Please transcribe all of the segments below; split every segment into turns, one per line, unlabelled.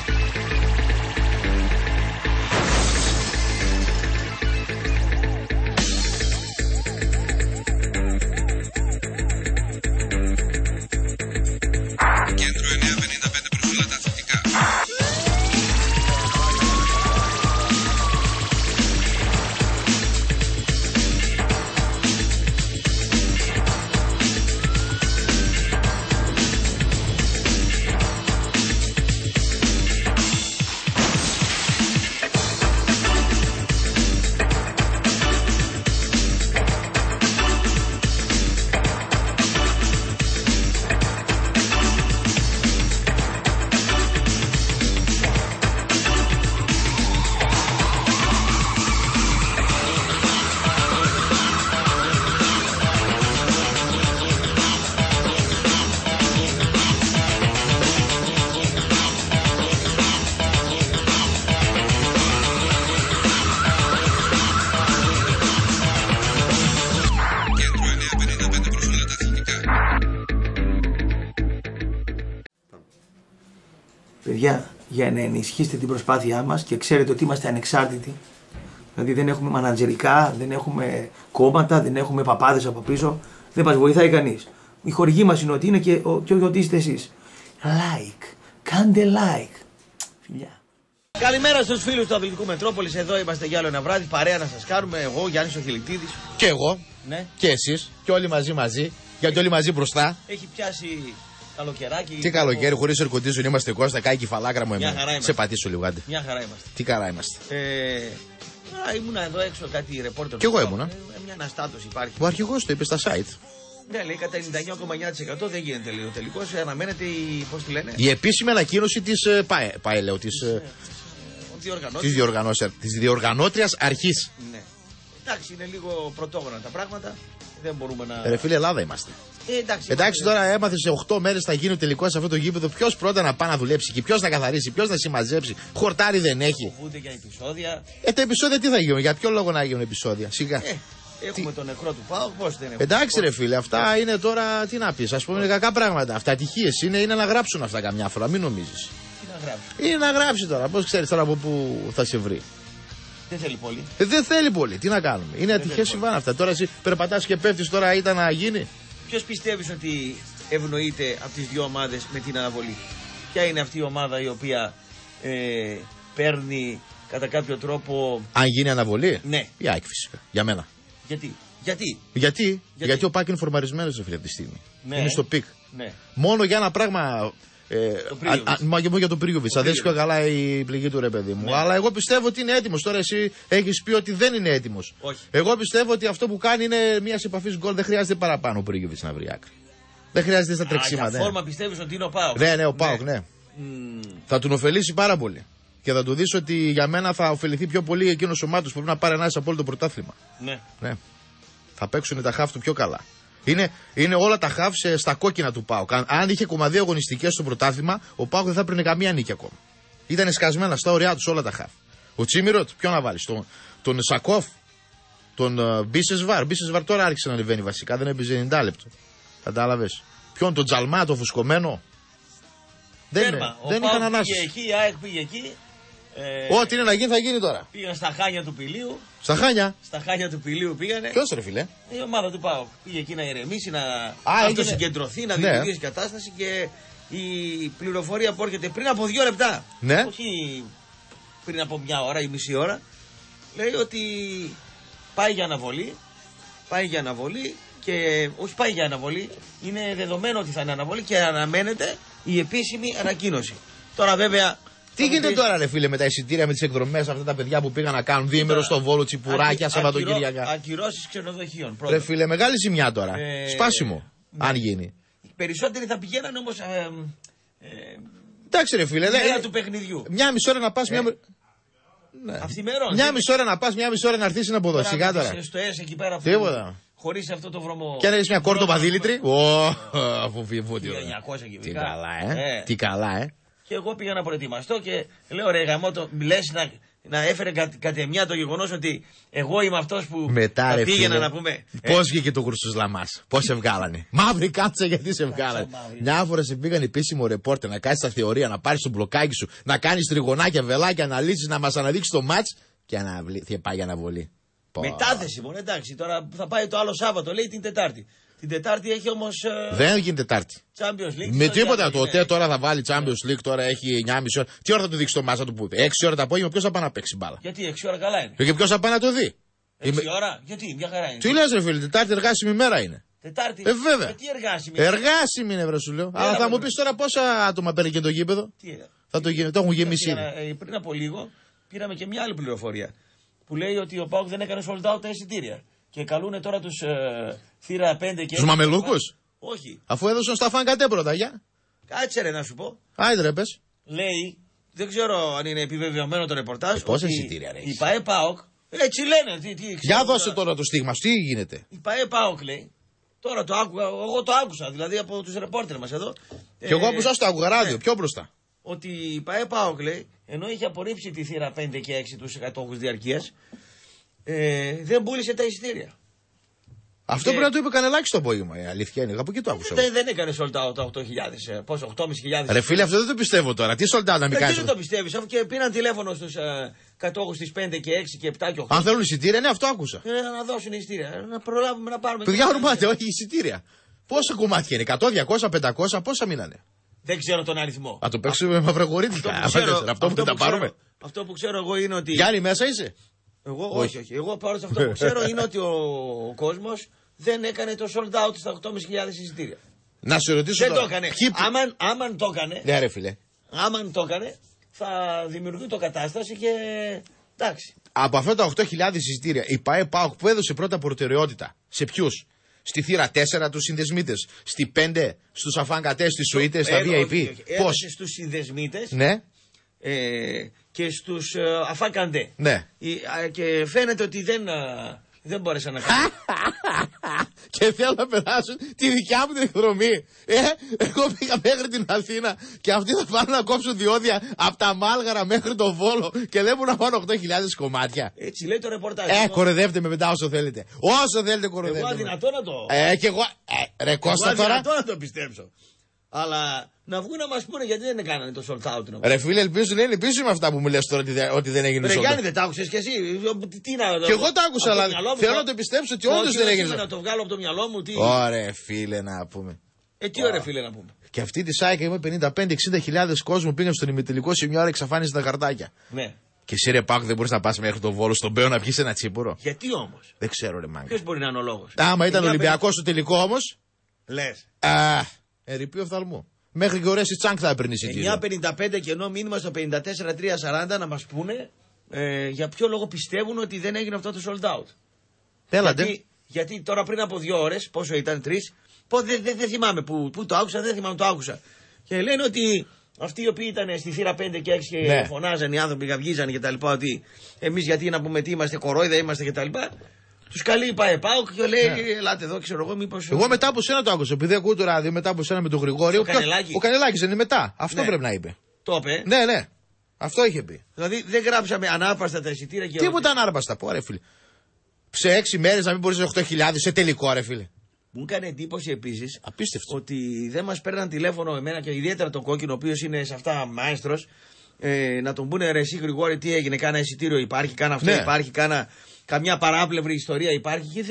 Παιδιά, για να ενισχύσετε την προσπάθειά μας και ξέρετε ότι είμαστε ανεξάρτητοι, δηλαδή δεν έχουμε μανατζερικά, δεν έχουμε κόμματα, δεν έχουμε παπάδες από πίσω, δεν μας βοηθάει κανείς. Η χορηγή μας είναι ότι είναι και ότι είστε εσείς. Like, κάντε like. Φιλιά. Καλημέρα στους φίλους του Αθλητικού Μετρόπολης, εδώ είμαστε για άλλο ένα βράδυ, παρέα να σας κάνουμε, εγώ Γιάννης ο Χιλικτίδης.
Και εγώ,
ναι.
Και εσείς, και όλοι μαζί, γιατί όλοι μαζί μπροστά.
Έχει πιάσει καλοκαιράκι.
Τι καλοκαίρι, χωρίς air condition είμαστε, Κώστα, κάκι φαλάκρα μου εμένα. Σε πατήσω λίγο, άντε.
Μια χαρά είμαστε.
Τι καλά είμαστε.
Ήμουνα εδώ έξω κάτι ρεπόρτερ.
Κι εγώ ήμουνα.
Μια αναστάτωση υπάρχει.
Ο αρχηγός το είπε στα site.
Ναι, λέει κατά 99,9% δεν γίνεται λίγο τελικώς. Αναμένεται η. Πώς τη λένε?
Η επίσημη ανακοίνωση της ΠΑΕ, λέω. Της διοργανώτριας αρχής.
Ναι. Εντάξει, είναι λίγο πρωτόγωνα τα πράγματα. Δεν μπορούμε να.
Ρε φίλε, Ελλάδα είμαστε. Εντάξει, τώρα έμαθε σε 8 μέρες θα γίνει ο τελικός σε αυτό το γήπεδο. Ποιος πρώτα να πάει να δουλέψει και ποιος να καθαρίσει, ποιος να συμμαζέψει. Χορτάρι δεν έχει.
Φοβούνται για επεισόδια.
Τα επεισόδια τι θα γίνουν, για ποιο λόγο να γίνουν επεισόδια, σιγά.
Έχουμε τον νεκρό του ΠΑΟΚ, πώς δεν έχουμε.
Εντάξει, ρε φίλε, αυτά είναι τώρα τι να πει. Α πούμε είναι κακά πράγματα. Αυτά ατυχίες είναι να γράψουν αυτά καμιά φορά, μην νομίζεις.
Τι να γράψει.
Είναι να γράψει τώρα, πώς ξέρεις τώρα από πού θα σε βρει.
Δεν θέλει πολύ.
Δεν θέλει πολύ, τι να κάνουμε. Είναι ατυχές συμβάν αυτά. Τώρα εσύ περπατάς και πέφτεις, τώρα ήταν να γίνει.
Ποιος πιστεύεις ότι ευνοείται από τις δύο ομάδες με την αναβολή? Ποια είναι αυτή η ομάδα η οποία παίρνει κατά κάποιο τρόπο.
Αν γίνει αναβολή?
Ναι.
Η ΑΕΚ φυσικά. Για μένα. Γιατί ο ΠΑΟΚ είναι φορμαρισμένος αυτή τη στιγμή. Ναι. Είναι στο πικ.
Ναι.
Μόνο για ένα πράγμα. Μόνο για τον Πρίγκοβιτς. Θα δέσκω καλά η πληγή του, ρε παιδί μου. Ναι. Αλλά εγώ πιστεύω ότι είναι έτοιμος. Τώρα εσύ έχεις πει ότι δεν είναι έτοιμος.
Όχι.
Εγώ πιστεύω ότι αυτό που κάνει είναι μια επαφή γκολ. Δεν χρειάζεται παραπάνω ο Πρίγκοβιτς να βρει άκρη. Δεν χρειάζεται στα τρεξίματα.
Για φόρμα πιστεύεις ότι είναι ο ΠΑΟΚ?
Ναι, ο ΠΑΟΚ, ναι. Θα τον ωφελήσει πάρα πολύ. Και θα του δεις ότι για μένα θα ωφεληθεί πιο πολύ εκείνος ο Μάτος που πρέπει να πάρει ένα από όλο το πρωτάθλημα. Ναι. Θα παίξουν τα χαφ του πιο καλά. Είναι όλα τα χαφ στα κόκκινα του ΠΑΟΚ. Αν είχε κομμαδί αγωνιστικές στο πρωτάθλημα, ο ΠΑΟΚ δεν θα έπαιρνε καμία νίκη ακόμα. Ήταν σκασμένα στα ωριά του όλα τα χαφ. Ο Τσίμιροτ, ποιο να βάλει, τον Σακόφ, τον Μπίσεσβαρ. Μπίσεσβαρ τώρα άρχισε να ανεβαίνει βασικά, δεν έπαιζε 90 λεπτό. Κατάλαβε. Ποιον, τον Τζαλμά, το φουσκωμένο. Δεν είχαν ανάσεις.
Η ΑΕΚ πήγε εκεί.
Ό,τι είναι να γίνει θα γίνει τώρα.
Πήγαν στα Χάνια του Πηλίου.
Στα Χάνια?
Στα Χάνια του Πηλίου πήγανε.
Ποιος ρε φίλε?
Η ομάδα του ΠΑΟΚ. Πήγε εκεί να ηρεμήσει, να αυτοσυγκεντρωθεί, να δημιουργήσει κατάσταση και η πληροφορία που έρχεται πριν από 2 λεπτά.
Ναι.
Όχι πριν από μια ώρα ή μισή ώρα. Λέει ότι πάει για αναβολή. Πάει για αναβολή και όχι πάει για αναβολή. Είναι δεδομένο ότι θα είναι αναβολή και αναμένεται η επίσημη ανακοίνωση. Τώρα βέβαια.
Τι γίνεται τώρα, ρε φίλε, με τα εισιτήρια, με τις εκδρομές, αυτά τα παιδιά που πήγαν να κάνουν διήμερο στο Βόλο, τσιπουράκια, Σαββατοκύριακα.
Ακυρώσεις ξενοδοχείων.
Ρε φίλε, μεγάλη ζημιά τώρα. Σπάσιμο, αν γίνει.
Περισσότεροι θα πηγαίναν όμως.
Εντάξει, ρε φίλε,
του παιχνιδιού.
Μια μισή ώρα να πας, μια μισή ώρα να πας, μια μισή ώρα να έρθεις από εδώ. Σιγά τώρα.
Στο ΕΣ εκεί πέρα.
Τίποτα.
Χωρίς αυτό το βρωμό.
Και αν έχεις μια κόρτο παδίλητρη. Αφού φύγει.
Τι
καλά, τι καλά,
Και εγώ πήγα να προετοιμαστώ και λέω ρε γαμώτο, λες να έφερε κατ' εμιά το γεγονός ότι εγώ είμαι αυτός που
μετά,
θα πήγαινα να πούμε.
Πώς βγήκε το Χρυσός Λαμάς, πώς σε βγάλανε. Μαύρη κάτσε γιατί σε βγάλανε. Μια φορά σε πήγαν επίσημο ρεπόρτερ να κάνεις τα θεωρία, να πάρεις το μπλοκάκι σου, να κάνεις τριγωνάκια, βελάκια, αναλύσεις, να μας αναδείξεις το μάτς και θα πάει για αναβολή.
Μετάθεση μόνο, εντάξει, τώρα θα πάει το άλλο Σάββατο, λέει την Τετάρτη. Την Τετάρτη έχει όμως.
Δεν γίνει Τετάρτη.
Champions League.
Με τίποτα. Το ΟΤΕ τώρα θα βάλει Champions League, τώρα έχει 9,5 ώρα. Τι ώρα θα του δείξει το μάτσα του που είπε? 6 ώρα το απόγευμα, ποιος θα πάει να παίξει μπάλα?
Γιατί 6 ώρα καλά είναι.
Και ποιος θα πάει να το δει?
6 ώρα, γιατί, μια χαρά είναι.
Τι λες, ρε φίλε, Τετάρτη εργάσιμη μέρα είναι.
Τετάρτη.
Βέβαια.
Τι εργάσιμη.
Εργάσιμη είναι, βρε σου λέω. Αλλά θα μου πει τώρα πόσα άτομα παίρνει και το γήπεδο. Το έχουν γεμίσει ήδη.
Πριν από λίγο πήραμε και μια άλλη πληροφορία που λέει ότι ο ΠΑΟΚ δεν έκανε sold out τα εισιτήρια. Και καλούνε τώρα τους θύρα 5 και.
Τους μαμελούκους?
Όχι.
Αφού έδωσαν στα φαν κατέ πρώτα, για.
Κάτσε ρε να σου πω.
Άιντε ρε πες.
Λέει, δεν ξέρω αν είναι επιβεβαιωμένο το ρεπορτάζ.
Πόσα εισιτήρια ρε?
Η ΠΑΕ ΠΑΟΚ. Έτσι λένε.
Για δώσε τώρα το στίγμα, τι γίνεται?
Η ΠΑΕ ΠΑΟΚ λέει. Τώρα το άκουγα, εγώ το άκουσα δηλαδή από τους ρεπόρτερ μας εδώ.
Και εγώ άκουσα στο άκουγα ράδιο, πιο μπροστά.
Ότι η ΠΑΕ ΠΑΟΚ λέει, ενώ είχε απορρίψει τη θύρα 5 και 6 τους κατόχους διαρκείας, δεν πούλησε τα εισιτήρια.
Αυτό πρέπει να το είπε Κανελάκη στο απόγευμα. Η αλήθεια είναι. Από εκεί το άκουσα.
Δεν έκανε sold out τα 8.000. Πόσο, 8.500.
Ρε φίλε, αυτό δεν το πιστεύω τώρα. Τι sold out να μην κάνει?
Δεν το πιστεύει, αφού και πήραν τηλέφωνο στους κατόχους της 5 και 6 και 7 και 8.
Αν θέλουν εισιτήρια, ναι, αυτό άκουσα.
Να δώσουν εισιτήρια. Να προλάβουμε να πάρουμε.
Παιδιά, ορμάτε, όχι εισιτήρια. Πόσα κομμάτια είναι, 100, 200, 500, πόσα μείνανε?
Δεν ξέρω τον αριθμό.
Θα το παίξουμε με μαυρογορίτικα. Αυτό που τα πάρουμε.
Αυτό που ξέρω εγώ είναι ότι.
Γιάννη, μέσα είσαι?
Εγώ όχι. Εγώ πάω σε αυτό που ξέρω είναι ότι ο κόσμος δεν έκανε το sold out στα 8.500 εισιτήρια.
Να σε ρωτήσω.
Δεν το έκανε. Άμαν το έκανε.
Ναι, ρε φίλε.
Άμαν το έκανε, θα δημιουργεί το κατάσταση και. Εντάξει.
Από αυτά τα 8.000 εισιτήρια, η ΠΑΕ ΠΑΟΚ που έδωσε πρώτα προτεραιότητα σε ποιους? Στη θύρα 4 τους συνδεσμίτες, στη 5 στους αφάνκατες, στις σουίτες, στα VIP.
Πώς? Στους συνδεσμίτες.
Ναι.
Και στους αφάκαντε.
Ναι.
Και φαίνεται ότι δεν μπόρεσαν να κάνουν.
Και θέλω να περάσουν τη δικιά μου την εκδρομή. Εγώ πήγα μέχρι την Αθήνα και αυτοί θα πάνε να κόψουν διόδια από τα Μάλγαρα μέχρι το Βόλο και δεν μπορούν να πάνε 8.000 κομμάτια.
Έτσι λέει το ρεπορτάζ.
Κορεδεύτε με μετά όσο θέλετε. Όσο θέλετε κορεδεύτε.
Εγώ αδυνατό να το.
Και εγώ. Ρε Κώστα τώρα.
Αδυνατό να το πιστέψω. Αλλά να βγουν να μας πούνε γιατί δεν κάνανε το sold out.
Ρε φίλε, ελπίζω να είναι πίσω με αυτά που μου λες τώρα ότι δεν έγινε sold out.
Ρε Γιάννη, δεν τα άκουσες κι εσύ? Τι να.
Και εγώ τα άκουσα, αλλά θέλω να το πιστέψω ότι όντως δεν έγινε.
Να το βγάλω από το μυαλό μου.
Ωραία φίλε να πούμε.
Τι ωραία φίλε να πούμε.
Και αυτή τη ΣΑΕΚ είμαι 55-60 κόσμο πήγαν στον ημιτελικό σε μια ώρα εξαφάνισε τα χαρτάκια.
Ναι.
Και εσύ ρε Πάκου δεν μπορείς να πας μέχρι τον Βόλο στον Πέο να πιεις ένα τσίπουρο?
Γιατί όμως?
Δεν ξέρω ρε μάγκα.
Ποιος μπορεί να είναι ο λόγος?
Άμα ήταν Ολυμπιακός στο τελικό όμως.
Λες.
Ερειπεί οφθαλμού. Μέχρι και ωραίες η Τσάνκ θα έπαιρνε εισιτήριο.
9.55 και ενώ μήνυμα στο 54.340 να μας πούνε για ποιο λόγο πιστεύουν ότι δεν έγινε αυτό το sold out.
Έλατε.
Γιατί τώρα πριν από 2 ώρες, πόσο ήταν, 3, δεν θυμάμαι που το άκουσα, δεν θυμάμαι το άκουσα. Και λένε ότι αυτοί οι οποίοι ήταν στη θύρα 5 και 6 και ναι, φωνάζαν οι άνθρωποι, γαυγίζαν και τα λοιπά, ότι εμείς γιατί να πούμε τι είμαστε, κορόιδα είμαστε και τα λοιπά. Τους καλεί η ΠΑΕ ΠΑΟΚ και λέει ελάτε εδώ, ξέρω εγώ μήπως.
Εγώ μετά από σένα το άκουσα. Επειδή ακούω το ράδιο, μετά από σένα με τον Γρηγόρη. Ο Κανελάκης δεν είναι μετά. Αυτό πρέπει να είπε.
Το είπε.
Ναι, ναι. Αυτό είχε πει.
Δηλαδή δεν γράψαμε ανάρπαστα τα εισιτήρια και.
Τίποτα ανάρπαστα. Πω ρε φίλε. Σε 6 μέρες να μην μπορείς 8.000 σε τελικό ρε φίλε.
Μου έκανε εντύπωση επίσης
απίστευτο
ότι δεν μας παίρναν τηλέφωνο εμένα και ιδιαίτερα τον Κόκκινο, ο οποίος είναι σε αυτά μαέστρος, να τον πούνε ρε εσύ Γρηγόρη τι έγινε, κάνα εισιτήριο υπάρχει, κάνα αυτό υπάρχει, καμιά παράπλευρη ιστορία υπάρχει και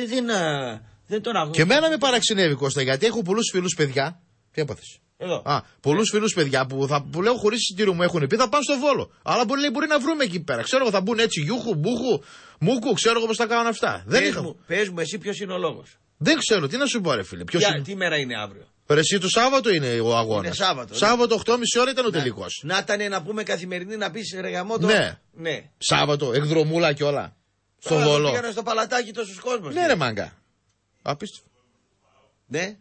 δεν τον αγώ.
Και εμένα με παραξενεύει Κώστα γιατί έχω πολλούς φίλους παιδιά. Τι έπαθες?
Εδώ.
Πολλούς φίλους παιδιά που λέω χωρίς εισιτήριο μου έχουν πει θα πάνε στο Βόλο. Αλλά μπορεί να βρούμε εκεί πέρα. Ξέρω εγώ θα μπουν έτσι γιούχου, μπούχου, μούκου, ξέρω εγώ πώς θα κάνουν αυτά.
Πες μου εσύ ποιος είναι ο λόγος.
Δεν ξέρω, τι να σου πω ρε φίλε.
Τι μέρα είναι αύριο?
Εσύ το Σάββατο είναι ο αγώνας.
Είναι Σάββατο.
Σάββατο 8.30 ώρα ήταν ο τελικός.
Να ήταν να πούμε καθημερινή να πεις ρε γαμότο.
Ναι. Σάββατο, εκδρομούλα και όλα. Στο Βόλο.
Πήγανε στο παλατάκι τόσους κόσμος.
Ναι ρε μάγκα. Απίστευτο.
Ναι.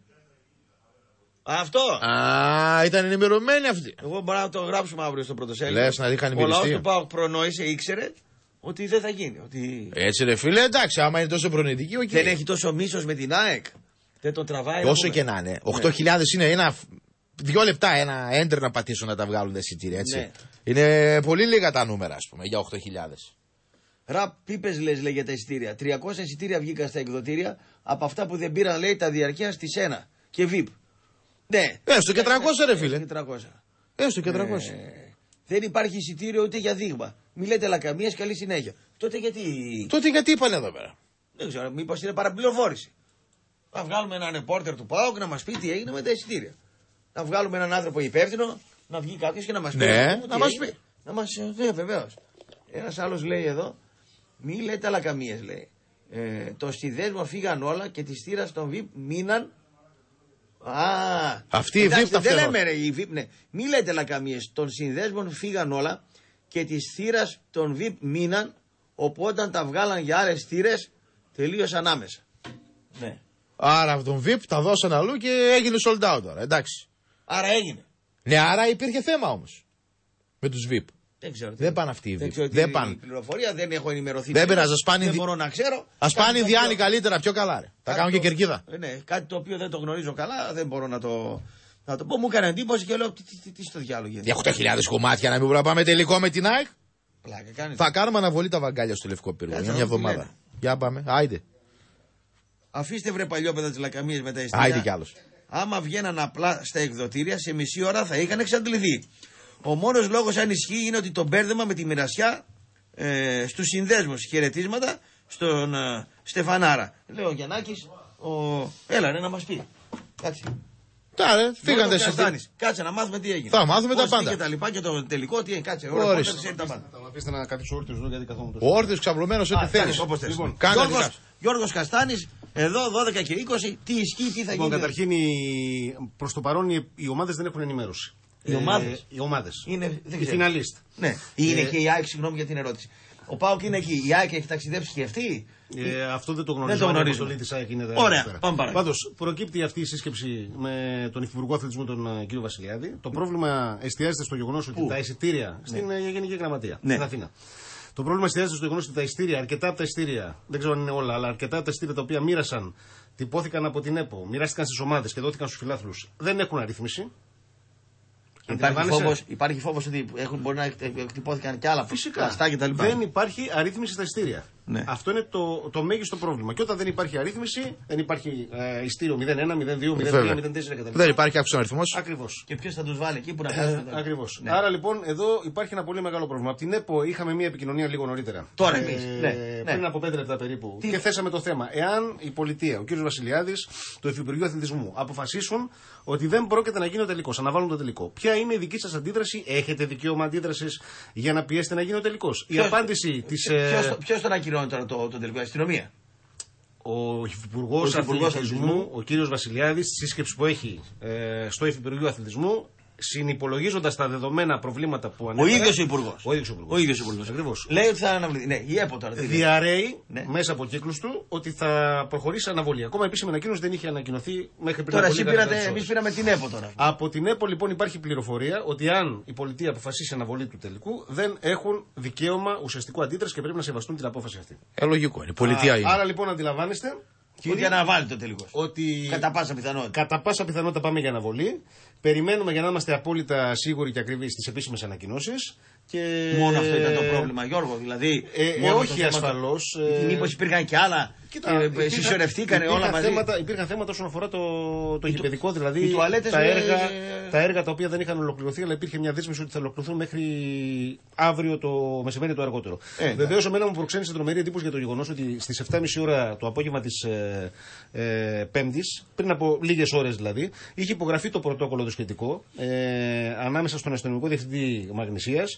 Αυτό.
Ήταν ενημερωμένοι αυτοί.
Εγώ μπορώ να το γράψουμε αύριο στο πρωτοσέλιδο.
Λες να είχαν
ο λαός του ΠΑΟΚ προνόησε, ήξερε ότι δεν θα γίνει.
Έτσι ρε φίλε, εντάξει, άμα είναι τόσο προνοητική,
δεν έχει τόσο μίσος με την ΑΕΚ. Δεν τον τραβάει.
Όσο και να είναι. 8.000 είναι ένα 2 λεπτά ένα enter να πατήσουν να τα βγάλουν τα εισιτήρια, έτσι. Ναι. Είναι πολύ λίγα τα νούμερα, ας πούμε, για 8.000.
Ραπ πίπες λες, λέει, για τα εισιτήρια. 300 εισιτήρια βγήκαν στα εκδοτήρια από αυτά που δεν πήραν, λέει, τα διαρκεία στις 1 και VIP. Ναι.
Έστω και 300, ρε φίλε. Έστω και 300.
Δεν υπάρχει εισιτήριο ούτε για δείγμα. Μη λέτε λακαμίες, καλή συνέχεια. Τότε
γιατί είπαν εδώ πέρα.
Δεν ξέρω, μήπως είναι παραπληροφόρηση. Να βγάλουμε έναν ρεπόρτερ του ΠΑΟΚ να μας πει τι έγινε με τα εισιτήρια. Να βγάλουμε έναν άνθρωπο υπεύθυνο, να βγει κάποιος και να μας πει.
Να μας πει.
Ναι, βεβαίως. Ένας άλλος λέει εδώ, μη λέτε αλακαμίες, λέει. Το συνδέσμο φύγαν όλα και τη στήρα στον VIP μείναν.
Αυτή η VIP τα
δεν λέμε, ρε, η VIP, ναι. Μη λέτε λακαμίες. Των συνδέσμων φύγαν όλα και τη θύρα των VIP μείναν. Οπότε όταν τα βγάλαν για άλλες θύρες τελείωσαν άμεσα. Ναι.
Άρα από τον VIP τα δώσαν αλλού και έγινε sold out τώρα, εντάξει.
Άρα έγινε.
Ναι, άρα υπήρχε θέμα όμως με τους VIP.
Δεν ξέρω.
Δεν πάνε αυτοί οι VIP.
Δεν πάνε. Πληροφορία δεν έχω ενημερωθεί.
Δεν πειράζει,
δεν μπορώ να ξέρω.
Ας πάνε οι Διάννη καλύτερα, πιο καλά. Ρε. Τα κάνουν και κερκίδα.
Ναι, κάτι το οποίο δεν το γνωρίζω καλά, δεν μπορώ να το πω. Μου έκανε εντύπωση και λέω τι στο διάλογο γίνεται.
8.000 κομμάτια να μην μπορούμε να πάμε τελικό με την ΑΕΚ.
Πλάκα κάνει.
Θα κάνουμε αναβολή τα βαγκάλια στο Λευκό Πύργο για μια εβδομάδα. Για πάμε, άιντε.
Αφήστε βρε παλιόπαιδα τις λακαμίες με τα εισιτήρια.
Άιντε κι άλλος.
Άμα βγαίναν απλά στα εκδοτήρια, σε μισή ώρα θα είχαν εξαντληθεί. Ο μόνος λόγος, αν ισχύει, είναι ότι το μπέρδεμα με τη μοιρασιά στους συνδέσμους χαιρετίσματα στον Στεφανάρα. Λέω ο Γιαννάκης, έλα ρε να μας πει. Κάτσε.
Τάρε, φύγανε σε
Κάτσε να μάθουμε τι έγινε.
Θα μάθουμε τα πάντα.
Και τα λοιπά και το τελικό τι έγινε. Κάτσε.
Θα με αφήσετε να καθίσω όρθιος εδώ γιατί καθόμουν τόσο.
Όρθιος ξαπλωμένος ό,τι θέλεις.
Λοιπόν, Γιώργος Καστάνης, εδώ 12 και 20, τι ισχύει, τι θα γίνει.
Καταρχήν προς το παρόν οι ομάδες δεν έχουν ενημέρωση. Οι ομάδες. Οι φιναλίστ.
Ναι. Είναι και η ΑΕΚ, συγγνώμη για την ερώτηση. Ο ΠΑΟΚ είναι εκεί. Η ΑΕΚ έχει ταξιδέψει και αυτή.
Αυτό δεν το γνωρίζω.
Η αποστολή
της ΑΕΚ είναι
ωραία, πάμε παρακάτω.
Πάντως, προκύπτει αυτή η σύσκεψη με τον Υφυπουργό Αθλητισμού, τον κύριο Βασιλιάδη. Το πρόβλημα εστιάζεται στο γεγονός ότι τα εισιτήρια στην Γενική Γραμματεία στην Αθήνα. Το πρόβλημα εστιάζεται στο γεγονός ότι τα εισιτήρια, αρκετά από τα εισιτήρια, δεν ξέρω αν είναι όλα, αλλά αρκετά από τα εισιτήρια τα οποία μοίρασαν, τυπώθηκαν από την ΕΠΟ, μοιράστηκαν στις ομάδες και δόθηκαν στους φιλάθλους, δεν έχουν αρρύθμιση.
Υπάρχει φόβος ότι μπορεί να εκτυπώθηκαν και άλλα πλαστά κτλ.
Δεν υπάρχει αρρύθμιση στα ειστήρια. Ναι. Αυτό είναι το μέγιστο πρόβλημα. Και όταν δεν υπάρχει αρρύθμιση, δεν υπάρχει ειστήριο 0-1, 0-2, 0-3, 0-4 κτλ.
Δεν υπάρχει άξιο αριθμό.
Ακριβώς.
Και ποιος θα τους βάλει εκεί που να κάνουν.
Ακριβώς. Ναι. Άρα λοιπόν εδώ υπάρχει ένα πολύ μεγάλο πρόβλημα. Από την ΕΠΟ είχαμε μια επικοινωνία λίγο νωρίτερα.
Τώρα εμείς.
Πριν από 5 λεπτά περίπου. Και θέσαμε το θέμα. Εάν η πολιτεία, ο κ. Βασιλιάδης, το Υφυπουργείο Αθλητισμού αποφασίσουν ότι δεν πρόκειται να γίνει ο τελικός, αναβάλουν το τελικό. Ποια είναι η δική σας αντίδραση, έχετε δικαίωμα αντίδρασης για να πιέσετε να γίνει ο τελικός? Η απάντηση της.
Ποιος τον ακυρώνει τώρα το τελικό, η αστυνομία?
Ο Υφυπουργός Αθλητισμού, ο κύριος Βασιλιάδης, στη σύσκεψη που έχει στο Υφυπουργείο Αθλητισμού, συνυπολογίζοντας τα δεδομένα προβλήματα που ανέφερε.
Ο ίδιος ο Υπουργός.
Ακριβώς.
Λέει ότι θα αναβληθεί. Ναι, η ΕΠΟ τώρα.
Διαρρέει μέσα από κύκλους του ότι θα προχωρήσει αναβολή. Ακόμα επίσημη ανακοίνωση δεν είχε ανακοινωθεί μέχρι πριν.
Τώρα εμείς πήραμε την ΕΠΟ τώρα.
Από την ΕΠΟ λοιπόν υπάρχει πληροφορία ότι αν η πολιτεία αποφασίσει αναβολή του τελικού, δεν έχουν δικαίωμα ουσιαστικού αντίδραση και πρέπει να σεβαστούν την απόφαση αυτή.
Λογικό είναι. Πολιτεία είναι.
Άρα λοιπόν αντιλαμβάνεστε.
Ότι αναβάλει το τελικό.
Ότι
κατά
πάσα πιθανότητα πάμε για αναβολή. Περιμένουμε για να είμαστε απόλυτα σίγουροι και ακριβείς στις επίσημες ανακοινώσεις. Και...
Μόνο αυτό ήταν το πρόβλημα, Γιώργο. Δηλαδή.
Όχι ασφαλώς.
Μήπως υπήρχαν και άλλα. Συσσωρευτήκανε όλα μαζί.
Υπήρχαν θέματα όσον αφορά το γηπεδικό, δηλαδή τα έργα τα οποία δεν είχαν ολοκληρωθεί, αλλά υπήρχε μια δέσμευση ότι θα ολοκληρωθούν μέχρι αύριο το μεσημέρι το αργότερο. Βεβαίως, εμένα μου προξένησε τρομερή εντύπωση για το γεγονός ότι στις 7.30 ώρα το απόγευμα της Πέμπτης, πριν από λίγες ώρες δηλαδή, είχε υπογραφεί το πρωτόκολλο το σχετικό ανάμεσα στον αστυνομικό διευθυντή Μαγνησίας,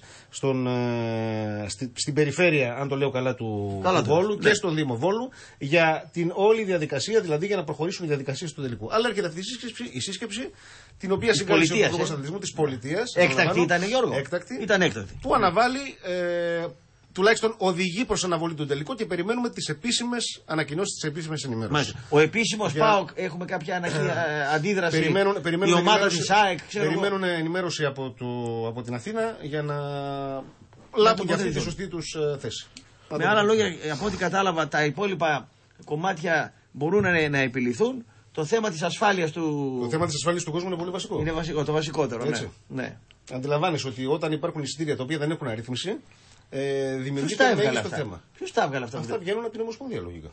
στην περιφέρεια, αν το λέω καλά, του Βόλου και στον Δήμο Βόλου, για την όλη διαδικασία, δηλαδή για να προχωρήσουν οι διαδικασίες του τελικού. Αλλά έρχεται αυτή η σύσκεψη, την οποία συγκαλεί ο Υπουργός Αθλητισμού της Πολιτείας.
Έκτακτη ήταν, Γιώργο.
Ήταν έκτακτη. Που αναβάλει, τουλάχιστον οδηγεί προς αναβολή του τελικού και περιμένουμε τις επίσημες ανακοινώσεις, τις επίσημες ενημέρωσεις.
Ο επίσημος ΠΑΟΚ, έχουμε κάποια αντίδραση. Η ομάδα της ΑΕΚ,
περιμένουν ενημέρωση από την Αθήνα για να λάβουν για αυτή τη σωστή τους θέση.
Με άλλα λόγια, από ό,τι κατάλαβα, τα υπόλοιπα κομμάτια μπορούν να επιληθούν. το θέμα της ασφάλειας του.
Το θέμα της ασφάλειας του κόσμου είναι πολύ βασικό.
Είναι βασικό, το βασικότερο. Ναι.
Αντιλαμβάνεσαι ότι όταν υπάρχουν εισιτήρια τα οποία δεν έχουν αρρύθμιση, δημιουργείται μέγιστο θέμα.
Ποιος τα έβγαλε αυτά?
Αυτά βγαίνουν από την Ομοσπονδία λογικά.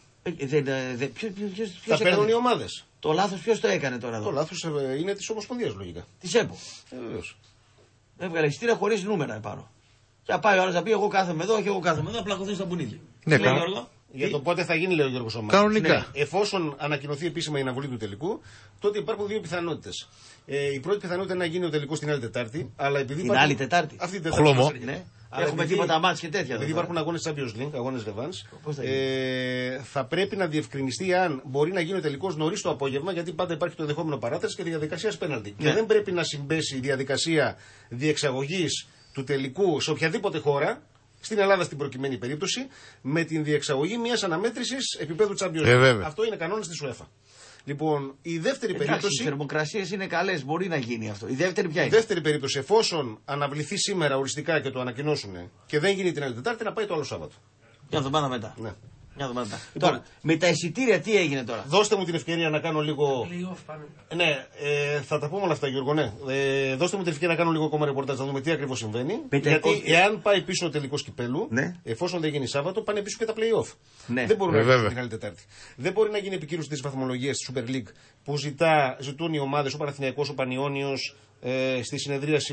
Τα
παίρνουν οι ομάδες.
Το λάθος ποιος το έκανε τώρα εδώ?
Το λάθος είναι της Ομοσπονδίας λογικά.
Της ΕΠΟ.
Βεβαίως.
Έβγαλε εισιτήρια χωρίς νούμερα επάνω. Και πάει ο άλλος να πει: εγώ κάθομαι εδώ, και εγώ κάθομαι εδώ, απλά κοθείς στα μπουνίδια.
Ναι,
για το πότε θα γίνει, λέει ο Γιώργος Ομάδης.
Κανονικά.
Ναι, εφόσον ανακοινωθεί επίσημα η αναβολή του τελικού, τότε υπάρχουν δύο πιθανότητες. Η πρώτη πιθανότητα είναι να γίνει ο τελικός την άλλη Τετάρτη. Αλλά επειδή
την άλλη Τετάρτη.
Αυτή την Τετάρτη.
Ναι. Έχουμε τίποτα μάτς και τέτοια.
Επειδή υπάρχουν αγώνες Champions League, αγώνες Revanche, θα πρέπει να διευκρινιστεί αν μπορεί να γίνει ο τελικός νωρίς το απόγευμα, γιατί πάντα υπάρχει το ενδεχόμενο παράταση και διαδικασία πέναλτι. Και δεν πρέπει να συμπέσει η διαδικασία διεξαγωγής του τελικού σε οποιαδήποτε χώρα. Στην Ελλάδα, στην προκειμένη περίπτωση, με την διεξαγωγή μιας αναμέτρησης επίπεδου Champions League. Αυτό είναι κανόνας της UEFA. Λοιπόν, η δεύτερη περίπτωση.
Οι θερμοκρασίες είναι καλές, μπορεί να γίνει αυτό. Η δεύτερη ποια είναι?
Η δεύτερη περίπτωση, εφόσον αναβληθεί σήμερα οριστικά και το ανακοινώσουν και δεν γίνει την άλλη Τετάρτη, να πάει το άλλο Σάββατο.
Μια εβδομάδα μετά.
Ναι.
Λοιπόν, τώρα, με τα εισιτήρια τι έγινε τώρα?
Δώστε μου την ευκαιρία να κάνω λίγο. Ναι, θα τα πούμε όλα αυτά, Γιώργο. Ναι. Δώστε μου την ευκαιρία να κάνω λίγο ακόμα ρεπορτάζ, να δούμε τι ακριβώς συμβαίνει. Γιατί εάν πάει πίσω ο τελικός κυπέλου, εφόσον δεν γίνει Σάββατο, πάνε πίσω και τα play-off. Δεν μπορούν να γίνουν την άλλη Τετάρτη. Δεν μπορεί να γίνει επικύρωση της βαθμολογίας της Super League που ζητούν οι ομάδες, ο Παναθηναϊκός, ο Πανιώνιος, στη συνεδρίαση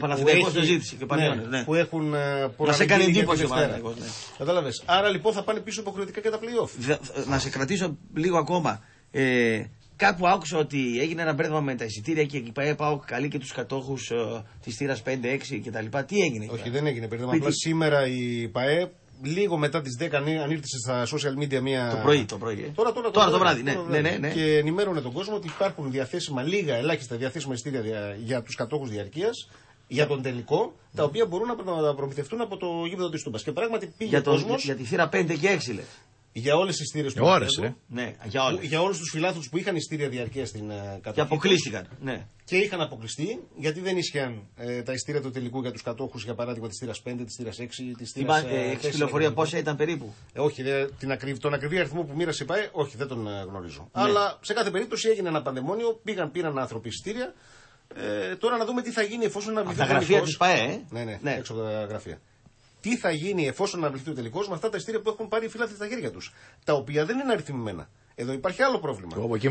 που έχουν
να σε κάνει εντύπωση ο Παναθηναϊκός.
Κατάλαβες. Άρα λοιπόν θα πάνε πίσω υποχρεωτικά και τα play-off.
Να σε κρατήσω λίγο ακόμα. Κάπου άκουσα ότι έγινε ένα μπέρδεμα με τα εισιτήρια και η ΠΑΕ ΠΑΟΚ καλεί και τους κατόχους της θύρας 5-6 κτλ. Τι έγινε?
Όχι, δεν έγινε μπέρδεμα. Απλά σήμερα η ΠΑΕ λίγο μετά τις 10 ανήρθησε στα social media μία.
Το πρωί.
Τώρα
το βράδυ, ναι.
Και ενημέρωνε τον κόσμο ότι υπάρχουν διαθέσιμα, ελάχιστα διαθέσιμα εισιτήρια για τους κατόχους διαρκείας, για τον τελικό, τα οποία μπορούν να προμηθευτούν από το γήπεδο της Τούμπας. Και πράγματι πήγε ο κόσμος.
Για τη θύρα 5 και 6 λέει.
Για όλες τις εισιτήρες του για όλους τους φιλάθλους που είχαν εισιτήρια διαρκείας στην κατοχή.
Και αποκλείστηκαν. Ναι.
Και είχαν αποκλειστεί, γιατί δεν ίσχυαν τα εισιτήρια του τελικού για τους κατόχους, για παράδειγμα της θύρας 5, της θύρας 6, της θύρας.
Έχεις πληροφορία πόσα ήταν περίπου?
Όχι, τον ακριβή αριθμό που μοίρασε η ΠΑΕ, όχι, δεν τον γνωρίζω. Ναι. Αλλά σε κάθε περίπτωση έγινε ένα πανδαιμόνιο, πήραν άνθρωποι εισιτήρια. Τώρα να δούμε τι θα γίνει εφόσον αναβληθεί.
Τα γραφεία της ΠΑΕ.
Ναι, έξω από τα γραφεία. Τι θα γίνει εφόσον αναβληθεί ο τελικός με αυτά τα εισιτήρια που έχουν πάρει οι φίλαθλοι στα χέρια τους, τα οποία δεν είναι αριθμημένα. Εδώ υπάρχει άλλο πρόβλημα.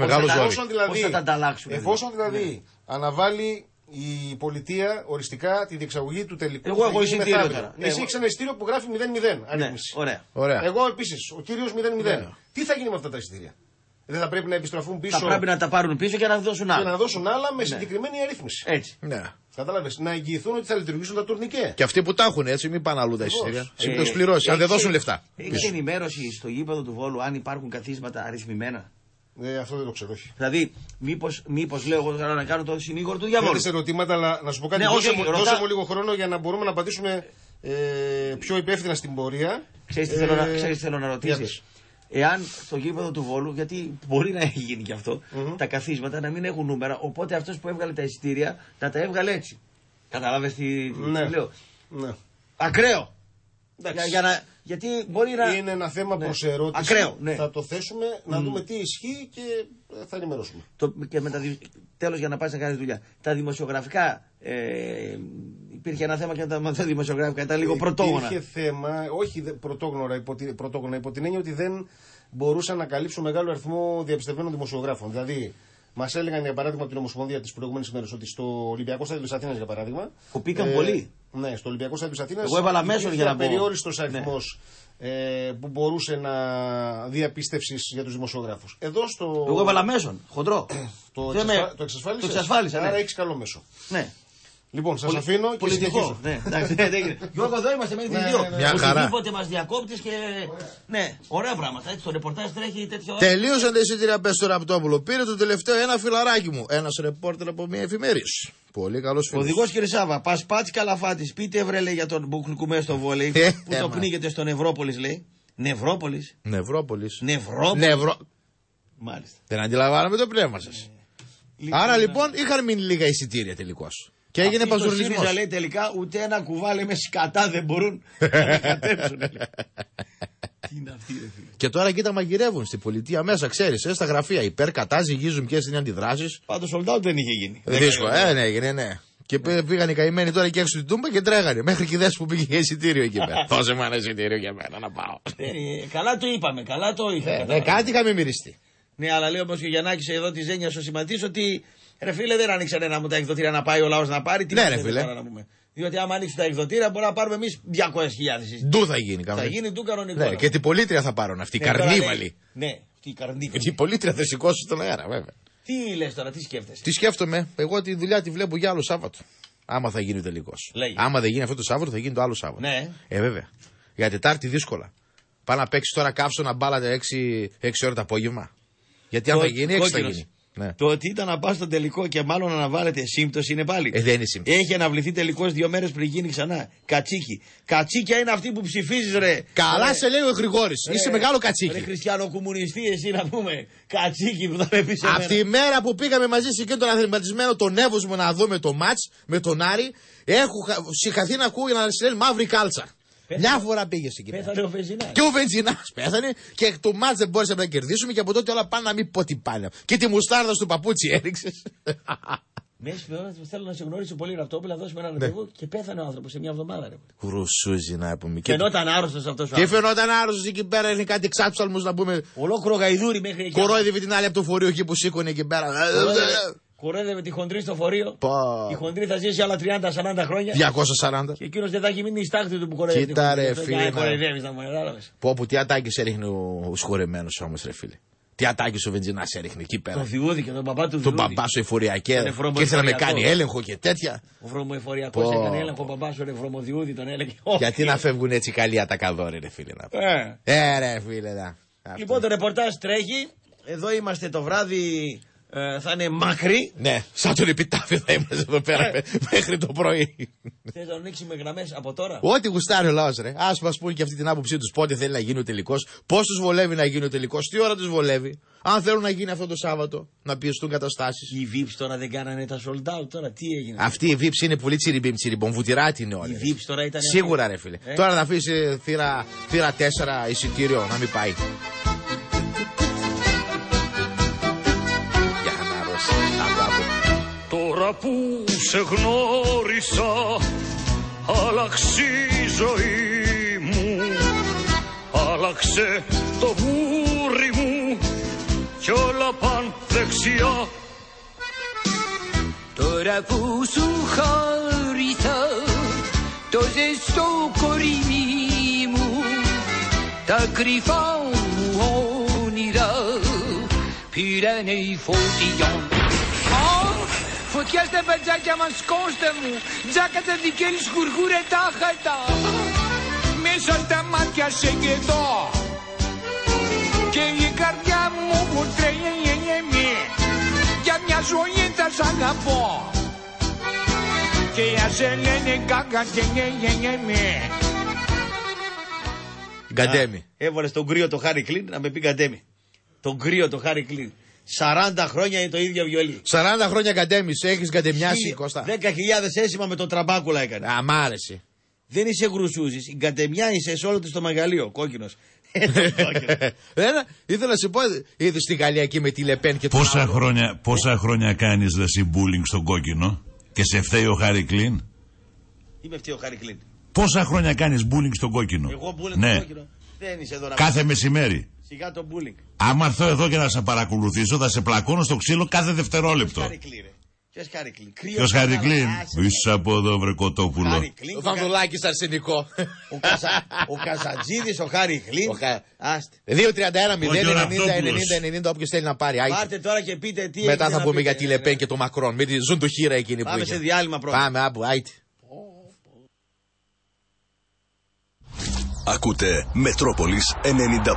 Πώς θα τα ανταλλάξουν?
Εφόσον δηλαδή αναβάλει η πολιτεία οριστικά τη διεξαγωγή του τελικού.
Εγώ έχω εισιτήριο τώρα.
Εσύ έχεις ένα εισιτήριο που γράφει 0-0.
Ωραία.
Εγώ επίσης, ο κύριος 0-0. Τι θα γίνει με αυτά τα εισιτήρια? Δεν θα πρέπει να επιστραφούν πίσω?
Θα πρέπει να τα πάρουν πίσω και να δώσουν άλλα.
Και να δώσουν άλλα με συγκεκριμένη αρρύθμιση.
Έτσι.
Κατάλαβες, να εγγυηθούν ότι θα λειτουργήσουν τα τουρνικέ.
Και αυτοί που τα έχουν έτσι, μην πάνε αλλού τα εισιτήρια. Εσύ το πληρώσει, αν δεν δώσουν λεφτά.
Έχεις ενημέρωση στο γήπεδο του Βόλου αν υπάρχουν καθίσματα αριθμημένα?
Αυτό δεν το ξέρω, όχι.
Δηλαδή, μήπως λέω εγώ να κάνω το συνήγορο του διαβόλου.
Θέλεις ερωτήματα, αλλά να σου πω κάτι. Δώσε μου λίγο χρόνο για να μπορούμε να απαντήσουμε πιο υπεύθυνα στην πορεία.
Ξέρεις τι θέλω να ρωτήσεις? Εάν στο γήπεδο του Βόλου, γιατί μπορεί να γίνει και αυτό, τα καθίσματα να μην έχουν νούμερα, οπότε αυτός που έβγαλε τα εισιτήρια να τα έβγαλε έτσι. Καταλάβες τι λέω?
Ναι.
Ακραίο. Γιατί μπορεί να.
Είναι ένα θέμα προς ερώτηση.
Ακραίο, ναι.
Θα το θέσουμε να δούμε τι ισχύει και θα ενημερώσουμε.
Και τέλος, για να πας να κάνεις δουλειά. Τα δημοσιογραφικά. Υπήρχε ένα θέμα και με τα δημοσιογραφικά. Ήταν λίγο πρωτόγωνα.
Υπήρχε θέμα, όχι πρωτόγνωρα, υπό την έννοια ότι δεν μπορούσαν να καλύψουν μεγάλο αριθμό διαπιστευμένων δημοσιογράφων. Δηλαδή, μας έλεγαν για παράδειγμα από την Ομοσπονδία τις προηγούμενες ημέρες ότι στο Ολυμπιακό Στάδιο της Αθήνας, για παράδειγμα.
Κοπήκαν πολλοί.
Ναι, στο Ολυμπιακό Στάδιο της Αθήνας.
Εγώ έβαλα μέσον για να πω.
Περιόριστος αριθμός που μπορούσε να διαπίστευσεις για τους δημοσιογράφους.
Εγώ έβαλα μέσον, χοντρό.
Το εξασφάλισα. Άρα έχεις καλό μέσο.
Ναι.
Λοιπόν, σας αφήνω και συνεχίζω.
Γιώργο, εδώ είμαστε με τις δύο.
Μια χαρά.
Οτιδήποτε μας διακόπτεις και. Ναι, ωραία πράγματα. Έτσι, το ρεπορτάζ τρέχει τέτοιο.
Τελείωσαν τα εισιτήρια, πες στο Ραπτόπουλο. Πήρε το τελευταίο ένα φιλαράκι μου. Ένας ρεπόρτερ από μια εφημερίδα. Πολύ καλός φίλος.
Οδηγός Κυρσάβα, Πασπάτς Καλαφάτης. Πείτε βρε, λέει, για τον Μπουκλουκουμέ στο βόλεϊ. Που το πνίγεται στο Νευρόπολης, λέει. Νευρόπολης. Μάλιστα.
Δεν αντιλαμβάνομαι το πνεύμα σας. Άρα λοιπόν είχαν μείνει λίγα εισιτήρια τελικώς. Και έγινε παζουρλισμός.
ΣΥΡΙΖΑ λέει τελικά ούτε ένα κουβάλι με σκατά δεν μπορούν να κατέψουν. Τι είναι αυτή, ρε φίλε.
Και τώρα κοίτα μαγειρεύουν στην πολιτεία μέσα, ξέρεις, στα γραφεία. Υπέρ, κατά, ζυγίζουν ποιες είναι οι αντιδράσεις.
Πάντως sold out δεν είχε γίνει.
Δύσκολο, ναι, έγινε, ναι. Και πήγαν οι καημένοι τώρα και έξω την Τούμπα και τρέχανε. Μέχρι και δες που πήγε για εισιτήριο εκεί πέρα. Δώσε μου ένα εισιτήριο για μένα να πάω.
Καλά το είπαμε, καλά το είχαμε.
Ναι, κάτι είχαμε μυριστεί.
Ναι, αλλά λέει όμως και ο Γιαννάκης εδώ τη Ζένια στο Σηματής ότι ρε φίλε δεν άνοιξαν ένα μου τα εκδοτήρια να πάει ο λαός να πάρει. Τι
ναι, ρε φίλε.
Διότι άμα ανοίξει τα εκδοτήρια μπορούμε να πάρουμε εμείς 200.000.
Ντου θα γίνει κανονικά.
Θα γίνει ντου κανονικό.
Ναι, και την πολίτρια θα πάρουν αυτοί. Καρνίβαλοι.
Ναι, τι καρνίβαλοι.
Η πολίτρια θα σηκώσει στον αέρα, βέβαια.
Τι λες τώρα, τι σκέφτεσαι.
Τι σκέφτομαι, εγώ τη δουλειά τη βλέπω για άλλο Σάββατο. Άμα θα γίνει τελικώς. Άμα δεν γίνει αυτό το Σάββατο, θα γίνει το άλλο Σάββατο.
Ναι.
Βέβαια. Για Τετάρτη δύσκολα. Πάει να παίξει τώρα καύσωνα μπάλα 6 ώρα το απόγευμα. Γιατί αν θα γίνει, 6 θα γίνει. Ναι.
Το ότι ήταν να πα στο τελικό και μάλλον να αναβάλλεται σύμπτωση είναι πάλι.
Δεν είναι σύμπτωση.
Έχει αναβληθεί τελικώς 2 μέρες πριν γίνει ξανά. Κατσίκι. Κατσίκια είναι αυτή που ψηφίζεις, ρε.
Καλά σε λέει ο Γρηγόρης. Είσαι μεγάλο κατσίκι.
Ρε χριστιανοκομμουνιστή, εσύ να πούμε. Κατσίκι που θα με πει σε μένα.
Αυτή η μέρα που πήγαμε μαζί σε εκείνο τον αθληματισμένο τον Εύωσμο να δούμε το μάτς με τον Άρη, έχω συγχαθεί να ακούω να σε λένε μαύρη κάλτσα. Μια φορά πήγε εκεί.
Πέθανε ο Βενζινάς.
Και ο Βενζινάς πέθανε και το μάτς δεν μπόρεσε να κερδίσουμε και από τότε όλα πάνε να μην πω τι πάνε. Και τη μουστάρδα στο παπούτσι έριξε.
Μέση ώρα θέλω να σε γνώρισε πολύ Ραπτόπουλο, να δώσουμε ένα ραντεβού και πέθανε ο άνθρωπος σε μια εβδομάδα.
Κουρουσούζει να πούμε.
Φαινόταν άρρωστος αυτός ο
άνθρωπος. Και φαινόταν άρρωστος εκεί πέρα, είναι κάτι εξάψαλμους να πούμε.
Ολόκληρο γαϊδούρι μέχρι εκεί.
Κορόιδευε την άλλη από το φορείο εκεί που σήκωνε εκεί πέρα.
Κορέδευε τη χοντρή στο φορείο. Η χοντρή θα ζήσει άλλα 30-40 χρόνια.
240.
Και εκείνος δεν θα έχει μείνει η στάχτη του που κορέδευε.
Κοίτα ρε φίλε.
Πω
τι ατάκες έριχνε ο σχορεμένος όμως ρε φίλε. Τι ατάκες ο Βενζινάς έριχνε εκεί πέρα.
Τον Διούδη και τον παπά του.
Τον παπά σου εφοριακέ. Και ήθελε να με κάνει έλεγχο και τέτοια.
Ο βρωμοεφοριακός έκανε έλεγχο, ο παπά σου ρε βρωμοδιούδη τον έλεγε.
Γιατί να φεύγουν έτσι καλοί ατακαδόροι ρε φίλε. Ρε φίλε.
Λοιπόν το ρεπορτάζ τρέχει. Εδώ είμαστε το βράδυ. Θα είναι μακρύ.
Ναι, σαν τον επιτάφιο θα είμαστε εδώ πέρα μέχρι το πρωί.
Θες να ανοίξουμε γραμμές από τώρα.
Ό,τι γουστάρει ο λαός ρε. Ας μας πούν και αυτή την άποψή τους πότε θέλει να γίνει ο τελικός. Πώς τους βολεύει να γίνει ο τελικός. Τι ώρα τους βολεύει. Αν θέλουν να γίνει αυτό το Σάββατο. Να πιεστούν καταστάσεις.
Οι VIPs τώρα δεν κάνανε τα sold out. Τώρα τι έγινε.
Αυτή η VIPs είναι πολύ τσιριμπιμ. Βουτυράτη είναι όλοι.
Οι VIPs τώρα ήταν.
Σίγουρα ρε φίλε. Τώρα θα αφήσει θύρα 4 εισιτήριο να μην πάει.
Τώρα που σε γνώρισα άλλαξε η ζωή μου, άλλαξε το βούρι μου κι όλα παν δεξιά.
Τώρα που σου χάρισα το ζεστό κορμί μου, τα κρυφά μου όνειρα πήρανε η φωτιά. Φωτιά στα μπατζάκια μας, κόστε μου. Τζάκα τα δικαίρις γουργούρε τάχατα. Μέσα στα μάτια σε καιτώ. Και η καρδιά μου που τρέχει για μια ζωή θα σ' αγαπώ. Και για σε λένε κάκα και
Γκαντέμι.
Έβαλες τον κρύο το Χάρι Κλίν να με πει Γκαντέμι. Τον κρύο το Χάρι Κλίν. 40 χρόνια είναι το ίδιο βιολί.
40 χρόνια Γκαντέμις, έχεις γκαντεμιάσει Κώστα.
10.000 έσημα με τον Τραμπάκουλα έκανε.
Μ' άρεσε.
Δεν είσαι γρουσούζης, η γκαντεμιά είσαι σε όλο της το μεγαλείο, κόκκινος.
Ήθελα να σου πω, είδες στη Γαλλία εκεί με τη Λεπέν και
πόσα χρόνια κάνεις δεσί bullying στον κόκκινο και σε φταίει ο Χάρι Κλίν.
Τι με φταίει ο Χάρι Κλίν.
Πόσα χρόνια κάνεις bullying στον κόκκινο.
Εγώ bullying στον κόκκινο. Δεν είσαι εδώ να
κάθε μεσημέρι.
Σιγά το bullying.
Άμα έρθω εδώ και να σε παρακολουθήσω, θα σε πλακώνω στο ξύλο κάθε δευτερόλεπτο. Ποιος Χάρι Κλίν. Είσαι από εδώ βρε κοτόπουλο.
Ο Βανδουλάκης αρσενικό.
Ο Καζατζίδης, ο Χάρι Κλίν.
2-31-0-90-90 όποιος θέλει να πάρει.
Πάρτε τώρα και πείτε τι.
Μετά θα πούμε για τη Λεπέν και το Μακρόν. Με τη ζουν του χείρα εκείνη που
πάμε σε διάλειμμα πρώτα.
Πάμε άπου, άιτε.
Ακούτε Μετρόπολης 95,5.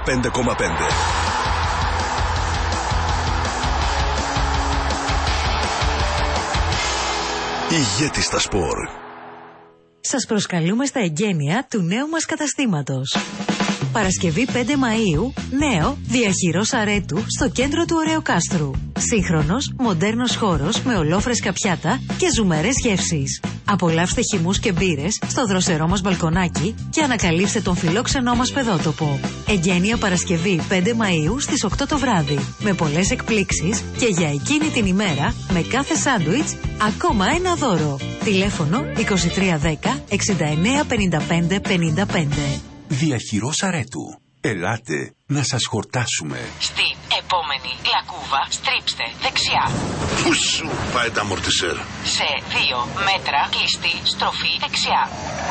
Ηγέτη στα σπορ.
Σας προσκαλούμε στα εγγένεια του νέου μας καταστήματος. Παρασκευή 5 Μαΐου, νέο διαχειρός αρέτου στο κέντρο του Ωρεοκάστρου. Σύγχρονος, μοντέρνος χώρος με ολόφρεσκα πιάτα και ζουμερές γεύσεις. Απολαύστε χυμούς και μπύρες στο δροσερό μας μπαλκονάκι και ανακαλύψτε τον φιλόξενό μας παιδότοπο. Εγγένεια Παρασκευή 5 Μαΐου στις 8 το βράδυ. Με πολλές εκπλήξεις και για εκείνη την ημέρα, με κάθε σάντουιτς, ακόμα ένα δώρο. Τηλέφωνο 2310 69 55 55.
Διαχειρός Αρέτου. Ελάτε να σας χορτάσουμε.
Στην επόμενη λακκούβα στρίψτε δεξιά.
Πού σου πάει τα αμορτισέρ?
Σε 2 μέτρα κλειστή στροφή δεξιά.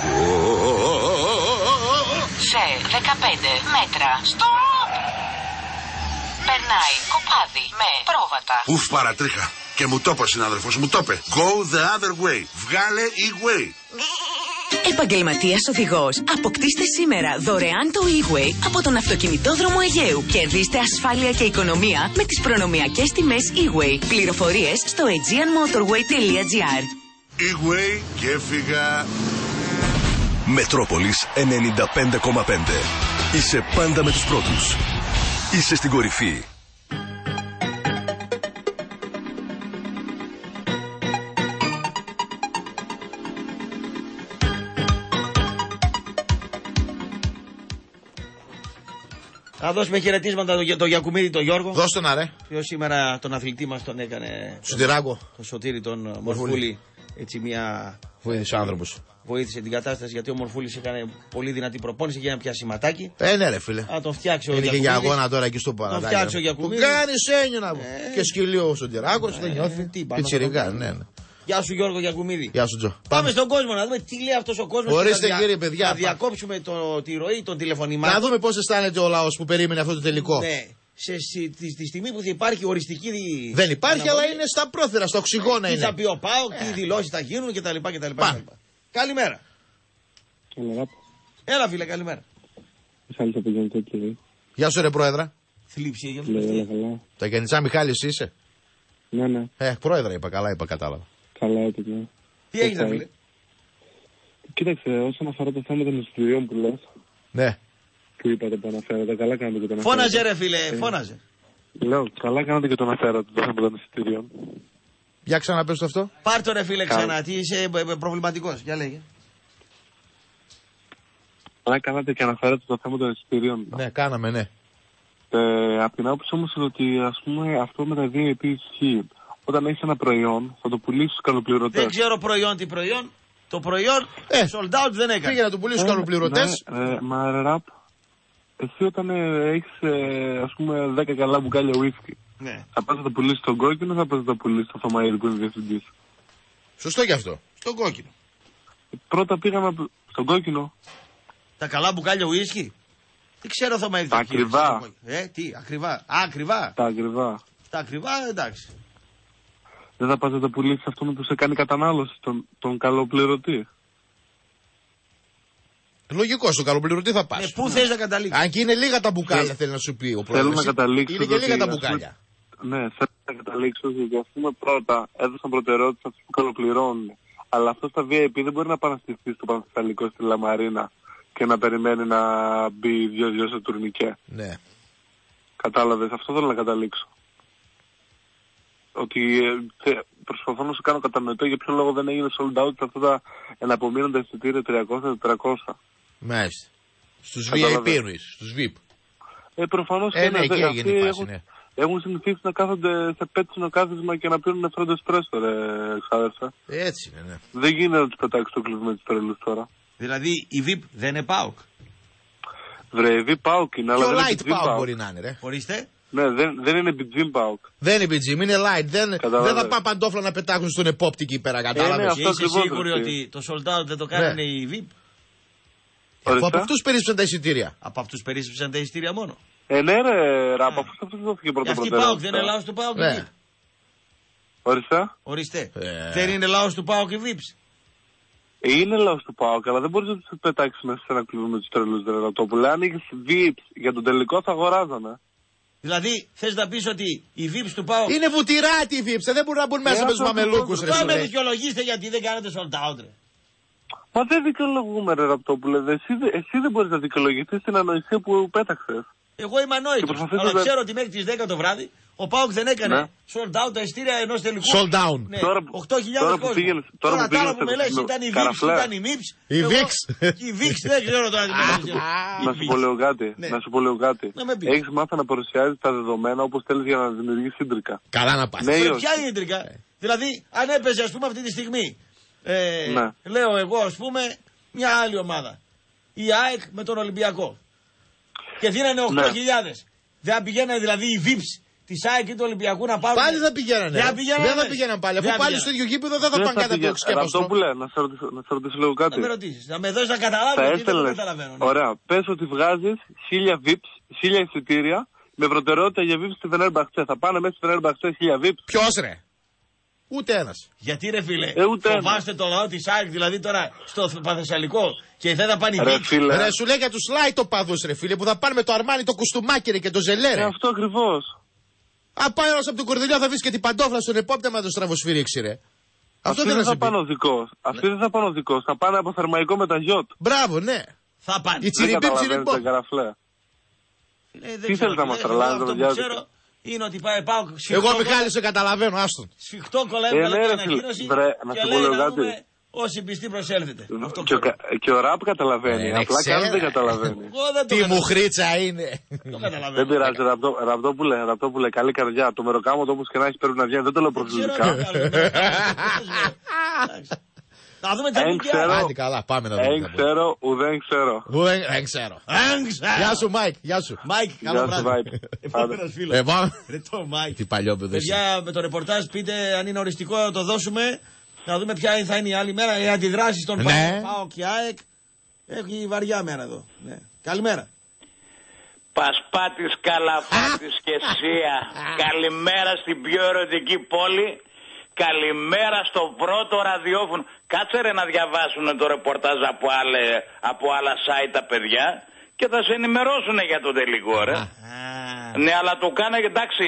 Σε 15 μέτρα στοπ. Περνάει κοπάδι με πρόβατα.
Ουφ, παρατρίχα. Και μου το είπε ο συνάδελφος, μου το είπε. Go the other way. Βγάλε e-way.
Επαγγελματίας οδηγός. Αποκτήστε σήμερα δωρεάν το e-way από τον Αυτοκινητόδρομο Αιγαίου. Κερδίστε ασφάλεια και οικονομία με τις προνομιακές τιμές e-way. Πληροφορίες στο aegeanmotorway.gr.
E-way και έφυγα. Μετρόπολης 95,5. Είσαι πάντα με τους πρώτους. Είσαι στην κορυφή.
Θα δώσουμε χαιρετίσματα για τον Γιακουμίδη, τον Γιώργο.
Δώστε να ρε.
Ποιο σήμερα τον αθλητή μας τον έκανε.
Σωτηράγκο.
Τον Σωτήρη, τον Μορφούλη. Έτσι μια.
Βοήθησε ο άνθρωπος.
Βοήθησε την κατάσταση γιατί ο Μορφούλης έκανε πολύ δυνατή προπόνηση για να πιάσει σηματάκι.
Ναι, ρε φίλε.
Να τον φτιάξει ο
Γιακουμίδη. Είναι και για αγώνα τώρα εκεί στο
Παναδάκι. Τον φτιάξει ο Γιακουμίδη.
Του κάνει έννοιο να και σκυλίο ο Σωτηράγκος, δεν νιώθει. Πιτσιρικά, ναι.
Γεια σου Γιώργο Γιακουμίδη.
Γεια σου Τζο.
Πάμε στον κόσμο να δούμε τι λέει αυτός ο κόσμος.
Ορίστε κύριε παιδιά.
Να διακόψουμε τη ροή των τηλεφωνημάτων.
Να δούμε πώς αισθάνεται ο λαός που περίμενε αυτό το τελικό.
Ναι. Τη στιγμή που θα υπάρχει οριστική.
Δεν υπάρχει, αλλά είναι στα πρόθυρα, στο οξυγόνα είναι.
Τι θα πει ο ΠΑΟΚ, τι δηλώσεις θα γίνουν κτλ. Καλημέρα. Έλα φίλε, καλημέρα.
Γεια σου ρε πρόεδρα.
Θλίψη για
Τα Γεννητσά Μιχάλης είσαι?
Ναι.
Πρόεδρα είπα, καλά είπα, κατάλαβα.
Καλά έτοιμο.
Τι έγινε φίλε?
Κοίταξε, όσον αφορά το θέμα των εισιτηρίων που λες.
Ναι.
Που είπατε που αναφέρατε, καλά κάνατε και τον αναφέρατε.
Φώναζε ρε φίλε, φώναζε.
Λέω, καλά κάνατε και τον αναφέρατε το θέμα των εισιτηρίων.
Για ξαναπες το αυτό.
Πάρ' το ρε φίλε ξανά, τι είσαι προβληματικός, για λέγε.
Καλά κάνατε και αναφέρατε το θέμα των εισιτηρίων.
Ναι, κάναμε, ναι.
Απ' την άποψη όμως είναι ότι ας πούμε αυτό με τα VIP ισχύει. Όταν έχεις ένα προϊόν, θα το πουλήσεις στους καλοπληρωτές.
Δεν ξέρω προϊόν τι προϊόν. Το προϊόν sold out δεν έκανε.
Πήγε να το πουλήσεις στους καλοπληρωτές.
Μα ραπ, εσύ όταν έχεις ας πούμε 10 καλά μπουκάλια whisky, θα πας να το πουλήσεις στον κόκκινο ή θα πας να το πουλήσεις στο Θωμαΐρη που είναι διευθυντής?
Σωστό κι αυτό. Στον κόκκινο.
Πρώτα πήγαμε στον κόκκινο.
Τα καλά μπουκάλια whisky. Τι ξέρω θα μάθει.
Τα ακριβά.
Τι, ακριβά. Ακριβά.
Τα ακριβά.
Τα ακριβά, εντάξει.
Δεν θα πας να το πουλήσεις αυτόν που σε κάνει κατανάλωση, τον καλοπληρωτή?
Λογικό, στον καλοπληρωτή θα πας.
Πού θες να καταλήξεις?
Αν και είναι λίγα τα μπουκάλια, θέλει να σου πει ο πρόεδρος.
Θέλω να καταλήξω.
Είναι και λίγα τα μπουκάλια.
Ναι, θέλω να καταλήξω γιατί ας πούμε πρώτα έδωσαν προτεραιότητα σε αυτούς που καλοπληρώνουν. Αλλά αυτό στα VIP δεν μπορεί να παραστηθεί στο Πανθεσσαλικό στη Λαμαρίνα και να περιμένει να μπει 2-2 σε τουρνικέ.
Ναι.
Κατάλαβες, αυτό θέλω να καταλήξω. Ότι προσπαθώ να σου κάνω κατανοητό για ποιο λόγο δεν έγινε sold out σε αυτά τα εναπομείνοντα εισιτήρια 300-400.
Μάλιστα. Στους VIP εννοείς, στους VIP.
Προφανώς
και ναι, εκεί έγινε η φάση, ναι.
Έχουν συνηθίσει να κάθονται σε πέτσινο κάθισμα και να πίνουν φρόντε εσπρέσο, ρε ξάδερφε.
Έτσι είναι, ναι.
Δεν γίνεται να τους πετάξει το κλειδί με τους τρελούς τώρα.
Δηλαδή η VIP δεν είναι ΠΑΟΚ.
Βρε, η VIP ΠΑΟΚ είναι, αλλά δεν είναι
light ΠΑΟΚ μπορεί να είναι, ρε.
Ορίστε.
Ναι, δεν είναι πιτζίμ ΠΑΟΚ.
Δεν είναι πιτζίμ, είναι light. Δεν θα πάει παντόφλα να πετάξουν στον επόπτη εκεί πέρα, κατάλαβες.
Και είσαι σίγουροι ότι το sold out δεν το κάνουν οι VIP?
Από αυτούς περίσσεψαν τα εισιτήρια.
Από αυτούς περίσσεψαν τα εισιτήρια μόνο.
Ναι, ρε, από αυτούς δόθηκε πρώτα προτεραιότητα.
ΠΑΟΚ δεν είναι λαός του ΠΑΟΚ η VIP. Ορίστε. Δεν είναι λαός του ΠΑΟΚ η VIPs.
Είναι λαός του ΠΑΟΚ, αλλά δεν μπορείς να τους πετάξεις μέσα σε ένα κλουβί με τους τρελούς δρερατόπουλα. Αν είχες VIPs για τον τελικό θα αγοράζανε.
Δηλαδή, θες να πεις ότι οι VIPs του ΠΑΟΚ.
Είναι βουτυράτη οι VIPs, δεν μπορούν να μπουν μέσα με τους μαμελούκους, ρε.
Πάμε δικαιολογήστε γιατί δεν κάνετε sold out, ρε.
Μα δεν δικαιολογούμε, ρε Ραπτόπουλε. Εσύ δεν μπορείς να δικαιολογηθείς την ανοησία που πέταξες.
Εγώ είμαι ανόητος. Αλλά ξέρω ότι μέχρι τις 10 το βράδυ Ο ΠΑΟΚ δεν έκανε sold out τα εισιτήρια ενός τελικού.
Sold down.
Ναι, 8.000 κόσμο. Τώρα που με λες ήταν η VIX, ήταν η MIPS.
Η VIX.
Η VIX δεν ξέρω τώρα.
Να σου πω λίγο κάτι. Έχεις μάθει να παρουσιάζεις τα δεδομένα όπως θέλεις για να δημιουργείς ίντρικα.
Καλά να πας.
Ποια είναι η ίντρικα? Δηλαδή, αν έπαιζε ας πούμε αυτή τη στιγμή, λέω εγώ ας πούμε μια άλλη ομάδα, η ΑΕΚ με τον Ολυμπιακό, και δίνανε 8.000. Δεν θα πηγαίνανε δηλαδή οι VIPs της ΑΕΚ και του Ολυμπιακού να πάρουν?
Πάλι θα πηγαίνανε. Δεν θα πηγαίνανε πάλι. Αφού πάλι στο ίδιο γήπεδο δεν θα πάνε κάτω από το σκέπαστο.
Ραπτόπουλε, να σε ρωτήσω λίγο κάτι.
Να με ρωτήσεις, να με δώσεις να καταλάβω, γιατί δεν καταλαβαίνω.
Ωραία, πες ότι βγάζεις 1.000 VIPs, 1.000 εισιτήρια με προτεραιότητα για VIPs στη Φενέρμπαχτσε. Θα πάνε μέσα στη Φενέρμπαχτσε 1.000 VIPs?
Ποιος ρε? Ούτε ένας.
Γιατί ρε φίλε, φοβάστε το λαό της ΑΕΚ δηλαδή τώρα στο Παθεσσαλικό και δεν θα πάνε οι VIPs?
Ρε σου λέει για τους light οπαδούς ρε φίλε που θα πάνε με το Αρμάνι, το κουστούμάκι και το ζελέρε.
Αυτό ακριβώς.
Πάει ένας από τον Κορδελιό, θα βρεις και την παντόφλα στον επόπτεμα το στραβοσφυρίξει ρε.
Αυτό δεν θα πάνε οδικός. Αυτοί δεν θα πάνε οδικός. Θα πάνε από θερμαϊκό με τα γιότ.
Μπράβο, ναι.
Θα πάνε.
Η τσιριμπίμ.
Τι θέλετε να μας τρελάνε το διάστημα?
Είναι ότι πάω.
Εγώ Μιχάλη σε καταλαβαίνω, άστον.
Σφιχτό κολλάει την ανακοίνωση και λέει να πούμε όσοι πιστοί προσέλθετε.
Και ο Ραπ καταλαβαίνει. Απλά κανείς δεν καταλαβαίνει.
Τι μουχρίτσα είναι.
Δεν πειράζει, Ραπτόπουλε, καλή καρδιά. Το μεροκάμωτο όπως και να έχει πρέπει να βγαίνει. Δεν το λέω προσβλητικά.
Να δούμε τα
Άντε καλά, πάμε να δούμε.
Δεν ξέρω, ουδέν ξέρω.
Δεν ξέρω. Γεια σου Μάικ, γεια σου.
Μάικ, καλό βράδυ. Επόμενος φίλος.
Τι παλιό παιδί.
Παιδιά, με το ρεπορτάζ πείτε αν είναι οριστικό να το δώσουμε. Να δούμε ποια θα είναι η άλλη μέρα. Οι αντιδράσεις των ΠΑΟΚ και ΑΕΚ. Έχει βαριά μέρα εδώ. Καλημέρα.
Πασπάτης, Καλαφάτης και Σία. Καλημέρα στην πιο ερωτική πόλη. Καλημέρα στο πρώτο ραδιόφωνο. Κάτσε ρε να διαβάσουν το ρεπορτάζ από άλλα site τα παιδιά και θα σε ενημερώσουν για το τελικό ρε. Ναι, αλλά το κάνατε, εντάξει,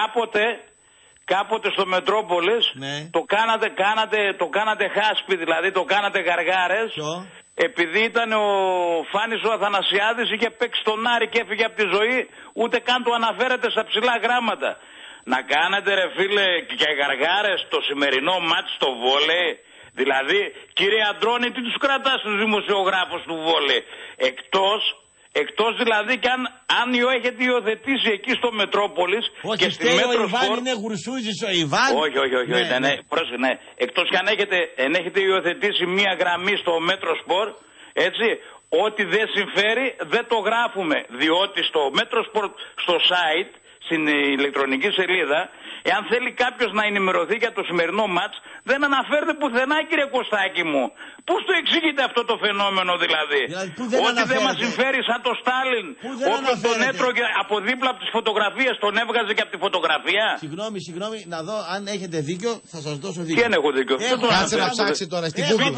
κάποτε στο Μετρόπολης το κάνατε χάσπι, δηλαδή το κάνατε γαργάρες. Επειδή ήταν ο Φάνης ο Αθανασιάδης, είχε παίξει τον Άρη και έφυγε από τη ζωή, ούτε καν το αναφέρεται στα ψηλά γράμματα. Να κάνετε ρε φίλε και γαργάρες το σημερινό μάτς στο βόλεϊ. Δηλαδή, κύριε Αντρώνη, τι τους κρατάς τους δημοσιογράφους του βόλεϊ? Εκτός δηλαδή και αν έχετε υιοθετήσει εκεί στο Μετρόπολης.
Όχι,
και στη Μέτρο
ο Ιβάν είναι γουρσούζης ο Ιβάν.
Όχι. Ναι. Εκτός και αν έχετε υιοθετήσει μία γραμμή στο Μέτρο Σπορ, έτσι, ό,τι δεν συμφέρει δεν το γράφουμε. Διότι στο Μέτρο Σπορ, στο site, στην ηλεκτρονική σελίδα, εάν θέλει κάποιος να ενημερωθεί για το σημερινό μάτς, δεν αναφέρεται πουθενά, κύριε Κωστάκη μου. Πώς το εξηγείτε αυτό το φαινόμενο δηλαδή? Ότι δεν μας συμφέρει σαν το Στάλιν, όποιον τον έτρωγε από δίπλα από τις φωτογραφίες, τον έβγαζε και από τη φωτογραφία.
Συγγνώμη, να δω αν έχετε δίκιο, θα σας δώσω δίκιο.
Τι αν έχω δίκιο?
Κάτσε να ψάξει τώρα στην Google.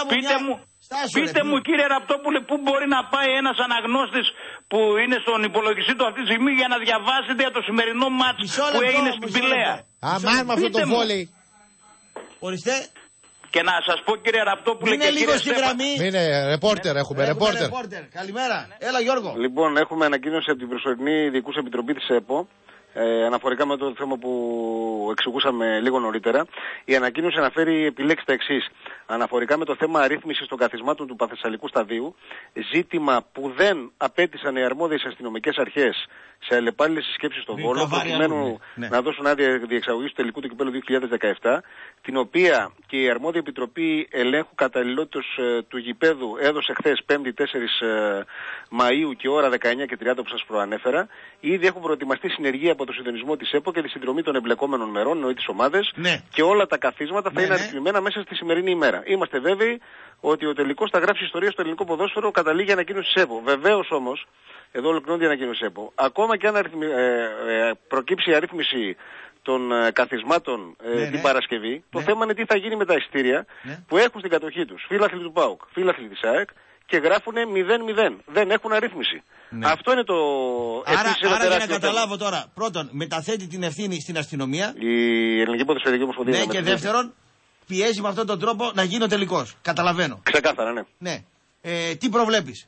Πείτε μου κύριε Ραπτόπουλε, πού μπορεί να πάει ένας αναγνώστης που είναι στον υπολογιστή του αυτή τη στιγμή για να διαβάσετε για το σημερινό μάτς που έγινε στην Πηλαία?
Αμάν με αυτό το βόλεϊ.
Ορίστε.
Και να σας πω κύριε Ραπτόπουλε,
είναι λίγο στη γραμμή.
Είναι ρεπόρτερ, έχουμε ρεπόρτερ.
Καλημέρα. Έλα Γιώργο.
Λοιπόν, έχουμε ανακοίνωση από την προσωρινή Διοικούσα Επιτροπή της ΕΠΟ. Αναφορικά με το θέμα που εξηγούσαμε λίγο νωρίτερα, η ανακοίνωση αναφέρει επιλέξει τα εξής. Αναφορικά με το θέμα αρρύθμισης των καθισμάτων του Παθεσσαλικού Σταδίου, ζήτημα που δεν απέτησαν οι αρμόδιες αστυνομικές αρχές σε αλλεπάλληλες συσκέψεις στο Βόλο, προκειμένου να δώσουν άδεια διεξαγωγής του τελικού του κυπέλλου 2017, την οποία και η αρμόδια Επιτροπή Ελέγχου Καταλληλότητας του γηπέδου έδωσε χθες 5η 4 Μαΐου και ώρα 19 και 30 που σας προανέφερα. Ήδη έχουν προετοιμαστεί συνεργεία από το συντονισμό της ΕΠΟ και τη συνδρομή των εμπλεκόμενων μερών, εννοεί τις ομάδες, και όλα τα καθίσματα θα είναι αριθμημένα μέσα στη σημερινή ημέρα. Είμαστε βέβαιοι ότι ο τελικός θα γράψει ιστορία στο ελληνικό ποδόσφαιρο, καταλήγει η ανακοίνωση της ΕΠΟ. Βεβαίως όμως, εδώ ολοκληρώνει η ανακοίνωση της ΕΠΟ, ακόμα και αν προκύψει η αρρύθμιση των καθισμάτων την Παρασκευή, το θέμα είναι τι θα γίνει με τα εισιτήρια που έχουν στην κατοχή τους φίλαθλοι του ΠΑΟΚ, φίλαθλοι της ΑΕΚ και γράφουν 0-0. Δεν έχουν αρρύθμιση. Αυτό είναι το
άρα για να καταλάβω τώρα, πρώτον, μεταθέτει την ευθύνη στην αστυνομία.
Η Ελληνική Ποδοσφαιρική Ομοσπονδία.
Ναι, και δεύτερον, πιέζει με αυτόν τον τρόπο να γίνει ο τελικός. Καταλαβαίνω.
Ξεκάθαρα, ναι.
Τι προβλέπεις?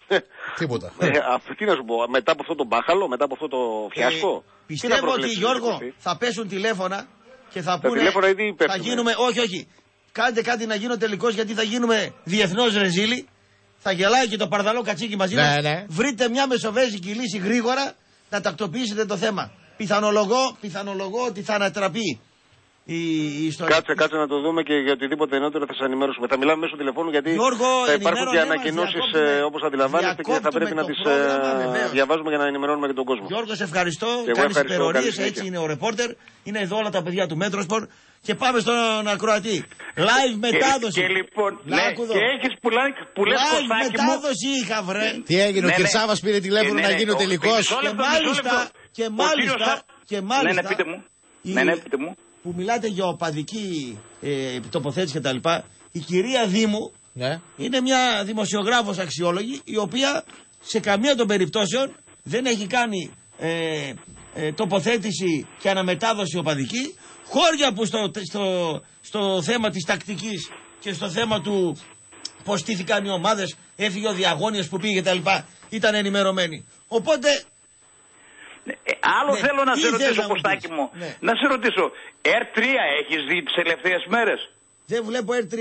Τίποτα.
Τι να σου πω, μετά από αυτό το μπάχαλο, μετά από αυτό το φιάσκο.
Πιστεύω ότι, Γιώργο, θα πέσουν τηλέφωνα και θα πούνε. Θα γίνουμε. Όχι. Κάντε κάτι να γίνω τελικός, γιατί θα γίνουμε διεθνώς ρεζίλοι. Θα γελάει και το παρδαλό κατσίκι μαζί μας. Βρείτε μια μεσοβέζικη λύση γρήγορα να τακτοποιήσετε το θέμα. Πιθανολογώ ότι θα ανατραπεί η ιστορία.
Κάτσε να το δούμε και για οτιδήποτε νεότερο θα σας ενημερώσουμε. Θα μιλάμε μέσω τηλεφώνου, γιατί θα υπάρχουν και ανακοινώσεις όπως αντιλαμβάνεστε και θα πρέπει να τις διαβάζουμε για να ενημερώνουμε και τον κόσμο.
Γιώργο, σε ευχαριστώ. Κάνεις υπερορίες, έτσι είναι ο ρεπόρτερ. Είναι εδώ όλα τα παιδιά του Μέτροσπορ. Και πάμε στον ακροατή. Live μετάδοση.
Και λοιπόν, και έχεις που λες
Live μετάδοση είχα, βρε.
Τι έγινε, ο Κυρσάβας πήρε τηλέφωνο να γίνει ο τελικός.
Και μάλιστα.
Ναι, πείτε μου.
Που μιλάτε για οπαδική τοποθέτηση κτλ. Η κυρία Δήμου είναι μια δημοσιογράφος αξιόλογη, η οποία σε καμία των περιπτώσεων δεν έχει κάνει τοποθέτηση και αναμετάδοση οπαδική. Χώρια που στο θέμα της τακτικής και στο θέμα του πώς στήθηκαν οι ομάδες, έφυγε ο Διαγώνιος που πήγε κτλ. Ήταν ενημερωμένοι. Οπότε.
Θέλω να σε ρωτήσω, Κωστάκη μου. Να σε ρωτήσω, R3 έχεις δει τις τελευταίες μέρες?
Δεν βλέπω R3.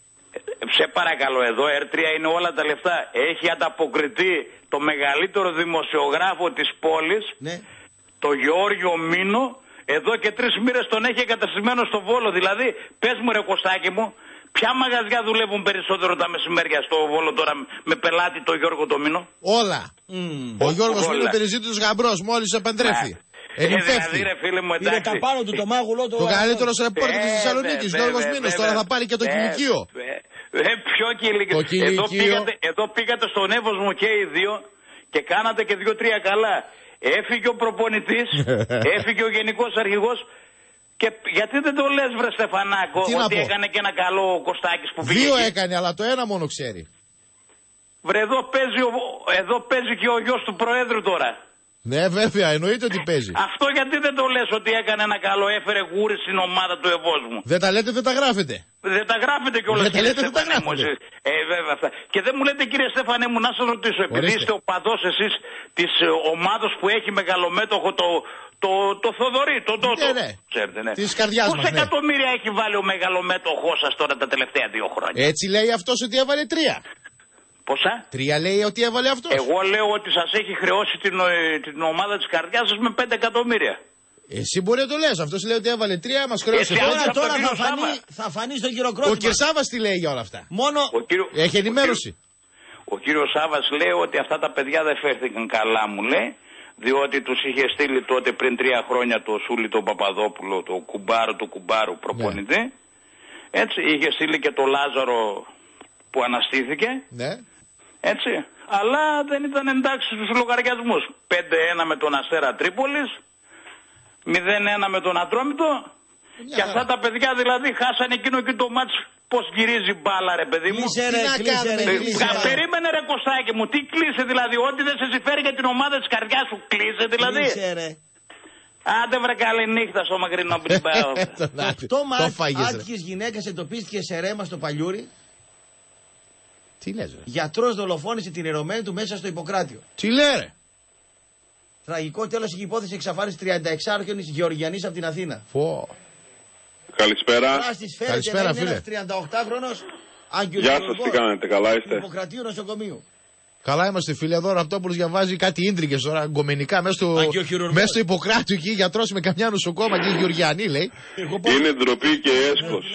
Σε παρακαλώ, εδώ R3 είναι όλα τα λεφτά. Έχει ανταποκριθεί το μεγαλύτερο δημοσιογράφο της πόλης, το Γεώργιο Μήνο. Εδώ και 3 μήνες τον έχει εγκαταστημένο στο Βόλο. Δηλαδή, πες μου, ρε Κωστάκη μου, ποια μαγαζιά δουλεύουν περισσότερο τα μεσημέρια στο Βόλο τώρα με πελάτη το Γιώργο το Μήνο?
Όλα. Ο Γιώργος Μήνο περιζήτητος γαμπρός, μόλις επαντρέφθη.
Δηλαδή, ρε φίλε μου, εντάξει.
Είναι τα πάνω του το μάγουλο του.
Το καλύτερο ρεπόρτερ της Θεσσαλονίκης, Γιώργος Μήνος. Τώρα θα πάρει και το κηλικείο.
Ποιο κηλικείο? Εδώ πήγατε στον Εύωσμο και οι δύο και κάνατε και 2-3 καλά. Έφυγε ο προπονητής, έφυγε ο γενικός αρχηγός. Και γιατί δεν το λες, βρε Στεφανάκο, ότι έκανε και ένα καλό ο Κωστάκης που πήγε?
2 έκανε, αλλά το ένα μόνο ξέρει.
Βρε, εδώ παίζει και ο γιος του Προέδρου τώρα.
Ναι, βέβαια, εννοείται ότι παίζει.
Αυτό γιατί δεν το λες ότι έκανε ένα καλό, έφερε γούρι στην ομάδα του Ευόσμου?
Δεν τα λέτε, δεν τα γράφετε.
Δεν τα γράφετε κιόλας.
Δεν τα λέτε, δεν τα γράφετε.
Βέβαια αυτά. Και δεν μου λέτε, κύριε Στέφανε μου, να σας ρωτήσω, επειδή είστε οπαδός εσείς της ομάδος που έχει μεγαλομέτωχο το Θοδωρή, τον Τότο. Ξέρετε, ναι.
Της καρδιάς μας,
πόσα εκατομμύρια έχει βάλει ο μεγαλομέτωχός σας τώρα τα τελευταία 2 χρόνια?
Έτσι λέει αυτός ότι έβαλε 3.
Πόσα?
3 λέει ότι έβαλε αυτός.
Εγώ λέω ότι σας έχει χρεώσει την ομάδα της καρδιάς σας με 5 εκατομμύρια.
Εσύ μπορεί να το λες. Αυτός λέει ότι έβαλε 3, μας χρεώσει.
Τώρα θα φανεί στον χειροκρότημα.
Ο Κυρσάβας τι λέει για όλα αυτά?
Μόνο
έχει ενημέρωση.
Ο κύριος Σάβας λέει ότι αυτά τα παιδιά δεν φέρθηκαν καλά, μου λέει, διότι τους είχε στείλει τότε πριν 3 χρόνια το Σούλη τον Παπαδόπουλο, το κουμπάρου προπονητή. Έτσι, είχε στείλει και το Λάζαρο που αναστήθηκε.
Ναι.
Έτσι. Αλλά δεν ήταν εντάξει στους λογαριασμούς. 5-1 με τον Αστέρα Τρίπολης, 0-1 με τον Ατρόμητο. Και αυτά τα παιδιά δηλαδή χάσανε εκείνο και το μάτς. Πώς γυρίζει μπάλα, ρε παιδί μου.
Κλείσε.
Περίμενε, ρε Κωστάκη μου, τι κλείσε δηλαδή? Ό,τι δεν σε συμφέρει για την ομάδα της καρδιάς σου, κλείσε δηλαδή. Άντε βρε, καλή νύχτα στο μακρινό μπιμπάο.
8 άτυχες γυναίκες εντοπίστηκε σε Ρέμα στο Παλιούρι.
Τι λες, ρε?
Γιατρός δολοφόνησε την ερωμένη του μέσα στο Ιπποκράτιο.
Τι λέει, ρε?
Τραγικό τέλος η υπόθεση εξαφάνιση 36χρονης Γεωργιανής από την Αθήνα.
Καλησπέρα.
Καλησπέρα, φίλε.
38χρονος
Γεια σας, τι κάνετε, καλά είστε?
Ιπποκρατίου νοσοκομείου.
Καλά είμαστε, φίλε. Εδώ ο Ραπτόπουλος διαβάζει κάτι ίντρικες τώρα, γκομενικά, μέσα στο Ιπποκράτιο εκεί, γιατρός με καμιά νοσοκόμα και η Γεωργιανή, λέει.
Είναι ντροπή και έσχος.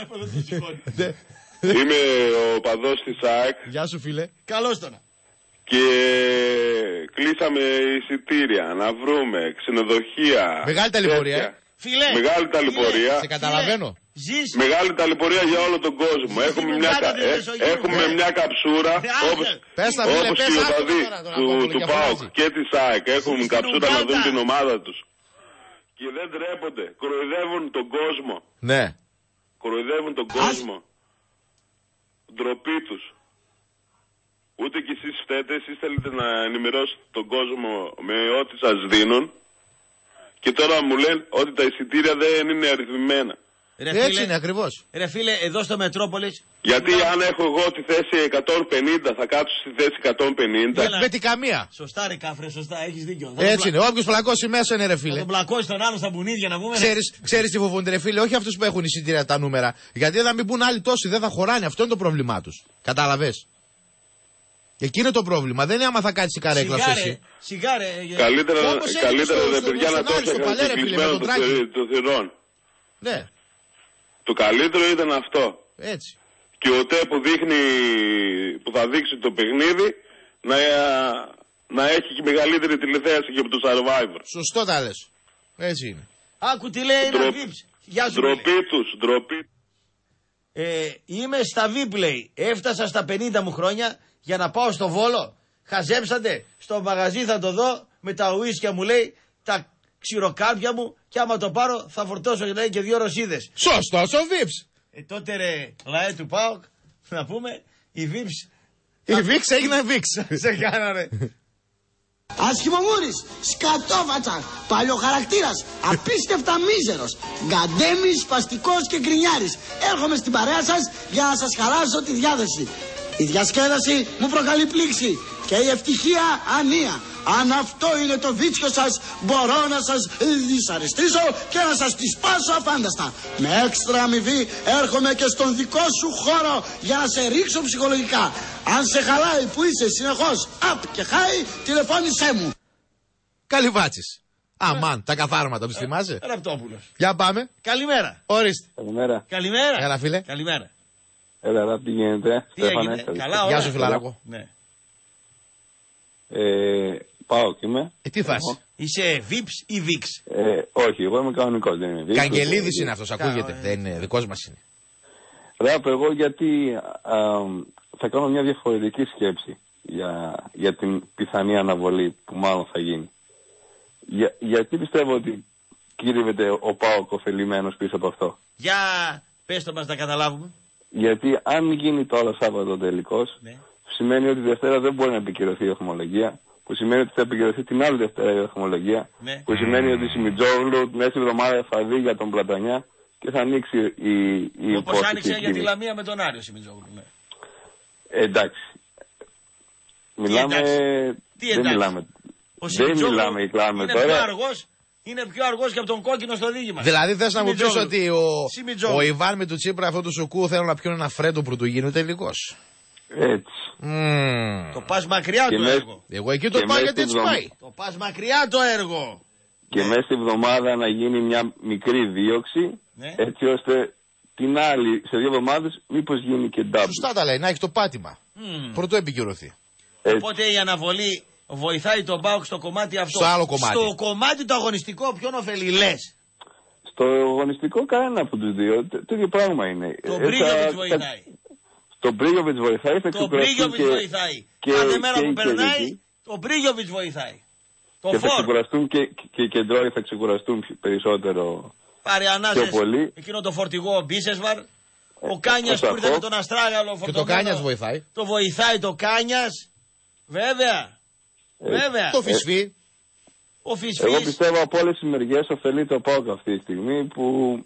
Είμαι ο παδός της ΑΕΚ.
Γεια σου, φίλε.
Καλώς τώρα.
Και κλείσαμε εισιτήρια να βρούμε ξενοδοχεία.
Μεγάλη ταλαιπωρία.
Φίλε,
μεγάλη ταλαιπωρία.
Σε καταλαβαίνω.
Μεγάλη ταλαιπωρία για όλο τον κόσμο. Έχουμε μια καψούρα όπως οι οπαδοί του ΠΑΟΚ και της ΑΕΚ. Έχουν καψούρα να δουν την ομάδα τους. Και δεν τρέπονται. Κοροϊδεύουν τον κόσμο.
Ναι.
Κοροϊδεύουν τον κόσμο. Ντροπή τους. Ούτε κι εσείς φταίτε. Εσείς θέλετε να ενημερώσετε τον κόσμο με ό,τι σας δίνουν. Και τώρα μου λένε ότι τα εισιτήρια δεν είναι αριθμημένα.
Έτσι είναι ακριβώς.
Ρε φίλε, εδώ στο Μετρόπολης.
Γιατί αν έχω εγώ τη θέση 150, θα κάτσω στη θέση 150.
Με την καμία.
Σωστά, ρε Κάφρε, σωστά, έχεις δίκιο.
Έτσι είναι. Όποιος πλακώσει μέσα είναι, ρε φίλε.
Θα τον πλακώσει τον άλλο στα μπουνίδια να πούμε.
Ξέρεις τι φοβούνται, ρε φίλε, όχι αυτούς που έχουν εισιτήρια τα νούμερα. Γιατί θα μην μπουν άλλοι τόσοι, δεν θα χωράνε. Αυτό είναι το πρόβλημά τους. Κατάλαβες. Εκεί είναι το πρόβλημα. Δεν είναι άμα θα κάτσει η καρέκλα σου εσύ.
Καλύτερα ρε παιδιά να το έχετε κλεισμένο το θυρών.
Ναι.
Το καλύτερο ήταν αυτό.
Έτσι.
Και ο ΤΕ που θα δείξει το παιχνίδι να έχει και μεγαλύτερη τηλεθέαση και από το Survivor.
Μου τα λες. Έτσι είναι.
Άκου τι λέει ένα Vips. Γεια σου.
Ντροπή.
Είμαι στα VIP, λέει. Έφτασα στα 50 μου χρόνια για να πάω στο Βόλο. Χαζέψατε. Στο μαγαζί θα το δω με τα ουίσκια μου, λέει, τα ξηροκάρπια μου, και άμα το πάρω θα φορτώσω, λέει, και 2 ρωσίδες.
Σωστός ο Vips.
Τότε ρε λαέ του ΠΑΟΚ, να πούμε, οι Vips.
Οι Vips έγιναν Vips.
Σε κάνανε.
Ασχημομούρης, σκατόφατσα, παλιοχαρακτήρας, απίστευτα μίζερος, γκαντέμις, σπαστικός και γκρινιάρης. Έρχομαι στην παρέα σας για να σας χαράσω τη διάθεση. Η διασκέδαση μου προκαλεί πλήξη και η ευτυχία ανία. Αν αυτό είναι το βίτσιο σας, μπορώ να σας δυσαρεστήσω και να σας τη σπάσω αφάνταστα. Με έξτρα αμοιβή έρχομαι και στον δικό σου χώρο για να σε ρίξω ψυχολογικά. Αν σε χαλάει που είσαι συνεχώς up και high, τηλεφώνησέ μου.
Καλυβάτσης. Αμάν, τα καθάρματα τους θυμάσαι.
Ραπτόπουλος.
Για πάμε.
Καλημέρα.
Ορίστε.
Καλημέρα.
Έλα φίλε.
Καλημέρα.
Έλα, τι γίνεται.
Τι έγινε. Καλά,
γεια σου φιλαράκο.
Ναι.
Πάω και είμαι.
Τι θα είσαι.
Είσαι Vips ή Vix?
Όχι, εγώ είμαι κανονικός, δεν είμαι Vix.
Καγγελίδης είναι αυτός, ακούγεται. Δεν είναι δικός μας είναι.
Ράπ, εγώ γιατί θα κάνω μια διαφορετική σκέψη για την πιθανή αναβολή που μάλλον θα γίνει. Γιατί πιστεύω ότι κρύβεται ο ΠΑΟΚ ωφελημένος πίσω από αυτό.
Για πες το μας να καταλάβουμε.
Γιατί αν γίνει τώρα Σάββατο τελικός, σημαίνει ότι Δευτέρα δεν μπορεί να επικυρωθεί η βαθμολογία, που σημαίνει ότι θα επικυρωθεί την άλλη Δευτέρα η βαθμολογία, που σημαίνει ότι η Σιμιτζόγλου μέσα στη εβδομάδα θα δει για τον Πλατανιά και θα ανοίξει η υπόθεση.
Όπως άνοιξε για τη Λαμία με τον Άριο Σιμιτζόγλου. Ναι.
Εντάξει. Μιλάμε. Δεν μιλάμε. Δεν μιλάμε τώρα.
Πιο αργός. Είναι πιο αργός και από τον κόκκινο στο δίγημα.
Δηλαδή θες να μου πεις ότι ο Ιβάν με του Τσίπρα αυτό του Σουκού θέλουν να πιούν ένα φρέντο πρωτογίνου τελικώς.
Έτσι.
Το πας μακριά το έργο.
Εγώ εκεί το πάω γιατί έτσι πάει.
Το πας μακριά το έργο.
Και μέσα στη βδομάδα να γίνει μια μικρή δίωξη, έτσι ώστε την άλλη σε 2 εβδομάδες μήπως γίνει και double.
Σωστά τα λέει, να έχει το πάτημα. Πρωτού επικυρωθεί.
Οπότε η αναβολή βοηθάει τον ΠΑΟΚ στο κομμάτι αυτό.
Στο άλλο κομμάτι.
Στο κομμάτι το αγωνιστικό, ποιον ωφελεί, λες?
Στο αγωνιστικό κανένα από τους δύο. Το ίδιο πράγμα είναι.
Το Μπρίγιοβιτς βοηθάει.
Το Μπρίγιοβιτς βοηθάει.
Το Μπρίγιοβιτς βοηθάει. Κάθε μέρα που περνάει, το Μπρίγιοβιτς βοηθάει.
Και θα ξεκουραστούν και οι κεντρώοι θα ξεκουραστούν περισσότερο.
Πάρε ανάσες. Εκείνο το φορτηγό, ο Μπίσεσβαρ. Ο Κάνιας που ήρθε με τον Αστράγαλο.
Και το Κάνιας βοηθάει.
Το βοηθάει το Κάνιας. Βέβαια. Βέβαια.
Το Φυσφί.
Εγώ πιστεύω από όλες τις μεριές ωφελεί το ΠΑΟΚ αυτή τη στιγμή που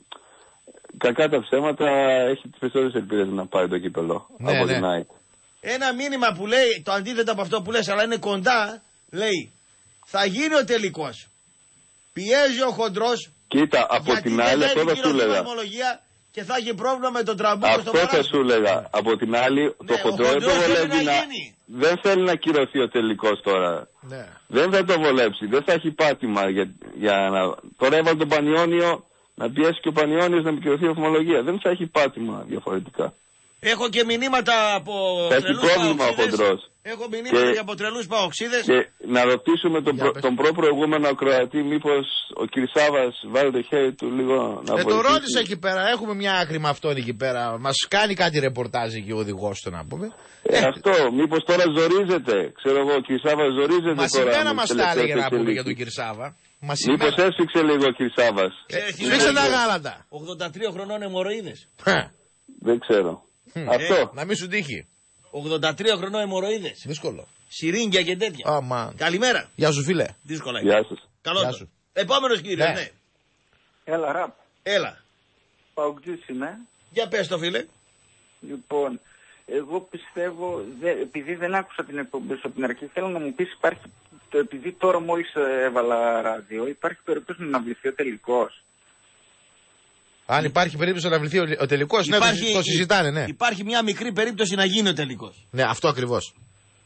κακά τα ψέματα έχει τις περισσότερες ελπίδες να πάρει το κύπελο από την ΑΕΚ.
Ένα μήνυμα που λέει το αντίθετο από αυτό που λες, αλλά είναι κοντά, λέει θα γίνει ο τελικός. Πιέζει ο χοντρός.
Κοίτα, από την άλλη αυτό θα σου έλεγα.
Και θα έχει πρόβλημα με τον Τραμπούκο στο
παράδειγμα. Αυτό θα σου έλεγα. Από την άλλη, το χοντρό δεν το βολεύει δεν θέλει να κυρωθεί ο τελικός τώρα.
Ναι.
Δεν θα το βολέψει. Δεν θα έχει πάτημα για να... Τώρα έβαλε τον Πανιόνιο να πιέσει και ο Πανιόνιος να κυρωθεί η βαθμολογία. Δεν θα έχει πάτημα διαφορετικά.
Έχω και μηνύματα από τρελούς παοξίδες. Έχω μηνύματα και από τρελούς παοξίδες.
Και να ρωτήσουμε τον προηγούμενο ακροατή μήπως ο Κυρσάβας βάλει το χέρι του λίγο να βοηθήσει.
Το ρώτησα εκεί πέρα. Έχουμε μια άκρη με αυτόν εκεί πέρα. Μας κάνει κάτι ρεπορτάζ εκεί ο οδηγός του να πούμε.
Αυτό. Μήπως τώρα ζορίζεται. Ξέρω εγώ ο Κυρσάβας ζορίζεται.
Μα σήμερα μας τα έλεγε να πούμε για τον Κυρσάβα.
Μήπως έσφιξε λίγο ο Κυρσάβας.
Σφίξε τα γάλατα.
83 χρονών αιμορροίδες.
Δεν ξέρω. Αυτό.
Να μην σου τύχει.
83 χρονών αιμορροίδες.
Δύσκολο.
Σιρήνγκια και τέτοια. Καλημέρα.
Γεια σου φίλε.
Δύσκολα.
Γεια σας.
Καλώς. Επόμενος κύριος, ναι.
Έλα, Ραπ.
Έλα.
Παοκτζής είμαι.
Για πες το, φίλε.
Λοιπόν, εγώ πιστεύω, επειδή δεν άκουσα την εκπομπή από την αρχή, θέλω να μου πεις, επειδή τώρα μόλις έβαλα ράδιο, υπάρχει περίπτωση να αναβληθεί ο τελικός?
Αν υπάρχει περίπτωση να αναβληθεί ο τελικός, ναι, το συζητάνε, ναι.
Υπάρχει μια μικρή περίπτωση να γίνει ο τελικός.
Ναι, αυτό ακριβώς.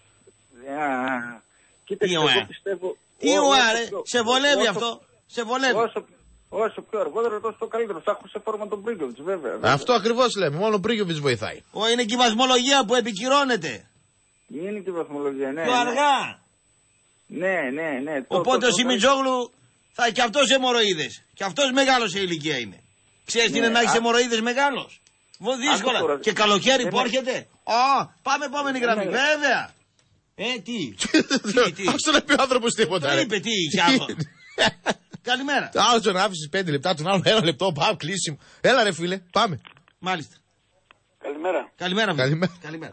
Κοίταξε, εγώ πιστεύω...
Τι ρε, σε βολεύει αυτό, σε βολεύει.
Όσο πιο αργότερα, τόσο το καλύτερο. Θα έχω σε φόρμα τον Πρίγκοβιτς, βέβαια.
Αυτό ακριβώς λέμε. Μόνο ο Πρίγκοβιτς βοηθάει.
Είναι και η βαθμολογία που επικυρώνεται.
Είναι και η βαθμολογία, ναι.
Πιο αργά.
Ναι.
Οπότε ο Σιμιτζόγλου θα έχει και αυτός αιμορροίδες. Και αυτός μεγάλος σε ηλικία είναι. Ξέρεις τι είναι να έχεις αιμορροίδες μεγάλος? Δύσκολα. Και καλοκαίρι που έρχεται. Πάμε επόμενη γραμμή. Βέβαια. Τι.
Πώς τον πει ο άνθρωπος τίποτα.
Δεν είπε τι είχε άλλο. Καλημέρα.
Άλλο τον άφησε 5 λεπτά, τον άλλο 1 λεπτό. Πάμε, κλείσιμο. Έλα, ρε φίλε, πάμε.
Μάλιστα.
Καλημέρα.
Καλημέρα.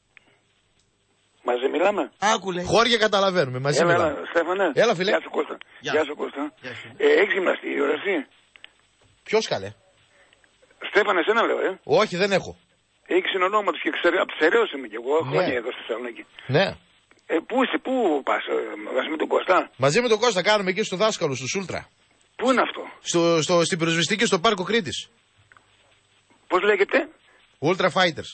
Μαζί μιλάμε.
Άκουλε.
Χώρια καταλαβαίνουμε. Μαζί μιλάμε.
Στέφανε.
Έλα, φίλε.
Γεια σου, Κώστα. Γεια σου, Κώστα. Έχεις γυμναστεί η ώρα εσύ?
Ποιος καλέ?
Στέφανε, εσένα λέω,
Όχι, δεν έχω.
Έχεις συνονόματος και από τις Ερέως είμαι κι εγώ. Χρόνια εδώ στη Θεσσαλονίκη.
Ναι.
Πού είσαι, πού πας, μαζί με τον Κώστα?
Μαζί με τον Κώστα κάνουμε εκεί στο δάσκαλο, στο Σούλτρα.
Πού είναι αυτό?
Στην πυροσβεστική στο πάρκο Κρήτης.
Πώς λέγεται?
Ultra Fighters.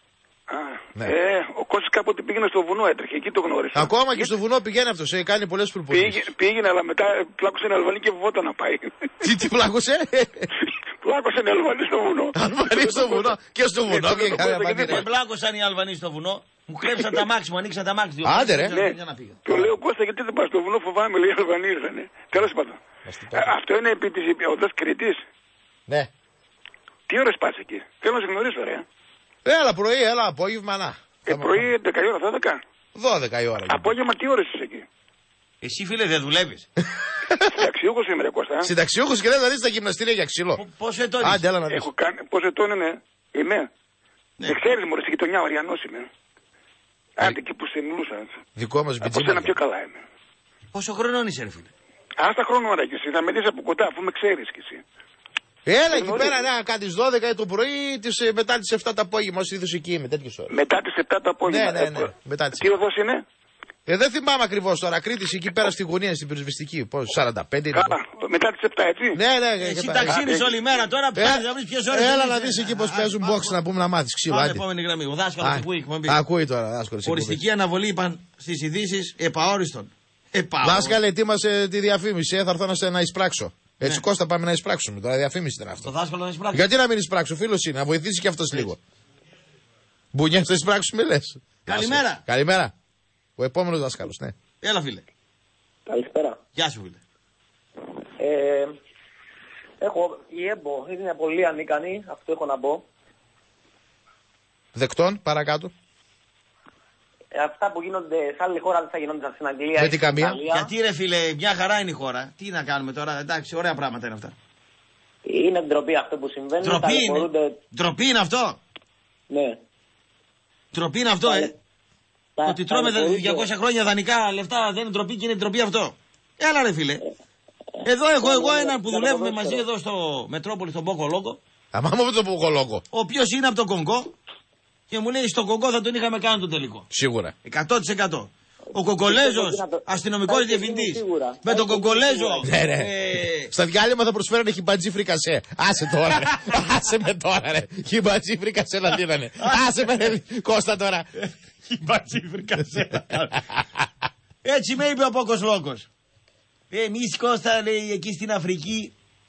Ναι. Ο Κώστας κάποτε πήγαινε στο βουνό, έτρεχε, εκεί το γνώρισα.
Ακόμα και στο βουνό πηγαίνει αυτός, κάνει πολλές προπονήσεις.
Πήγαινε, αλλά μετά πλάκωσε ένα Αλβανί και φοβόταν να πάει.
Τι πλάκωσε?
Πλάκωσε ένα Αλβανί στο βουνό.
Αλβανί στο βουνό και στο βουνό.
Δεν πλάκωσαν οι Αλβανοί στο βουνό. Μου κλέψαν τα μάξι, μου ανοίξαν τα μάξι.
Άντε ρε.
Το λέω Κώστα, γιατί δεν πας στο βουνό, φοβάμαι, λέει οι Αλβανοί ήρθανε. Τέλος πάντων. Αυτό είναι επί της οδός Κρήτης.
Ναι.
Τι ώρες πας εκεί? Θέλω να σε γνωρίσω, ρε.
Έλα πρωί, έλα απόγευμα, να.
Πρωί 10 η ώρα,
12 η ώρα.
Απόγευμα τι ώρες είσαι εκεί?
Εσύ φίλε δεν δουλεύεις?
Συνταξιούχος είμαι, ρε Κώστα.
Συνταξιούχος και δεν θα δεις τα γυμναστήρια για ξύλο.
Πόσο ετών είσαι?
Άντε, έλα να δεις.
Πόσο ετών είμαι? Δεν ξέρεις μωρέ, στη γειτονιά ο Αριανός είμαι. Άντε εκεί που σε μιλούσα.
Δικό μας
από σένα πιο καλά είμαι.
Πόσο χρονών είσαι ρε φίλε?
Άστα χρόνο ώρα κι εσύ, θα με δεις από κοντά αφού με ξέρεις κι εσύ.
Έλα εκεί πέρα, ναι, κάτι 12 το πρωί, μετά τις 7 το απόγευμα, ως είδους εκεί είμαι, τέτοιες ώρες.
Μετά τις 7 το απόγευμα.
Ναι. Μετά τις...
Τι οδός είναι?
Δεν θυμάμαι ακριβώς τώρα, Κρήτης εκεί πέρα στη γωνία, στην πυροσβεστική. Πώς, 45 είναι.
Μετά τις 7, έτσι.
Ναι.
Εσύ ταξίνεις όλη μέρα τώρα, ψάχνεις να βρεις ποιες ώρες.
Έλα να δεις εκεί πώς παίζουν box να πούμε να μάθεις ξύλο.
Πάμε επόμενη γραμμή. Ο δάσκαλος ακούει εκπομπή.
Ακούει τώρα, δάσκαλος.
Οριστική αναβολή είπαν στις ειδήσεις επαόριστον.
Δάσκαλε, ετοίμασε τη διαφήμιση, θα έρθω να εισπράξω. Έτσι, Κώστα, πάμε να εισπράξουμε. Τώρα διαφήμιση ήταν αυτό.
Το δάσκαλο να εισπράξει.
Γιατί να μην εισπράξω, φίλος είναι, να βοηθήσει και αυτός λίγο. Μπουνιά, θα εισπράξουμε, λες. Καλημέρα. Ο επόμενος δάσκαλος, ναι.
Έλα, φίλε.
Καλησπέρα.
Γεια σου, φίλε.
Η ΕΜΠΟ είναι πολύ ανίκανη, αυτό έχω να πω.
Δεκτών, παρακάτω.
Αυτά που γίνονται σε άλλη χώρα δεν θα γίνονται στην Αγγλία.
Με την καμία.
Γιατί ρε φίλε, μια χαρά είναι η χώρα. Τι να κάνουμε τώρα, εντάξει, ωραία πράγματα είναι αυτά.
Είναι ντροπή αυτό που συμβαίνει.
Ντροπή είναι αυτό.
Ναι.
Ντροπή είναι αυτό, Ότι τρώμε 200 χρόνια δανεικά λεφτά δεν είναι ντροπή και είναι ντροπή αυτό. Έλα ρε φίλε. Εδώ έχω εγώ έναν που δουλεύουμε μαζί εδώ στο Μετρόπολη, στον Ποκολόκο.
Αμάμα με τον Ποκολόκο.
Ο οποίος είναι από το Κονγκό. Και μου λέει στο Κονγκό θα τον είχαμε κάνει το τελικό.
Σίγουρα.
100%. Ο Κογκολέζος, αστυνομικός διευθυντής. Με τον Κογκολέζο.
Στα διάλειμμα θα προσφέρανε χιμπατζή φρικασέ. Άσε τώρα. Άσε με τώρα, ρε. Χιμπατζή φρικασέ να δίνανε. Άσε με, ρε. Κώστα τώρα.
Χιμπατζή φρικασέ. Έτσι με είπε ο Πόκος Λόκος. Εμείς, Κώστα, λέει, εκεί στην Αφρική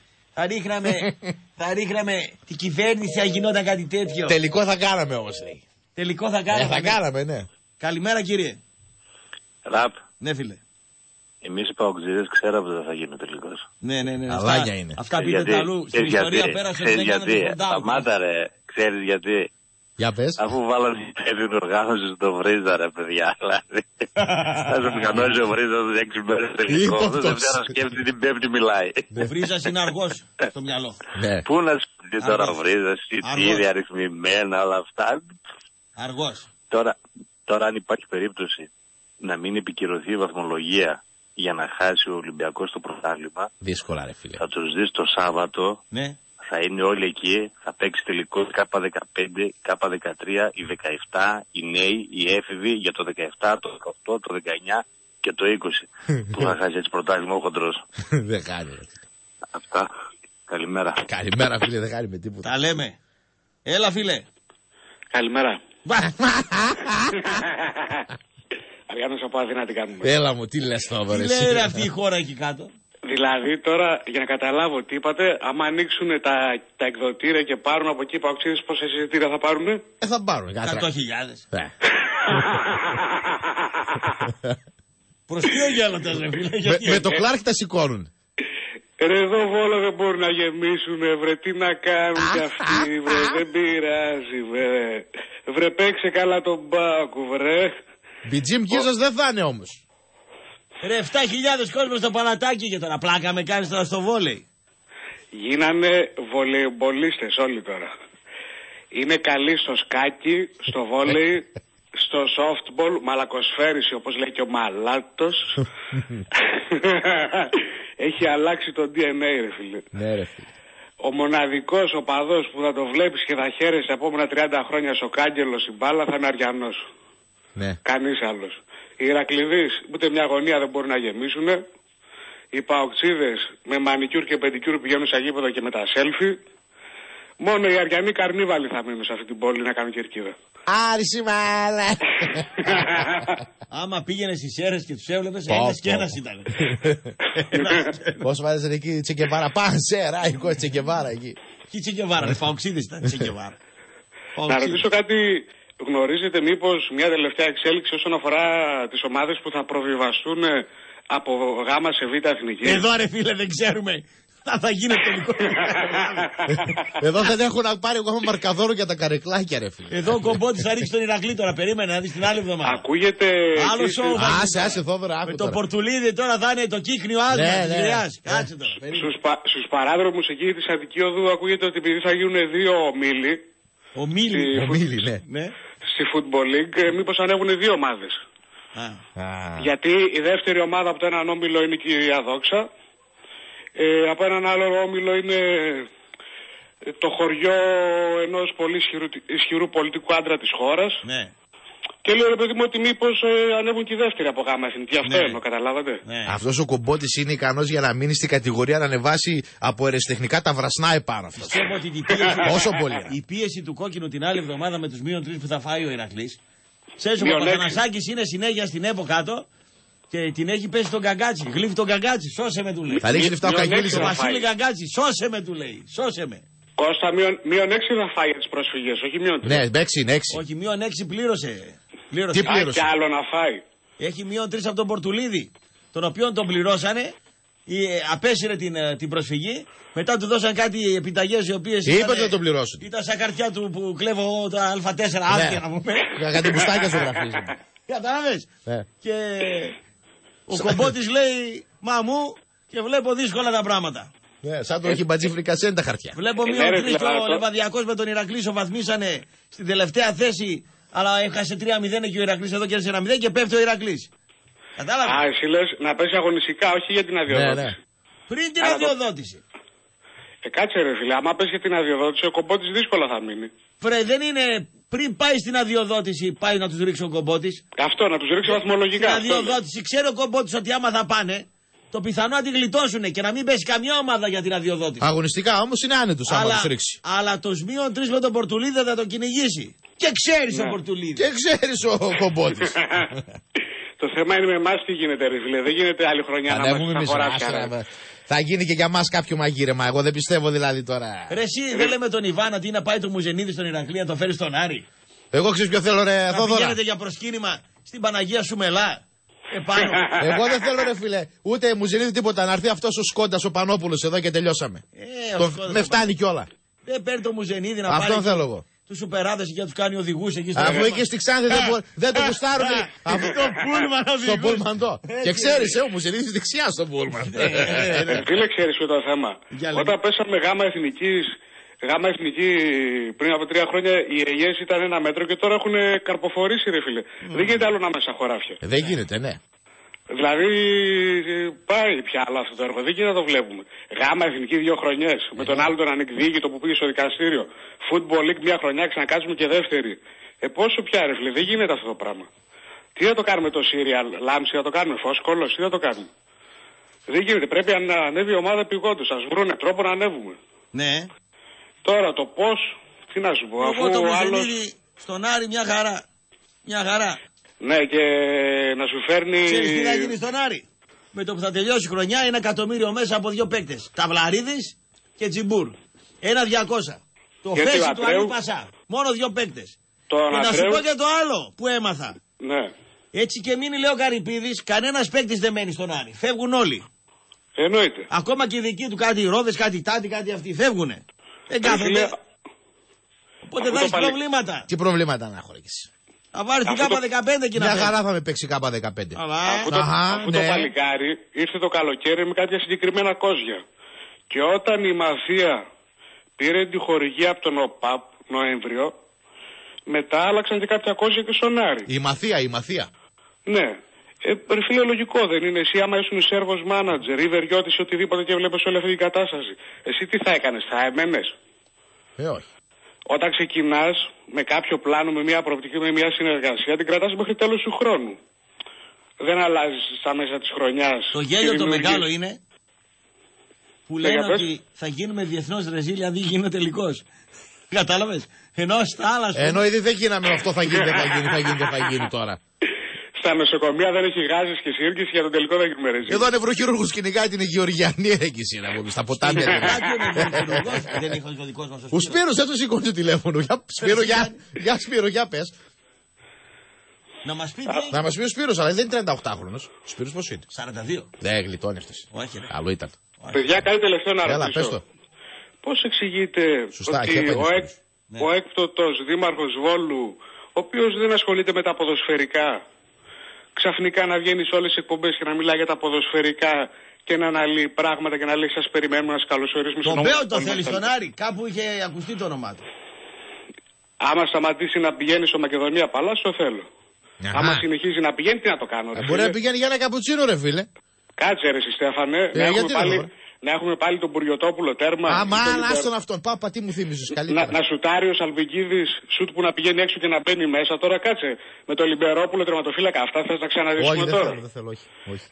θα ρίχναμε την κυβέρνηση αν γινόταν κάτι τέτοιο.
Τελικό θα κάναμε όμως, λέει.
Τελικό θα κάναμε.
Θα κάναμε, ναι.
Καλημέρα, κύριε.
Ραπ.
Ναι, φίλε.
Εμείς οι Παοκτζίδες ξέραμε ότι θα γίνει τελικός.
Ναι.
Αλάνια είναι.
Αυτά πείτε αλλού. Στην ιστορία πέρασε ότι δεν
γιατί. Σταμάτα ρε. Ξέρεις γιατί?
Για πες.
Αφού βάλανε την οργάνωση στο Βρίζα, ρε παιδιά. Θα σε οργανώσει ο Βρίζας 6 μέρες τελικό. Δεν πέρα σκέφτεται την Πέμπτη μιλάει.
Ο Βρίζας είναι αργός στο μυαλό.
Πού να σκεφτεί τώρα ο Βρίζας, εισιτήρια, αριθμημένα, όλα αυτά.
Αργός.
Τώρα αν υπάρχει περίπτωση να μην επικυρωθεί η βαθμολογία για να χάσει ο Ολυμπιακός το πρωτάθλημα.
Δύσκολα, ρε φίλε.
Θα τους δεις το Σάββατο.
Ναι.
θα είναι όλοι εκεί, θα παίξει τελικό K15, K13, οι 17, οι νέοι, οι έφηβοι για το 17, το 18, το 19 και το 20. Που θα χάσει έτσι πρωτάθλημα ο χοντρός.
Δεν χάνει.
Αυτά. Καλημέρα.
Καλημέρα φίλε, δεν χάνει με τίποτα.
Τα λέμε. Έλα φίλε.
Καλημέρα. Αριάννος από Αθήνα τι κάνουμε.
Έλα μου, τι λες τώρα.
Τι λέει αυτή η χώρα εκεί κάτω.
Δηλαδή τώρα για να καταλάβω τι είπατε, άμα ανοίξουν τα εκδοτήρια και πάρουν από εκεί παοξίδες, πόσα εισιτήρια θα πάρουνε?
Θα πάρουν
100.000. Προς ποιο γέλοντας ρε φίλε?
Με το Κλάρκ τα σηκώνουν.
Ρε εδώ Βόλο δεν μπορούν να γεμίσουνε, βρε τι να κάνουν κι αυτοί, βρε δεν πειράζει, βρε παίξε καλά τον Μπάκου, βρε.
Μπιτζίμ Κίζος δεν θα είναι όμως.
Ρε 7.000 κόσμο στο Πανατάκι και τώρα πλάκα με κάνεις τώρα στο βόλεϊ.
Γίνανε βολεϊμπολίστες όλοι τώρα. Είναι καλοί στο σκάκι, στο βόλεϊ, στο softball, μαλακοσφαίριση όπως λέει και ο Μαλάτος. Έχει αλλάξει το DNA ρε φίλε.
Ναι ρε φίλε.
Ο μοναδικός οπαδός που θα το βλέπεις και θα χαίρεσαι επόμενα 30 χρόνια στο κάγκελο η μπάλα θα είναι Αριανός.
Ναι.
Κανείς άλλος. Οι Ηρακλειδείς ούτε μια γωνία δεν μπορούν να γεμίσουν. Οι Παοξίδες με μανικιούρ και πεντικιούρ πηγαίνουν σε γήπεδο και με τα σέλφι. Μόνο οι Αριανοί καρνίβαλοι θα μείνουν σε αυτή την πόλη να κάνουν κερκίδα.
Άρση μάλα.
Άμα πήγαινε στις Σέρρες και τους έβλεπες, ένας και ένας ήταν.
Πώς βάζετε εκεί Τσεκεβάρα, Πανσέρα, εγώ Τσεκεβάρα εκεί.
Τι Τσεκεβάρα, ρε Παοξίδες ήταν Τσεκεβάρα.
Να ρωτήσω κάτι. Γνωρίζετε μήπως μια τελευταία εξέλιξη όσον αφορά τις ομάδες που θα προβιβαστούν από Γ σε Β εθνική?
Εδώ ρε φίλε δεν ξέρουμε. Θα γίνει τελικό.
Εδώ δεν έχουν πάρει ακόμα μαρκαδόρο για τα καρεκλάκια ρε φίλε.
Εδώ ο Κομπότης θα ρίξει τον Ηρακλή τώρα. Περίμενε να δεις την άλλη εβδομάδα.
Ακούγεται.
Άλλο σώμα.
Άσε Θόδωρα, άκου.
Με το Πορτουλίδι τώρα θα είναι το κύκνιο άσμα της γριάς. Κάτσε τώρα.
Στους παράδρομους εκεί της Αττική Οδού ακούγεται ότι επειδή θα γίνουν 2 ομίλοι.
Ομίλοι, ναι.
Στη Football League, μήπως ανέβουν 2 ομάδες. Γιατί η δεύτερη ομάδα από το έναν όμιλο είναι η κυρία Δόξα. Από έναν άλλο όμιλο είναι το χωριό ενός πολύ ισχυρού πολιτικού άντρα της χώρας.
Ναι.
Και λέω ρε παιδί μου ότι μήπως ανέβουν και οι δεύτεροι από Γ εθνική. Αυτό εννοώ, καταλάβατε.
Ναι. Αυτός ο Κομπότης είναι ικανός για να μείνει στην κατηγορία να ανεβάσει από ερεσιτεχνικά τα βρασνά επάνω.
Πιστεύω ότι η πίεση του κόκκινου την άλλη εβδομάδα με τους -3 που θα φάει ο Ηρακλής. Ξέρεις ο Παπαθανασάκης είναι συνέχεια στην ΕΠΟ κάτω. Και την έχει πέσει τον Καγκάτσι. Γλύφει τον Καγκάτσι. Σώσε με του λέει.
Θα ρίξει λεφτά ο Καγκίλης.
Ο Βασίλη Καγκάτσι. Σώσε με του λέει. Σώσε με.
Κώστα -6 θα φάει για τις προσφυγές. Όχι -3.
Ναι, 6 είναι 6.
Όχι -6 πλήρωσε.
Τι πλήρωσε?
Και άλλο να φάει.
Έχει -3 από τον Πορτουλίδη. Τον οποίον τον πληρώσανε. Απέσυρε την προσφυγή. Μετά του δώσαν κάτι επιταγές οι οποίες.
Είπε ότι δεν τον πληρώσουν.
Ήταν σαν χαρτιά του που κλέβω τα Α4 άδεια να μου πει.
Κάτι μπουστάκια σου γραφίζει.
Κατάλαβες. Και. Ο Κομπότης λέει μα μου και βλέπω δύσκολα τα πράγματα.
Σαν το έχει μπατζή φρικασέν τα χαρτιά.
Βλέπω -3 το Λεβαδιακός με τον Ηρακλή ισοβαθμίσανε στην τελευταία θέση. Αλλά έχασε 3-0 και ο Ηρακλής εδώ κέρδισε 1-0 και πέφτει ο Ηρακλής. Κατάλαβε.
Εσύ λες να πέσει αγωνιστικά, όχι για την αδειοδότηση.
Ναι.
Πριν την αδειοδότηση.
Κάτσε ρε φίλε, άμα πέσει για την αδειοδότηση ο Κομπότης δύσκολα θα μείνει.
Φρε, δεν είναι πριν πάει στην αδειοδότηση, πάει να τους ρίξει ο Κομπότης.
Αυτό, να τους ρίξει βαθμολογικά.
Στην αδειοδότηση, ξέρει ο Κομπότης ότι άμα θα πάνε, το πιθανό να την γλιτώσουν και να μην πέσει καμιά ομάδα για την αδειοδότηση.
Αγωνιστικά όμως είναι άνετος άμα τους ρίξει.
Αλλά τους -3 με τον Πορτουλίδη θα τον κυνηγήσει. Και ξέρεις ο Πορτουλίδη.
Και ξέρεις ο Κομπότης.
Το θέμα είναι με εμάς τι γίνεται ρε φίλε. Δεν γίνεται άλλη χρονιά να μας χωράσει.
Θα γίνει και για μας κάποιο μαγείρεμα. Εγώ δεν πιστεύω δηλαδή τώρα.
Ρε εσύ δεν λέμε τον Ιβάν ότι είναι να πάει το Μουζενίδη στον Ηρακλή να το φέρει στον Άρη.
Εγώ ξέρω ποιο θέλω ρε Θόδωρα.
Να πηγαίνετε για προσκύνημα στην Παναγία Σουμελά. Επάνω.
Εγώ δεν θέλω ρε φίλε ούτε Μουζενίδη τίποτα. Να έρθει αυτός ο Σκόντας ο Πανόπουλος εδώ και τελειώσαμε. Με φτάνει κιόλα.
Δεν παίρνει το Μουζενίδη να πάει.
Αυτόν θέλω εγώ.
Τους σουπεράδες για τους κάνει οδηγούς εκεί στο
Αφού εκεί στη Ξάνθη δεν το γουστάρουν. Στο Πούλμαν το. Και ξέρεις, μου ζητήσεις δεξιά στο Πούλμαν.
Φίλε, ξέρεις ποιο το θέμα. Όταν πέσαμε γάμα εθνική πριν από 3 χρόνια, οι ελιές ήταν 1 μέτρο και τώρα έχουν καρποφορήσει, ρε φίλε. Δεν γίνεται άλλο να μέσα χωράφια.
Δεν γίνεται, ναι.
Δηλαδή πάει πια άλλο αυτό το έργο. Δεν γίνεται να το βλέπουμε. Γάμα εθνική 2 χρονιές. Με τον άλλο τον ανεκδίκητο που πήγε στο δικαστήριο. Football League 1 χρονιά, ξανακάτσουμε και δεύτερη. Πόσο πια ρε φίλε, δεν γίνεται αυτό το πράγμα. Τι θα το κάνουμε το Σύριαλ, Λάμψη, θα το κάνουμε Φόσκολος, τι θα το κάνουμε. Δεν γίνεται. Πρέπει να ανέβει η ομάδα πηγόντως. Ας βρούνε τρόπο να ανέβουμε.
Ναι.
Τώρα το πώς, τι να σου πω.
Εγώ το Μουζενίδη στον Άρη μια χαρά. Μια χαρά.
Ναι, και να σου φέρνει.
Ξέρεις τι θα γίνει στον Άρη. Με το που θα τελειώσει η χρονιά, 1 εκατομμύριο μέσα από 2 παίκτες. Ταυλαρίδης και Τσιμπούρ. 1.200. Το φέση του Αλή Πασά. Μόνο 2 παίκτες. Και να σου πω και το άλλο που έμαθα.
Ναι.
Έτσι και μείνει, λέει ο Καρυπίδης, κανένας παίκτης δεν μένει στον Άρη. Φεύγουν όλοι.
Εννοείται.
Ακόμα και οι δικοί του, κάτι Ρόδες, κάτι Τάτι, κάτι αυτοί. Φεύγουνε. Δεν κάθονται. Οπότε θα έχει προβλήματα.
Τι προβλήματα να χωρίσει.
Θα πάρει την ΚΑΠΑ 15 και να
μια χαρά θα με παίξει ΚΑΠΑ 15.
Αφού το παλικάρι ήρθε το καλοκαίρι με κάποια συγκεκριμένα κόζια. Και όταν η Μαθία πήρε τη χορηγία από τον ΟΠΑΠ Νοέμβριο, μετά άλλαξαν και κάποια κόζια και στον Άρη.
Η Μαθία.
Ναι. Φίλε, λογικό δεν είναι. Εσύ, άμα ήσουν σέρβος μάνατζερ ή βεριώτης οτιδήποτε και βλέπεις όλη αυτή την κατάσταση, εσύ τι θα έκανες, θα έμενες?
Όχι.
Όταν ξεκινάς με κάποιο πλάνο, με μια προοπτική, με μια συνεργασία, την κρατάς μέχρι τέλος του χρόνου. Δεν αλλάζεις στα μέσα της χρονιάς.
Το γέλιο το μεγάλο είναι που λένε ότι θα γίνουμε διεθνώς ρεζίλ αν δεν γίνει τελικός. Κατάλαβες? Ενώ στα άλλα.
Ενώ ήδη δεν γίναμε αυτό, θα γίνει τώρα.
Στα νοσοκομεία δεν έχει γάζες και σύρκης, για τον τελικό δεν γίνουμε ρεζίλ.
Εδώ νευροχειρούργους κυνηγάει την Γεωργιανή έκηση να πούμε, στα ποτάμια.
Δεν είχε ο δικός μας
ο Σπύρος δεν του σηκώνει το τηλέφωνο. Γεια Σπύρο, για πες.
Να μας
πει ο Σπύρος, αλλά δεν είναι 38χρονος. Ο Σπύρος πώς είναι?
42.
Δεν γλιτώνει αυτός.
Όχι,
καλό ήταν.
Παιδιά, κάτι τελευταίο να ρωτήσω.
Έλα, πες το.
Πώς εξηγείτε ότι ο έκπτωτος δήμαρχος Βόλου, ο οποίος δεν ασχολείται με τα ποδοσφαιρικά, ξαφνικά να βγαίνει σε όλες τις εκπομπές και να μιλάει για τα ποδοσφαιρικά και να αναλύει πράγματα και να λέει σας περιμένουμε να σας καλωσορίσουμε στον
νόμο. Τον Μπέο το θέλει στον Άρη, κάπου είχε ακουστεί το όνομά του.
Άμα σταματήσει να πηγαίνει στο Μακεδονία Παλάς, το θέλω. Άμα συνεχίζει να πηγαίνει, τι να το κάνω?
Μπορεί να πηγαίνει για ένα καπουτσίνο, ρε φίλε.
Κάτσε ρε Στέφανε, να έχουμε πάλι τον Μπουριωτόπουλο τέρμα.
Αμάν, άστον αυτόν. Πάπα, τι μου θύμισες καλύτερα.
Να σουτάρει ο Σαλβικίδης, σουτ που να πηγαίνει έξω και να μπαίνει μέσα. Τώρα κάτσε. Με το Λιμπερόπουλο τερματοφύλακα, αυτά θες να ξαναδείξουμε τώρα?
Όχι, δεν θέλω, όχι.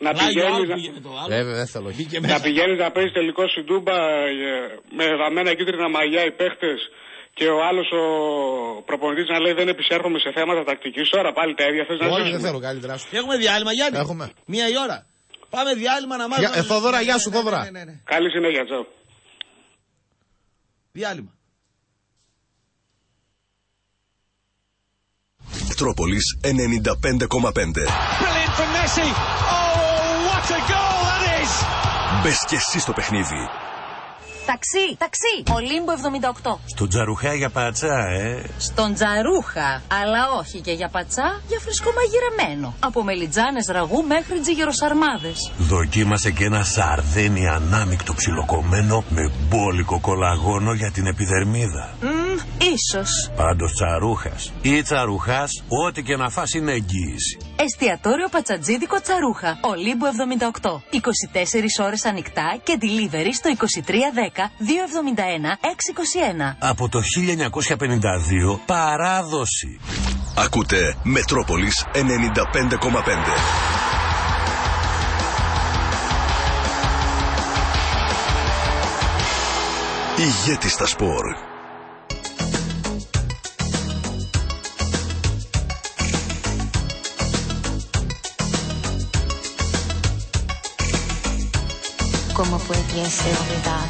Να πηγαίνεις να παίζεις τελικό στην Τούμπα με βαμμένα κίτρινα μαγιά οι παίχτες και ο άλλος ο προπονητής να λέει δεν επισέρχομαι σε θέματα τακτικής. Τώρα πάλι τα ίδια θες να ζήσουμε?
Όχι, δεν θέλω καλύτερα.
Έχουμε διάλειμμα, Γιάννη. Μία η ώρα. Πάμε διάλειμμα να μάθουμε.
Θοδωρά, γεια σου, Θοδωρά.
Καλή συνέχεια, τσάου.
Διάλειμμα.
Μετρόπολης 95,5. Μπες και εσύ στο παιχνίδι.
Ταξί, Ολύμπο 78.
Στον Τζαρουχά για πατσά,
Στον Τζαρούχα, αλλά όχι και για πατσά, για φρεσκό μαγειρεμένο. Από μελιτζάνες ραγού μέχρι τζιγεροσαρμάδες.
Δοκίμασε και ένα σαρδένι ανάμικτο ψιλοκομμένο με μπόλικο κολαγόνο για την επιδερμίδα.
Ίσως.
Πάντως Τσαρούχας ή Τσαρουχάς, ό,τι και να φας είναι εγγύηση.
Εστιατόριο Πατσατζίδικο Τσαρούχα, Ολύμπο 78. 24 ώρες ανοιχτά και delivery στο 2310 271 621.
Από το 1952 παράδοση.
Ακούτε Μετρόπολης 95,5. Ηγέτη στα σπορ.
Como puede ser verdad.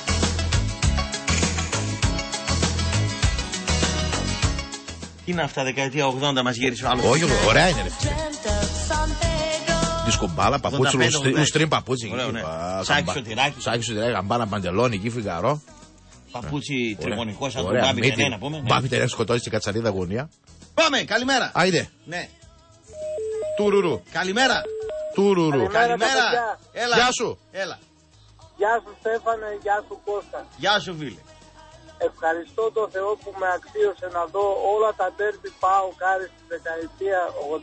Τι είναι αυτά, δεκαετία 80 μας γύρισε ο άλλος?
Όχι, ωραία είναι ρε φίλε. Δισκομπάλα, παπούτσι, λουστρίν παπούτσι.
Σάκι σωτηράκι.
Σάκι σωτηράκι, αμπάνα παντελόνι, εκεί φιγαρό.
Παπούτσι τριγωνικό σαν τον Μπάμπη Τερέ να πούμε.
Μπάμπη Τερέ σκοτώσει και κατσαρίδα γωνία.
Πάμε, καλημέρα.
Άιντε.
Ναι.
Τουρουρού.
Καλημέρα.
Τουρουρού.
Καλημέρα. Έλα.
Γεια σου.
Έλα.
Γεια σου Στέφανε, γεια σου Κώστα.
Γεια σου φίλε.
Ευχαριστώ τον Θεό που με αξίωσε να δω όλα τα ντέρμπι πάω κάρι στη δεκαετία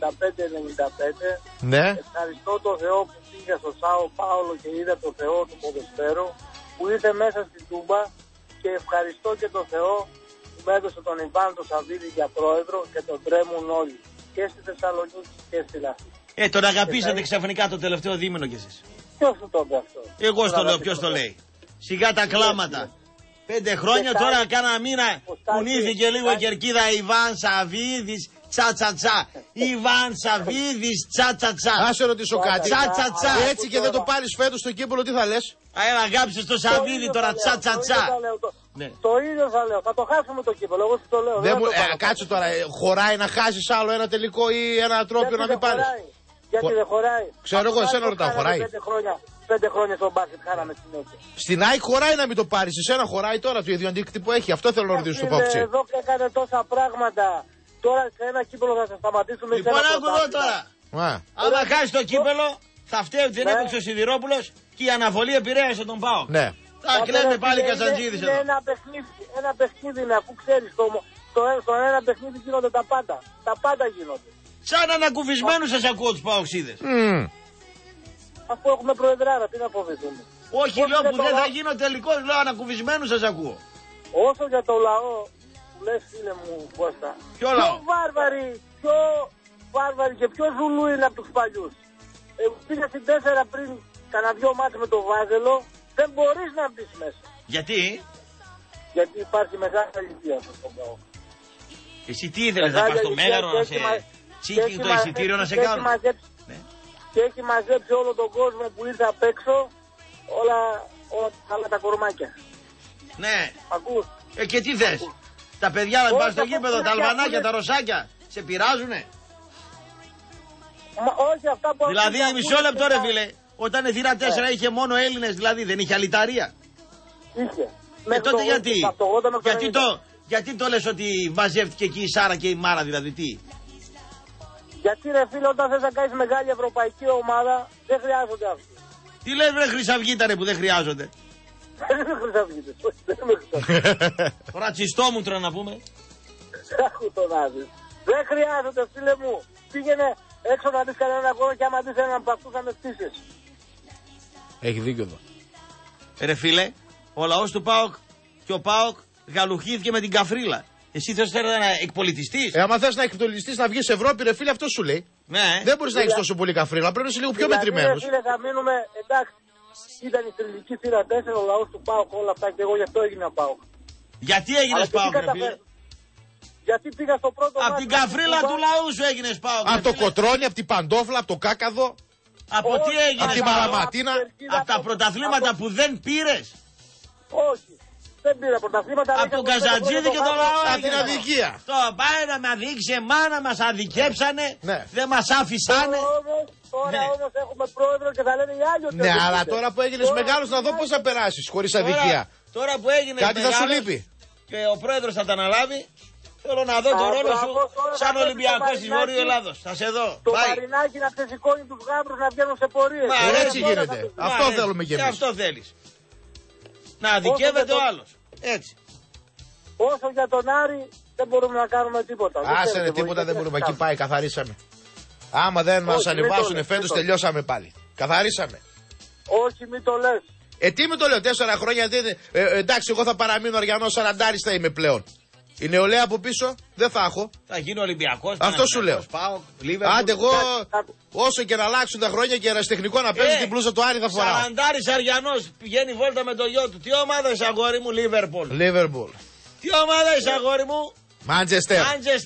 85-95.
Ναι.
Ευχαριστώ τον Θεό που πήγα στο Σάο Πάολο και είδα τον Θεό του ποδοσφαίρου που ήρθε μέσα στην Τούμπα, και ευχαριστώ και τον Θεό που με έδωσε τον Ιβάν τον Σαββίδη για πρόεδρο και τον τρέμουν όλοι και στη Θεσσαλονίκη και στη Λαφή.
Τον αγαπήσατε ξαφνικά το τελευταίο δίμηνο κι εσείς.
Ποιος σου το είπε αυτό?
Εγώ στο λέω, ποιος το λέει? Σιγά τα κλάματα. 5 χρόνια τώρα, κάνα μήνα, κουνήθηκε λίγο η κερκίδα. Ιβάν Σαββίδης, τσα-τσα-τσα. Ιβάν Σαββίδης, τσα-τσα-τσα.
Άσε ρωτήσω κάτι.
Τσα-τσα-τσα.
Έτσι και δεν το πάρεις φέτος στο κύπελο, τι θα λες?
Αγάπησες το Σαββίδη τώρα, τσα-τσα-τσα.
Το ίδιο θα λέω. Θα το χάσουμε το κύπελο. Εγώ σου το λέω.
Κάτσε τώρα, χωράει να χάσεις άλλο ένα τελικό ή ένα τρόπιο να μην πάρεις?
Γιατί δεν χωράει?
Ξέρω εγώ, εσένα ρωτάω, χωράει?
5 χρόνια στο μπάσκετ χάραμε συνέχεια.
Στην ΑΕΚ χωράει να μην το πάρεις, εσένα χωράει τώρα το ίδιο αντίκτυπο έχει? Αυτό θέλω να ρωτήσω στο Παοξή.
Εδώ έκανε τόσα πράγματα. Τώρα σε ένα κύπελο θα σας σταματήσουμε.
Λοιπόν, άκου εδώ τώρα. Άμα χάσει το κύπελο, θα φταίει ότι δεν έπαιξε ο Σιδηρόπουλος και η αναβολή επηρέασε τον ΠΑΟΚ.
Ναι.
Θα κλαίμε πάλι Καζαντζίδης εδώ.
Είναι ένα παιχνίδι, αφού ξέρεις, στο ένα παιχνίδι γίνονται τα πάντα. Τα πάντα γίνονται.
Σαν ανακουφισμένους σας ακούω τους Παοξίδες.
Αφού έχουμε προεδράρα, τι να φοβηθούμε?
Όχι, λέω που δεν θα γίνω τελικός, λέω ανακουφισμένους σας ακούω.
Όσο για το λαό που λες, φίλε μου Κώστα,
ποιο λαό?
Πιο βάρβαροι και πιο ζουλού είναι από τους παλιούς. Πήγα στην 4 πριν κανένα 2 μάτς με το Βάζελο, δεν μπορείς να μπεις μέσα.
Γιατί?
Γιατί υπάρχει μεγάλη ηλικία στον ΠΑΟΚ.
Εσύ τι ήθελες, να πας στο Μέγαρο να σε τσίκει το εισιτήριο να σε κάνουν?
Και έχει μαζέψει όλο τον κόσμο που ήρθε απ' έξω, όλα τα κορμάκια.
Ναι.
Ακούς?
Και τι θες? Τα παιδιά να πάνε στο γήπεδο, τα αλβανάκια, τα ρωσάκια, σε πειράζουνε?
Όχι, αυτά που...
Δηλαδή μισό λεπτό ρε φίλε, όταν η θύρα 4 είχε μόνο Έλληνες, δηλαδή δεν είχε αλιταρία?
Είχε.
Τότε γιατί το λες ότι βαζεύτηκε εκεί η Σάρα και η Μάρα, δηλαδή τι?
Γιατί ρε φίλε, όταν θες να κάνεις μεγάλη ευρωπαϊκή ομάδα, δεν χρειάζονται αυτοί.
Τι λες βρε Χρυσαυγίταρε που δεν χρειάζονται?
Δεν είμαι Χρυσαυγίτες, δεν είμαι Χρυσαυγίτες.
Ρατσιστόμουτρα να πούμε.
Άκου τον άδει. Δεν χρειάζονται φίλε μου. Πήγαινε έξω να δεις κανένα κόσμο και άμα δεις έναν από αυτούς θα με φτύσεις.
Έχει δίκιο εδώ.
Ρε φίλε, ο λαός του ΠΑΟΚ και ο ΠΑΟΚ γαλουχήθηκε με την καφρίλα. Εσύ θες να εκπολιτιστείς?
Άμα θες να εκπολιτιστείς, να βγεις Ευρώπη, ρε φίλε, αυτό σου λέει.
Ναι.
Δεν μπορείς να έχεις τόσο πολύ καφρίλα, πρέπει να είσαι λίγο πιο μετρημένος.
Φίλε, θα μείνουμε, εντάξει, ήταν η θρηλυκή θύρα 4, ο λαός του ΠΑΟΚ, όλα αυτά και εγώ γι' αυτό έγινα ΠΑΟΚ.
Γιατί έγινες ΠΑΟΚ, ρε φίλε?
Γιατί πήγα στο πρώτο
μάτι. Απ' την καφρίλα του λαού σου έγινες ΠΑΟΚ.
Από το κοτρόνι, από την παντόφλα, από το κάκαδο.
Από τι έγινες?
Από τη Μαραματίνα.
Από τα πρωταθλήματα που δεν πήρες?
Όχι. Δεν πήρα πρωταθλήματα.
Από τον Καζαντζίδη και τον λαό.
Από την αδικία.
Το πάει να με αδείξει εμάνα, μας αδικέψανε. Δεν μας άφησανε.
Τώρα όμως έχουμε πρόεδρο και θα λένε οι άλλοι ότι...
Ναι, αλλά τώρα που έγινες μεγάλος να δω πώς θα περάσεις χωρίς αδικία.
Τώρα που έγινες
κάτι θα σου λείπει.
Και ο πρόεδρος θα τα αναλάβει. Θέλω να δω τον ρόλο σου σαν Ολυμπιακός της Βορείου Ελλάδος. Θα σε δω.
Το Μαρινάκι να ξεσηκώνει τους γάμπρους να βγαίνουν σε πορείες.
Έτσι γίνεται. Αυτό θέλουμε κι εμείς.
Και αυτό θέλεις. Να αδικεύεται ο άλλος. Έτσι.
Όσο για τον Άρη δεν μπορούμε να κάνουμε τίποτα.
Άσε ρε, τίποτα δεν μπορούμε. Εκεί πάει, καθαρίσαμε. Άμα δεν μας ανεβάσουν φέτος τελειώσαμε πάλι. Καθαρίσαμε.
Όχι, μην το λες.
Τι με το λέω, 4 χρόνια. Εντάξει, εγώ θα παραμείνω Αριανός, 40 θα είμαι πλέον. Η νεολαία από πίσω δεν θα έχω.
Θα γίνω Ολυμπιακός.
Αυτό σου λέω. Άντε εγώ όσο και να αλλάξουν τα χρόνια και ερασιτεχνικό να παίζει την πλούζα του Άρη θα φοράω.
Σαραντάρης Αριανός πηγαίνει βόλτα με το γιο του. Τι ομάδα είσαι αγόρι μου? Λίβερπουλ. Τι ομάδα είσαι αγόρι μου?
Μάντζεστερ.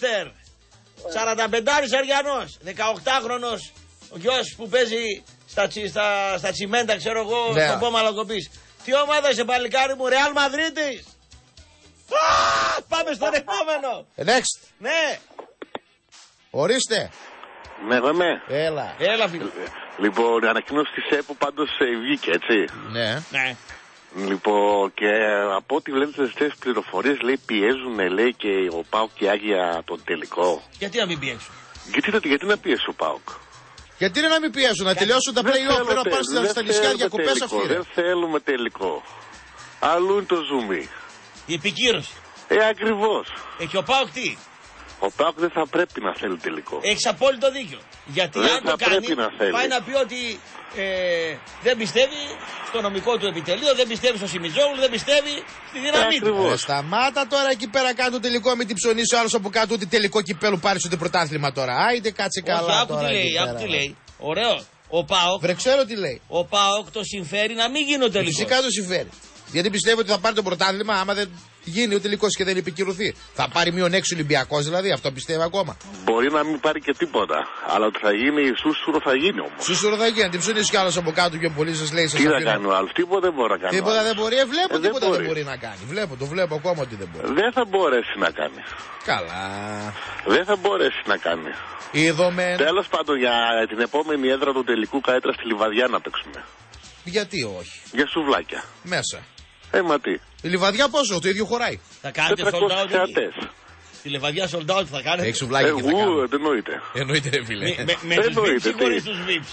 45άρης Αριανός. 18χρονος ο γιος που παίζει στα τσιμέντα, ξέρω εγώ, στον πόμα λοκοπής. Τι ομάδα είσαι παλικάρι μου? Ρεάλ Μαδρίτης. Πάμε στον επόμενο.
Next.
Ναι.
Ορίστε.
Ναι, εγώ είμαι.
Έλα φίλε.
Λοιπόν, η ανακοίνωση της ΕΠΟ πάντως βγήκε, έτσι.
Ναι.
Λοιπόν, και από ό,τι βλέπετε τις τελευταίες πληροφορίες, λέει, πιέζουν, λέει, και ο ΠΑΟΚ και η Άγια τον τελικό.
Γιατί να μην πιέζουν?
Γιατί να πιέσει ο ΠΑΟΚ?
Γιατί να μην πιέζουν, να τελειώσουν τα play-off, πρέπει να πάνε στα νησιά διακοπές αυτοί.
Δεν θέλουμε τελικό. Αλλού είναι το ζουμί.
Η επικύρωση.
Ακριβώς.
Και ο ΠΑΟΚ τι?
Ο ΠΑΟΚ δεν θα πρέπει να θέλει τελικό.
Έχεις απόλυτο δίκιο. Γιατί
δεν
αν το κάνει, πάει να πει ότι δεν πιστεύει στο νομικό του επιτελείο, δεν πιστεύει στο Σιμιτζόγλου, δεν πιστεύει στη δύναμή του.
Σταμάτα τώρα εκεί πέρα κάτω τελικό με την ψωνίσει ο άλλος από κάτω ότι τελικό κυπέλου πάρει στο πρωτάθλημα τώρα. Άιντε κάτσε καλά.
Άκου τι λέει. Ωραίο. Ο ΠΑΟΚ.
Βρε ξέρω τι λέει.
Ο ΠΑΟΚ το συμφέρει να μην γίνει ο τελικός.
Φυσικά το συμφέρει. Γιατί πιστεύω ότι θα πάρει το πρωτάθλημα άμα δεν γίνει ο τελικός και δεν επικυρωθεί. Θα πάρει -6 Ολυμπιακός δηλαδή, αυτό πιστεύω ακόμα.
Μπορεί να μην πάρει και τίποτα. Αλλά ότι θα γίνει σούσουρο θα γίνει όμως.
Σούσουρο θα γίνει. Την ψωνίσει κι άλλος από κάτω και πολύ σας λέει.
Τι να κάνει ο άλλος, τίποτα δεν μπορεί να κάνει.
Τίποτα δεν μπορεί. Βλέπω τίποτα δεν μπορεί να κάνει. Το βλέπω ακόμα ότι δεν μπορεί.
Δεν θα μπορέσει να κάνει.
Καλά.
Δεν θα μπορέσει να κάνει.
Είδαμε.
Τέλος πάντων για την επόμενη έδρα του τελικού καλύτερα στη Λιβαδιά να παίξουμε.
Γιατί όχι.
Για σουβλάκια.
Μέσα.
Μα τι.
Η Λιβαδιά πόσο, το ίδιο χωράει.
Θα κάνετε sold out. Τη Λιβαδιά sold out θα κάνετε.
Έχει σουβλάκι και θα κάνετε.
Εννοείται.
Εννοείται ρε φίλε.
Με τους VIPs ή χωρίς τους VIPs.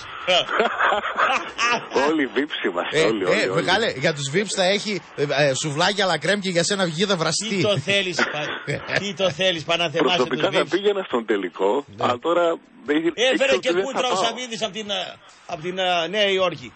Όλοι VIPs είμαστε. Όλοι.
Μεγάλε, για τους VIPs θα έχει σουβλάκι αλλά κρέμ και για σένα γίδα βραστή.
Τι το θέλεις Παναθεμάσαι τους VIPs.
Προσωπικά θα πήγαινα στον τελικό, αλλά τώρα...
Έφερε και κούτρα ο Σαββίδης από την Νέα Υόρκη.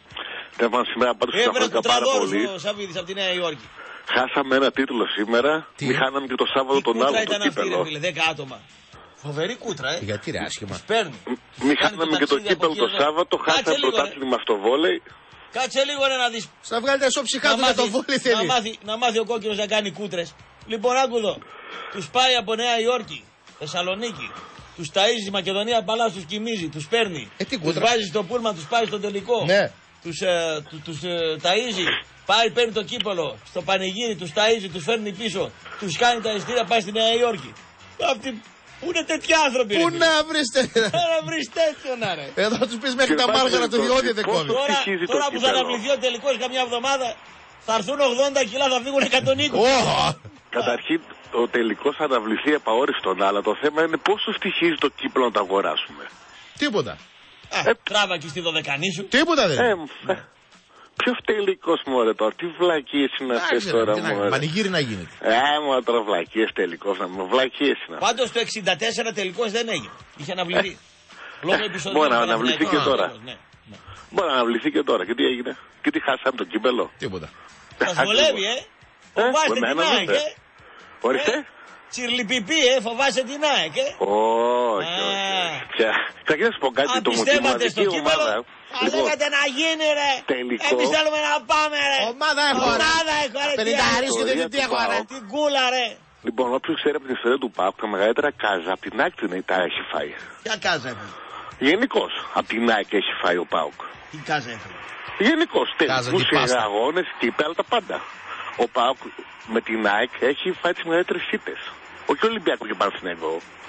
Έφερε κουτραδόρους ο Σαββίδης από τη Νέα Υόρκη.
Χάσαμε ένα τίτλο σήμερα, μη χάναμε και το Σάββατο τον άλλο το κύπελο.
Αυτή, ρε, 10 άτομα. Φοβερή κούτρα,
Γιατί ρε άσχημα.
Μη χάναμε και το κύπελο το Σάββατο, χάσαμε πρωτάθλημα στο βόλεϊ.
Κάτσε λίγο να δεις.
Στα βγάλει τα σώψυχά του για το βόλεϊ θέλει.
Να μάθει ο κόκκινος να κάνει κούτρες. Λοιπόν, άκου εδώ. Τους πάει από Νέα Υόρκη, Θεσσαλονίκη. Τους ταΐζει η Μακεδονία Παλάς, τους κοιμίζει, τους παίρνει. Τους βάζει στο πούλμα, τους πάει στο τελικό. Τους ταΐζει. Πάει, παίρνει το κύπελο στο πανηγύρι, τους ταΐζει, τους φέρνει πίσω, τους κάνει τα ειστήρια, πάει στη Νέα Υόρκη. Αυτοί πού είναι τέτοιοι άνθρωποι.
Πού να βρεις
τέτοιο να ρε.
Εδώ τους πεις μέχρι τα μάργαρα του διόδι δεν κόβει.
Τώρα που θα αναβληθεί ο τελικός καμιά εβδομάδα θα έρθουν 80 κιλά, θα φύγουν 120.
Καταρχήν ο τελικός θα αναβληθεί επαόριστον, αλλά το θέμα είναι πόσο στοιχίζει το κύπελο να το αγοράσουμε.
Τίποτα.
Τράβα και στη δωδεκανή σου.
Τίποτα δεν.
Ποιος τελικός μωρέ τώρα, τι βλακίες είναι αυτές τώρα μωρέ.
Πανηγύρι να γίνεται.
Μα τώρα βλακίες τελικός, βλακίες είναι.
Πάντως το 64 τελικός δεν έγινε, είχε αναβληθεί. Λόγω επεισοδίου.
Μπορεί να αναβληθεί και τώρα. Μπορεί να αναβληθεί και τώρα. Και τι έγινε, και τι χάσαμε το κύπελο.
Τίποτα.
Σας βολεύει φοβάστε την ΑΕΚ
Ορίστε.
Τσιρλιπιπί φοβάσαι την ΑΕΚ
Όχι. Θα να σου πω κάτι, το μοτιμαδική ομάδα.
Θα λέγατε να γίνει ρε. Εμείς θέλουμε να πάμε ρε.
Ομάδα έχω ρε. 50 και δεν τι έχω ρε.
Την κούλα ρε.
Λοιπόν, όποιος ξέρει από την ιστορία του ΠΑΟΚ, τα μεγαλύτερα κάζα από την ΑΕΚ τα έχει φάει.
Ποια κάζα έφερε?
Γενικώς, από την ΑΕΚ έχει φάει ο ΠΑΟΚ.
Τι κάζα έφερε?
Γενικώς, τελικούς, αγώνες, κύπελα, τα πάντα. Ο ΠΑΟΚ με την ΑΕΚ έχει φάει τις μεγαλύτερες ήττες. Όχι Ολυμπιακό και Παναθηναϊκό.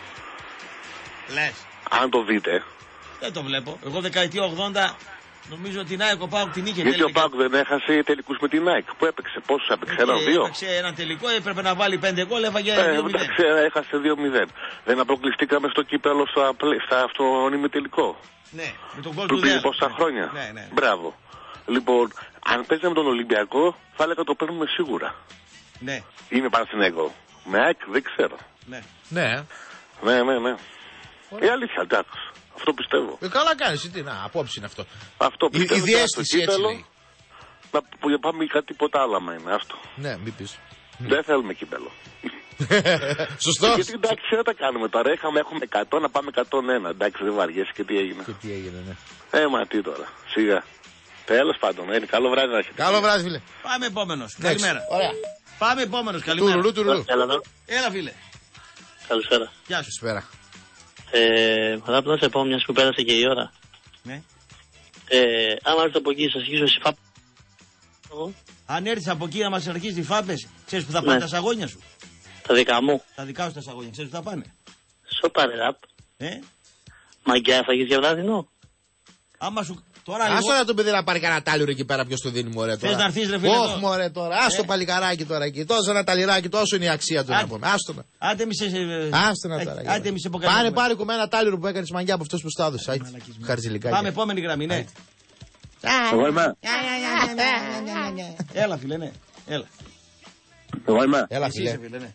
Λες.
Αν το δείτε.
Δεν το βλέπω. Εγώ δεκαετία 80 νομίζω ότι την ΑΕΚ ο ΠΑΟΚ την είχε.
Γιατί ο ΠΑΟΚ δεν έχασε τελικούς με την ΑΕΚ. Πού έπαιξε, πόσους έπαιξε, 1-2.
Έπαιξε ένα τελικό, έπρεπε να βάλει 5 γκολ, έφαγε 2-0.
Έχασε 2-0. Δεν αποκλειστήκαμε στο κύπελο στα αυτόν τελικό.
Ναι, με τον γκολ
του πριν πόσα χρόνια.
Ναι.
Μπράβο. Λοιπόν, αν παίζαμε τον Ολυμπιακό, θα έλεγα το παίρνουμε σίγουρα.
Ναι.
Είναι Παναθηναϊκό. Με ΑΕΚ δεν ξέρω.
Ναι.
Η αλήθεια, εντάξει. Αυτό πιστεύω.
Καλά κάνεις, τι να, απόψη είναι αυτό.
Αυτό πιστεύω.
Η διέστηση έτσι λέει.
Να πάμε κάτι τίποτα άλλο μα είναι αυτό.
Ναι, μην πεις.
Δεν θέλουμε κύπελο.
Σωστός.
Γιατί εντάξει δεν τα κάνουμε τώρα. Έχουμε 100 να πάμε 101. Εντάξει δεν βαριέσαι και τι έγινε.
Ναι.
Μα τι τώρα. Σιγά. Τέλος πάντων. Καλό βράδυ να έχετε.
Καλό βράδυ φίλε.
Πάμε επόμενος. Καλημέρα.
Ωραία.
Πάμε επόμενος. Καλημέρα. Έλα φίλε.
Καλησπέρα.
Γεια σου.
Σπέρα.
Θα απλά σε πω μιας που πέρασε και η ώρα.
Ναι.
Αν έρθει από εκεί σας αρχίσω εσύ φάπες.
Αν έρθεις από εκεί να μας αρχίσει φάπες, ξέρεις που θα πάνε τα σαγόνια σου.
Τα δικά μου.
Τα δικά σου τα σαγόνια, ξέρεις που θα πάνε.
Σοπάρε ραπ. Μαγκιά έφαγες για βράδυνο.
Άμα σου... Τώρα
άστο να τον παιδί να πάρει κανένα τάλιρο εκεί πέρα, ποιος το δίνει μωρέ τώρα.
Θες να έρθεις ρε φίλε.
Όχι μωρέ τώρα, άστο παλικαράκι τώρα εκεί. Τόσο ένα ταλιράκι, τόσο είναι η αξία του να πούμε. Άστο να.
Άντε μη σε...
Άστο να τώρα. Πάνε πάρει κουμένα ένα τάλιρο που έκανες μαγκιά από αυτός που στα έδωσε. Χαρτζηλικάκι.
Πάμε επόμενη γραμμή, ναι.
Εγώ είμαι.
Έλα φίλε, ναι. Έλα.
Εγώ είμαι.
Έλα, φίλε.
Είσαι, φίλε, ναι.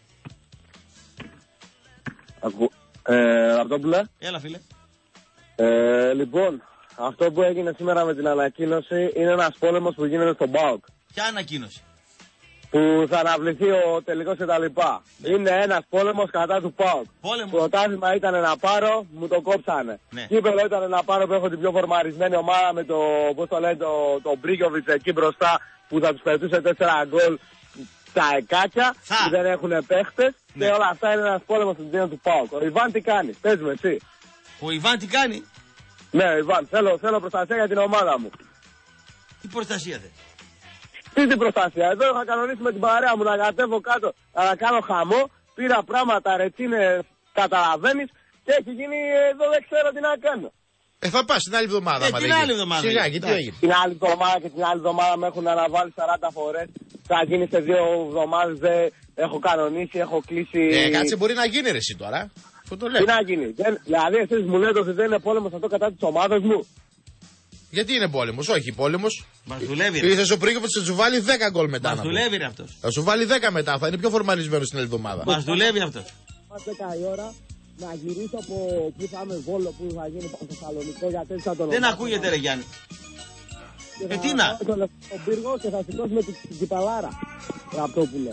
Ραπτόπουλε.
Έλα, φίλε.
Λοιπόν, αυτό που έγινε σήμερα με την ανακοίνωση είναι ένας πόλεμος που γίνεται στον ΠΑΟΚ.
Ποια ανακοίνωση?
Που θα αναβληθεί ο τελικός και τα λοιπά. Είναι ένας πόλεμος κατά του ΠΑΟΚ.
Πόλεμος.
Το πρωτάθλημα ήταν να πάρω, μου το κόψανε.
Ναι.
Κύπελλο ήταν να πάρω που έχω την πιο φορμαρισμένη ομάδα με το, πώς το λένε, το Μπρίκοβιτς εκεί μπροστά που θα τους πετούσε 4 γκολ στα εκάκια που δεν έχουν παίχτες. Ναι. Και όλα αυτά είναι ένας πόλεμος στην τύχη του ΠΑΟΚ. Ο Ιβάν τι κάνει, πες μου εσύ.
Ο Ιβάν τι κάνει?
Ναι, Ιβάν, θέλω προστασία για την ομάδα μου.
Τι προστασία δε?
Τι προστασία, εδώ είχα κανονίσει με την παρέα μου να κατέβω κάτω, να κάνω χαμό, πήρα πράγματα, ρετσίνες, καταλαβαίνεις και έχει γίνει εδώ δεν ξέρω τι να κάνω.
Θα πας την άλλη εβδομάδα.
Την άλλη εβδομάδα.
Σιγά, γιατί έγινε.
Την άλλη εβδομάδα και την άλλη εβδομάδα με έχουν αναβάλει 40 φορές. Θα γίνει σε 2 εβδομάδες, δεν έχω κανονίσει, έχω κλείσει.
Κάτσε, μπορεί να γίνει ρε εσύ τώρα. Το
τι να γίνει. Δηλαδή εσείς μου λέτε ότι δεν είναι πόλεμος αυτό κατά της ομάδας μου.
Γιατί είναι πόλεμος, όχι πόλεμος.
Μας δουλεύει.
Ήρθε στο Πρίκοβιτς θα σου βάλει 10 γκολ μετά.
Μας δουλεύει ρε αυτός.
Θα σου βάλει 10 μετά, θα είναι πιο φορμαρισμένος την άλλη εβδομάδα.
Μας δουλεύει αυτός.
Μας 10 η ώρα να γυρίσω από που θα είμαι Βόλο που θα γίνει από Θεσσαλονικό γιατί θα τον.
Δεν ακούγεται ρε Γιάννη. Τι να.
Τον πύργο και θα σηκώσουμε την κυπαλάρα. Ραπτόπουλε.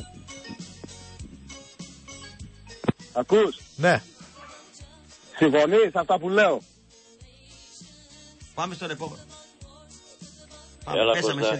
Ακούς.
Ναι.
Συμφωνείς αυτά που λέω.
Πάμε στον επόμενο.
Έλα,
πέσαμε
Κώστα.
σε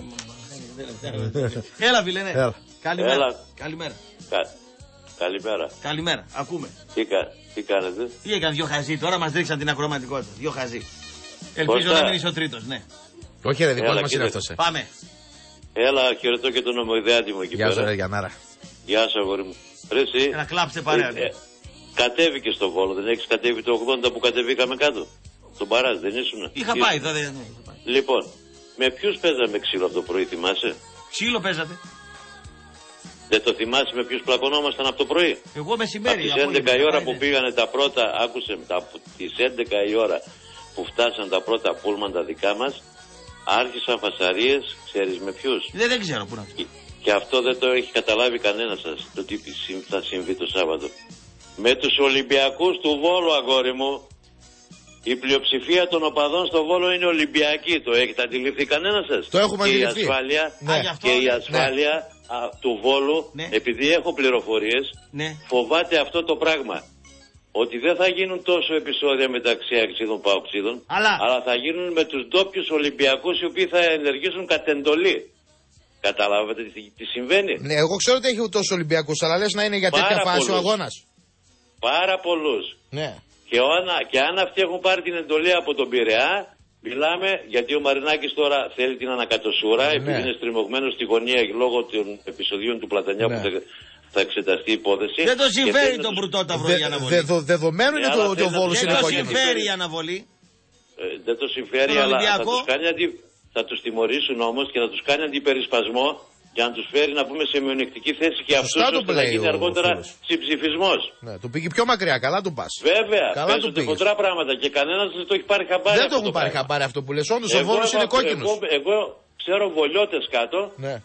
2 Έλα φίλε, ναι. Καλημέρα.
Έλα.
Καλημέρα.
Καλημέρα.
Καλημέρα. Ακούμε.
Τι κάνετε?
Τι έκανε 2 χαζί. Τώρα μας ρίξαν την ακροματικότητα. 2 χαζί. Ελπίζω να μην είσαι ο τρίτος, ναι.
Όχι ρε, δικός μας είναι αυτός.
Πάμε.
Έλα, χαιρετώ και τον ομοειδεάτη μου εκεί
πέρα.
Γεια
σου ρε Γιαννάρα.
Γεια σου αγόρι μου. Ρεσί.
Να κλάψτε παρέα.
Κατέβηκε στο Βόλο, δεν έχεις κατέβει το 80 που κατεβήκαμε κάτω? Τον Παράζ, δεν ήσουν?
Είχα πάει,
Λοιπόν, με ποιους παίζαμε ξύλο από το πρωί, θυμάσαι?
Ξύλο παίζατε?
Δεν το θυμάσαι με ποιους πλακωνόμασταν από το πρωί?
Εγώ μεσημέρι.
Από τις 11 η ώρα που πήγανε τα πρώτα, άκουσε, από τις 11 η ώρα που φτάσαν τα πρώτα πούλμαν τα δικά μας, άρχισαν φασαρίες, ξέρεις με ποιους?
Δεν ξέρω πού να πει.
Και αυτό δεν το έχει καταλάβει κανένα σας, το τι θα συμβεί το Σάββατο. Με τους Ολυμπιακούς του Βόλου, αγόρι μου. Η πλειοψηφία των οπαδών στο Βόλο είναι Ολυμπιακοί. Το έχετε αντιληφθεί κανένα σας?
Το έχουμε αντιληφθεί.
Και η ασφάλεια του Βόλου, επειδή έχω πληροφορίες, φοβάται αυτό το πράγμα. Ότι δεν θα γίνουν τόσο επεισόδια μεταξύ αξίδων παοξίδων, αλλά θα γίνουν με τους ντόπιους Ολυμπιακούς οι οποίοι θα ενεργήσουν κατ' εντολή. Καταλάβατε τι συμβαίνει?
Ναι, εγώ ξέρω ότι έχει ούτως Ολυμπιακούς, αλλά λες να είναι για τέτοια φάση ο αγώνας.
Πάρα πολλούς.
Ναι.
Και αν αυτοί έχουν πάρει την εντολή από τον Πειραιά, μιλάμε, γιατί ο Μαρινάκης τώρα θέλει την ανακατοσούρα, επειδή είναι στριμωγμένος στη γωνία λόγω των επεισοδίων του Πλατανιά που θα εξεταστεί η υπόθεση.
Δεν το συμφέρει τον Πρωτόταυρο η αναβολή.
Δεδομένο είναι το Βόλος είναι
Δεν το συμφέρει η αναβολή.
Δεν το συμφέρει, αλλά θα τους τιμωρήσουν όμως και θα τους κάνει αντιπερισπασμό για να τους φέρει να πούμε σε μειονεκτική θέση και αυτούς ώστε να γίνει αργότερα συμψηφισμός.
Ναι, του πήγε πιο μακριά, καλά του πας.
Βέβαια, παίζονται χοντρά πράγματα και κανένας δεν το έχει πάρει χαμπάρι.
Δεν το έχουν πάρει χαμπάρι αυτό που λες, όντως ο Βόλος είναι κόκκινος.
Εγώ ξέρω βολιώτες κάτω,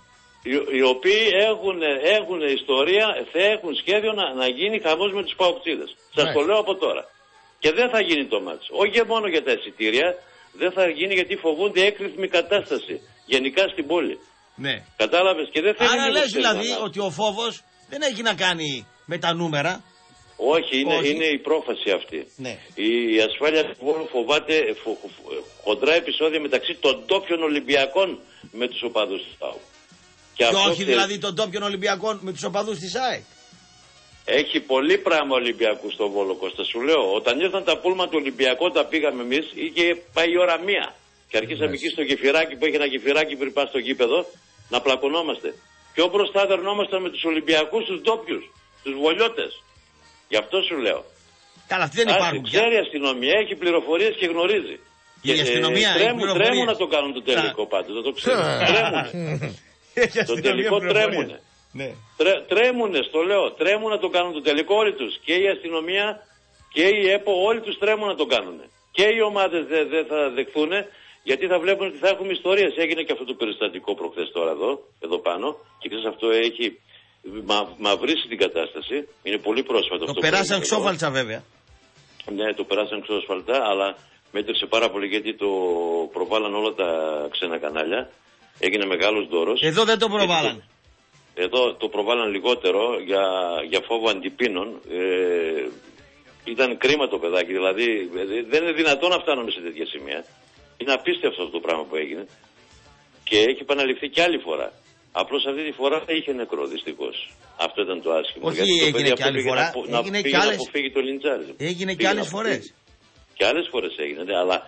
οι οποίοι έχουν ιστορία, θα έχουν σχέδιο να γίνει χαμός με τους παοξίδες. Σας το λέω από τώρα. Και δεν θα γίνει το μάτς. Όχι μόνο για τα εισιτήρια, δεν θα γίνει γιατί φοβούνται έκρηθμη κατάσταση γενικά στην πόλη.
Ναι.
Κατάλαβες και δεν θέλει.
Άρα λες δηλαδή ότι ο φόβος δεν έχει να κάνει με τα νούμερα.
Όχι, είναι η πρόφαση αυτή.
Ναι.
Η ασφάλεια του Βόλου φοβάται χοντρά επεισόδια μεταξύ των ντόπιων Ολυμπιακών με τους οπαδούς του ΣΑΟ.
Και όχι δηλαδή των ντόπιων Ολυμπιακών με τους οπαδούς της ΑΕΚ.
Έχει πολύ πράγμα Ολυμπιακού στο Βόλο, Κώστα, σου λέω. Όταν ήρθαν τα πούλμα του Ολυμπιακού, τα πήγαμε εμείς, είχε πάει η ώρα 1. Και αρχίσαμε εκεί στο γεφυράκι που έχει ένα γεφυράκι πριν πας στο γήπεδο να πλακωνόμαστε. Πιο μπροστά δερνόμασταν με τους Ολυμπιακούς, τους ντόπιους, τους βολιώτες. Γι' αυτό σου λέω.
Καλά, αυτοί δεν υπάρχουν.
Ξέρει η αστυνομία, έχει πληροφορίες και γνωρίζει.
Η αστυνομία
τρέμουν να το κάνουν το τελικό πάντως, δεν το ξέρω. Το τελικό τρέμουνε.
Ναι.
Τρέμουνε, στο λέω. Τρέμουν να το κάνουν το τελικό όλοι τους. Και η αστυνομία και η ΕΠΟ, όλοι τους τρέμουν να το κάνουν. Και οι ομάδες δεν θα δεχθούν, γιατί θα βλέπουν ότι θα έχουμε ιστορίες. Έγινε και αυτό το περιστατικό προχθές τώρα εδώ πάνω. Και ξέρεις, αυτό έχει μαυρίσει την κατάσταση. Είναι πολύ πρόσφατο αυτό.
Το περάσαν ξόφαλτσα βέβαια.
Ναι, το περάσαν ξόφαλτα, αλλά μέτρησε πάρα πολύ γιατί το προβάλλαν όλα τα ξένα κανάλια. Έγινε μεγάλος δώρος.
Εδώ δεν το προβάλλαν.
Εδώ το προβάλλαν λιγότερο για φόβο αντιπίνων. Ήταν κρίμα το παιδάκι, δηλαδή δεν είναι δυνατόν να φτάνουμε σε τέτοια σημεία. Είναι απίστευτο αυτό το πράγμα που έγινε. Και έχει επαναληφθεί και άλλη φορά. Απλώς αυτή τη φορά είχε νεκρό, δυστυχώς. Αυτό ήταν το άσχημο.
Όχι, έγινε και άλλη φορά.
Έγινε και άλλες... αποφύγει το λιντσάρισμα.
Έγινε και άλλες φορές.
Και άλλες φορές έγινε, ναι, αλλά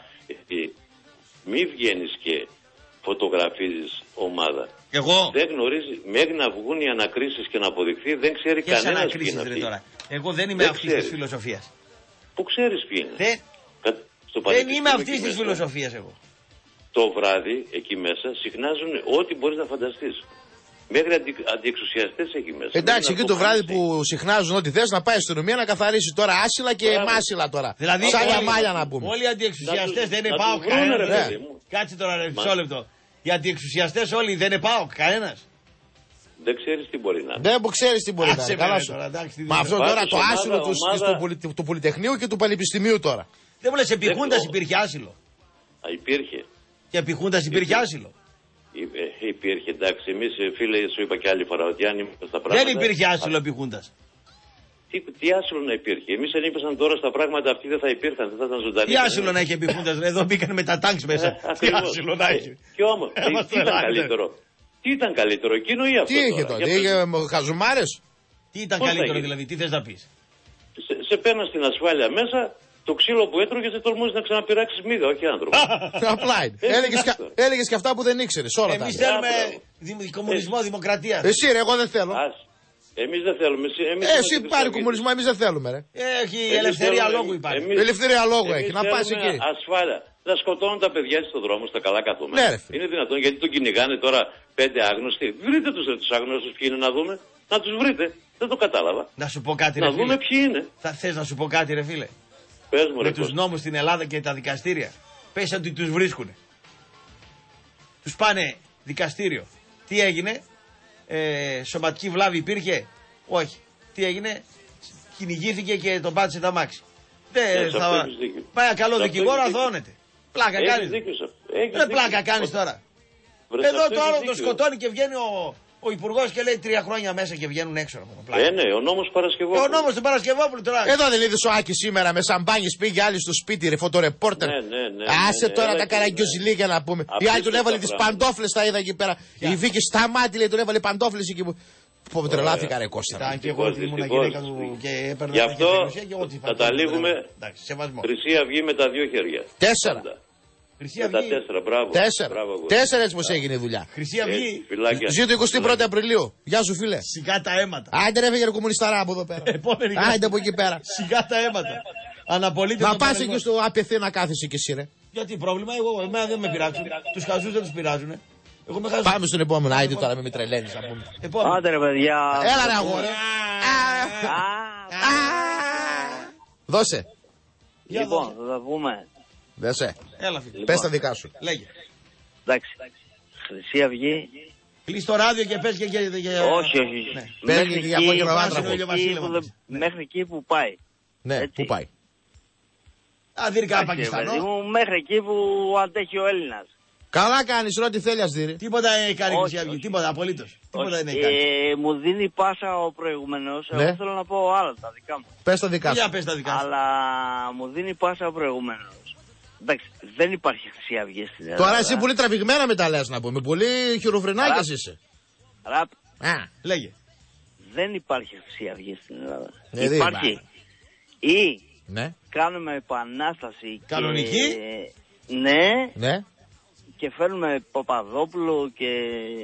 μη βγαίνεις και φωτογραφίζεις ομάδα.
Εγώ.
Δεν γνωρίζει, μέχρι να βγουν οι ανακρίσεις και να αποδειχθεί, δεν ξέρει κανένας ποιοι είναι αυτοί.
Εγώ δεν είμαι αυτής της φιλοσοφίας.
Πού ξέρεις ποιοι είναι.
Δεν είμαι αυτής της φιλοσοφίας εγώ.
Το βράδυ εκεί μέσα συχνάζουν ό,τι μπορείς να φανταστείς. Μέχρι αντιεξουσιαστές εκεί μέσα.
Εντάξει, εκεί το βράδυ που συχνάζουν ό,τι θες να πάει η αστυνομία να καθαρίσει τώρα άσυλα και μάσυλα τώρα.
Δηλαδή,
σαν για μάλια να πούμε.
Όλοι οι αντιεξουσιαστές δεν είναι ΠΑΟΚ κανένας. Κάτσε τώρα ρε, μισό λεπτό. Οι αντιεξουσιαστές όλοι δεν είναι ΠΑΟΚ κανένας.
Δεν ξέρεις τι μπορεί να είναι.
Δεν ξέρεις τι μπορεί να είναι. Καλά σου. Μα αυτό τώρα το άσυλο του Πολυτεχνείου και του Πανεπιστημίου τώρα.
Δεν μου λες επί Χούντας υπήρχε άσυλο.
Υπήρχε.
Και επί Χούντας υπήρχε άσυλο.
Υπήρχε, εντάξει. Εμείς, φίλε, σου είπα και άλλη φορά ότι αν ήμασταν στα πράγματα.
Δεν υπήρχε άσυλο επί Χούντας.
Τι άσυλο να υπήρχε. Εμείς αν ήμασταν τώρα στα πράγματα αυτοί δεν θα υπήρχαν. Δεν θα ήταν ζωντανοί.
Τι άσυλο να έχει επί Χούντας. Εδώ μπήκαν με τα τάγκ μέσα. Τι άσυλο να έχει.
Και όμως, τι ήταν καλύτερο. Τι ήταν καλύτερο, εκείνο ή αυτό.
Τι είχε τότε, είχε χαζουμάρες.
Τι ήταν καλύτερο δηλαδή, τι θες να πεις.
Σε παίρναν στην ασφάλεια μέσα. Το ξύλο που έτρωγες δεν τολμούσες να ξαναπειράξεις μύγα, όχι άνθρωπο.
Απλά είναι. Έλεγες και αυτά που δεν ήξερες. Όλα
εμείς θέλουμε κομμουνισμό, δημοκρατία.
Εσύ ρε, εγώ δεν θέλω.
Εμείς δεν θέλουμε.
Εσύ πάρει κομμουνισμό, εμείς δεν θέλουμε ρε.
Έχει ελευθερία λόγου υπάρχει.
Ελευθερία λόγου έχει, να πας εκεί.
Ασφάλεια. Να σκοτώνουν τα παιδιά στον δρόμο, στα καλά καθόμενα. Είναι δυνατόν γιατί τον κυνηγάνε τώρα 5 άγνωστοι. Βρείτε τους άγνωστους ποιοι είναι να δούμε. Να τους βρείτε. Δεν το κατάλαβα.
Να σου πω κάτι ρε φίλε.
Να δούμε ποιοι είναι.
Θα θες να σου πω κάτι ρε φίλε.
Με
τους νόμους στην Ελλάδα και τα δικαστήρια. Πες ότι τους βρίσκουνε. Τους πάνε δικαστήριο. Τι έγινε, σωματική βλάβη υπήρχε. Όχι. Τι έγινε, κυνηγήθηκε και τον πάτησε τα μάξι. Πάει ένα καλό δικηγόρο, αθώνεται. Πλάκα κάνεις. Δεν πλάκα κάνεις τώρα. Εδώ τώρα το σκοτώνει και βγαίνει ο υπουργός και λέει 3 χρόνια μέσα και βγαίνουν έξω.
Ναι, ο νόμος Παρασκευόπουλου.
Ο νόμος του Παρασκευόπουλου τώρα.
Εδώ δεν είδες ο Άκης σήμερα με σαμπάνιες πήγε άλλη στο σπίτι, ρε φωτορεπόρτερ. Άσε τώρα τα καραγκιόζιλίκια να πούμε. Η άλλη τον έβαλε τις παντόφλες, τα είδα εκεί πέρα. Η Βίκη σταμάτη, λέει, τον έβαλε παντόφλες εκεί που. Που τρελάθηκα ρε Κώστα.
Και εγώ ήμουν γυναίκα του και έπαιρνα.
Γι' αυτό καταλήγουμε Χρυσή Αυγή με τα 2 χέρια.
4.
Με τα 4, μπράβο.
4 έτσι πως έγινε η δουλειά.
Χρυσή Αυγή.
Ζήτω 21 Απριλίου. Γεια σου φίλε.
Σιγά τα αίματα.
Άντε ρε φύγε κομμουνισταρά από εδώ πέρα. Άντε από εκεί πέρα.
Σιγά τα αίματα. Αναπολύτε.
Να πας εκεί στο ΑΠΕΘ να κάθεσαι κι εσύ ρε.
Γιατί πρόβλημα, εμένα δεν με πειράζουν. Τους χαζούς δεν τους πειράζουν.
Πάμε στον επόμενο. Άιντε τώρα με τρελαίνεις να πούμε.
Άντε ρε παιδιά.
Έλα ρε αγόρι. Δώσε.
Λοιπόν, θα τα πούμε.
Δώσε.
Έλα φίλε.
Πες τα δικά σου.
Λέγε.
Εντάξει. Χρυσή Αυγή.
Κλείς το ράδιο και πες και...
Όχι. Μέχρι εκεί που πάει.
Ναι, πού πάει.
Αδύρκα Πακιστανό.
Μέχρι εκεί που αντέχει ο Έλληνας.
Καλά κάνεις, ρώτη θέλει Ασδύρη.
Τίποτα έχει κάνει η Χρυσή Αυγή, τίποτα απολύτως. Τίποτα δεν έχει κάνει.
Μου δίνει πάσα ο προηγούμενος, εγώ θέλω να πω άλλα τα δικά μου.
Πες τα δικά σου.
Αλλά μου δίνει πάσα ο προηγούμενος. Εντάξει, δεν υπάρχει Χρυσή Αυγή στην Ελλάδα.
Τώρα εσύ πολύ τραβηγμένα με τα λες να πούμε, πολύ χειροφρενάκιας είσαι.
Ραπ.
Λέγε.
Δεν υπάρχει Χρυσή Αυγή στην Ελλάδα. Υπάρχει ή κάνουμε επανάσταση.
Κανονική.
Ναι. Και φέρνουμε Παπαδόπουλο και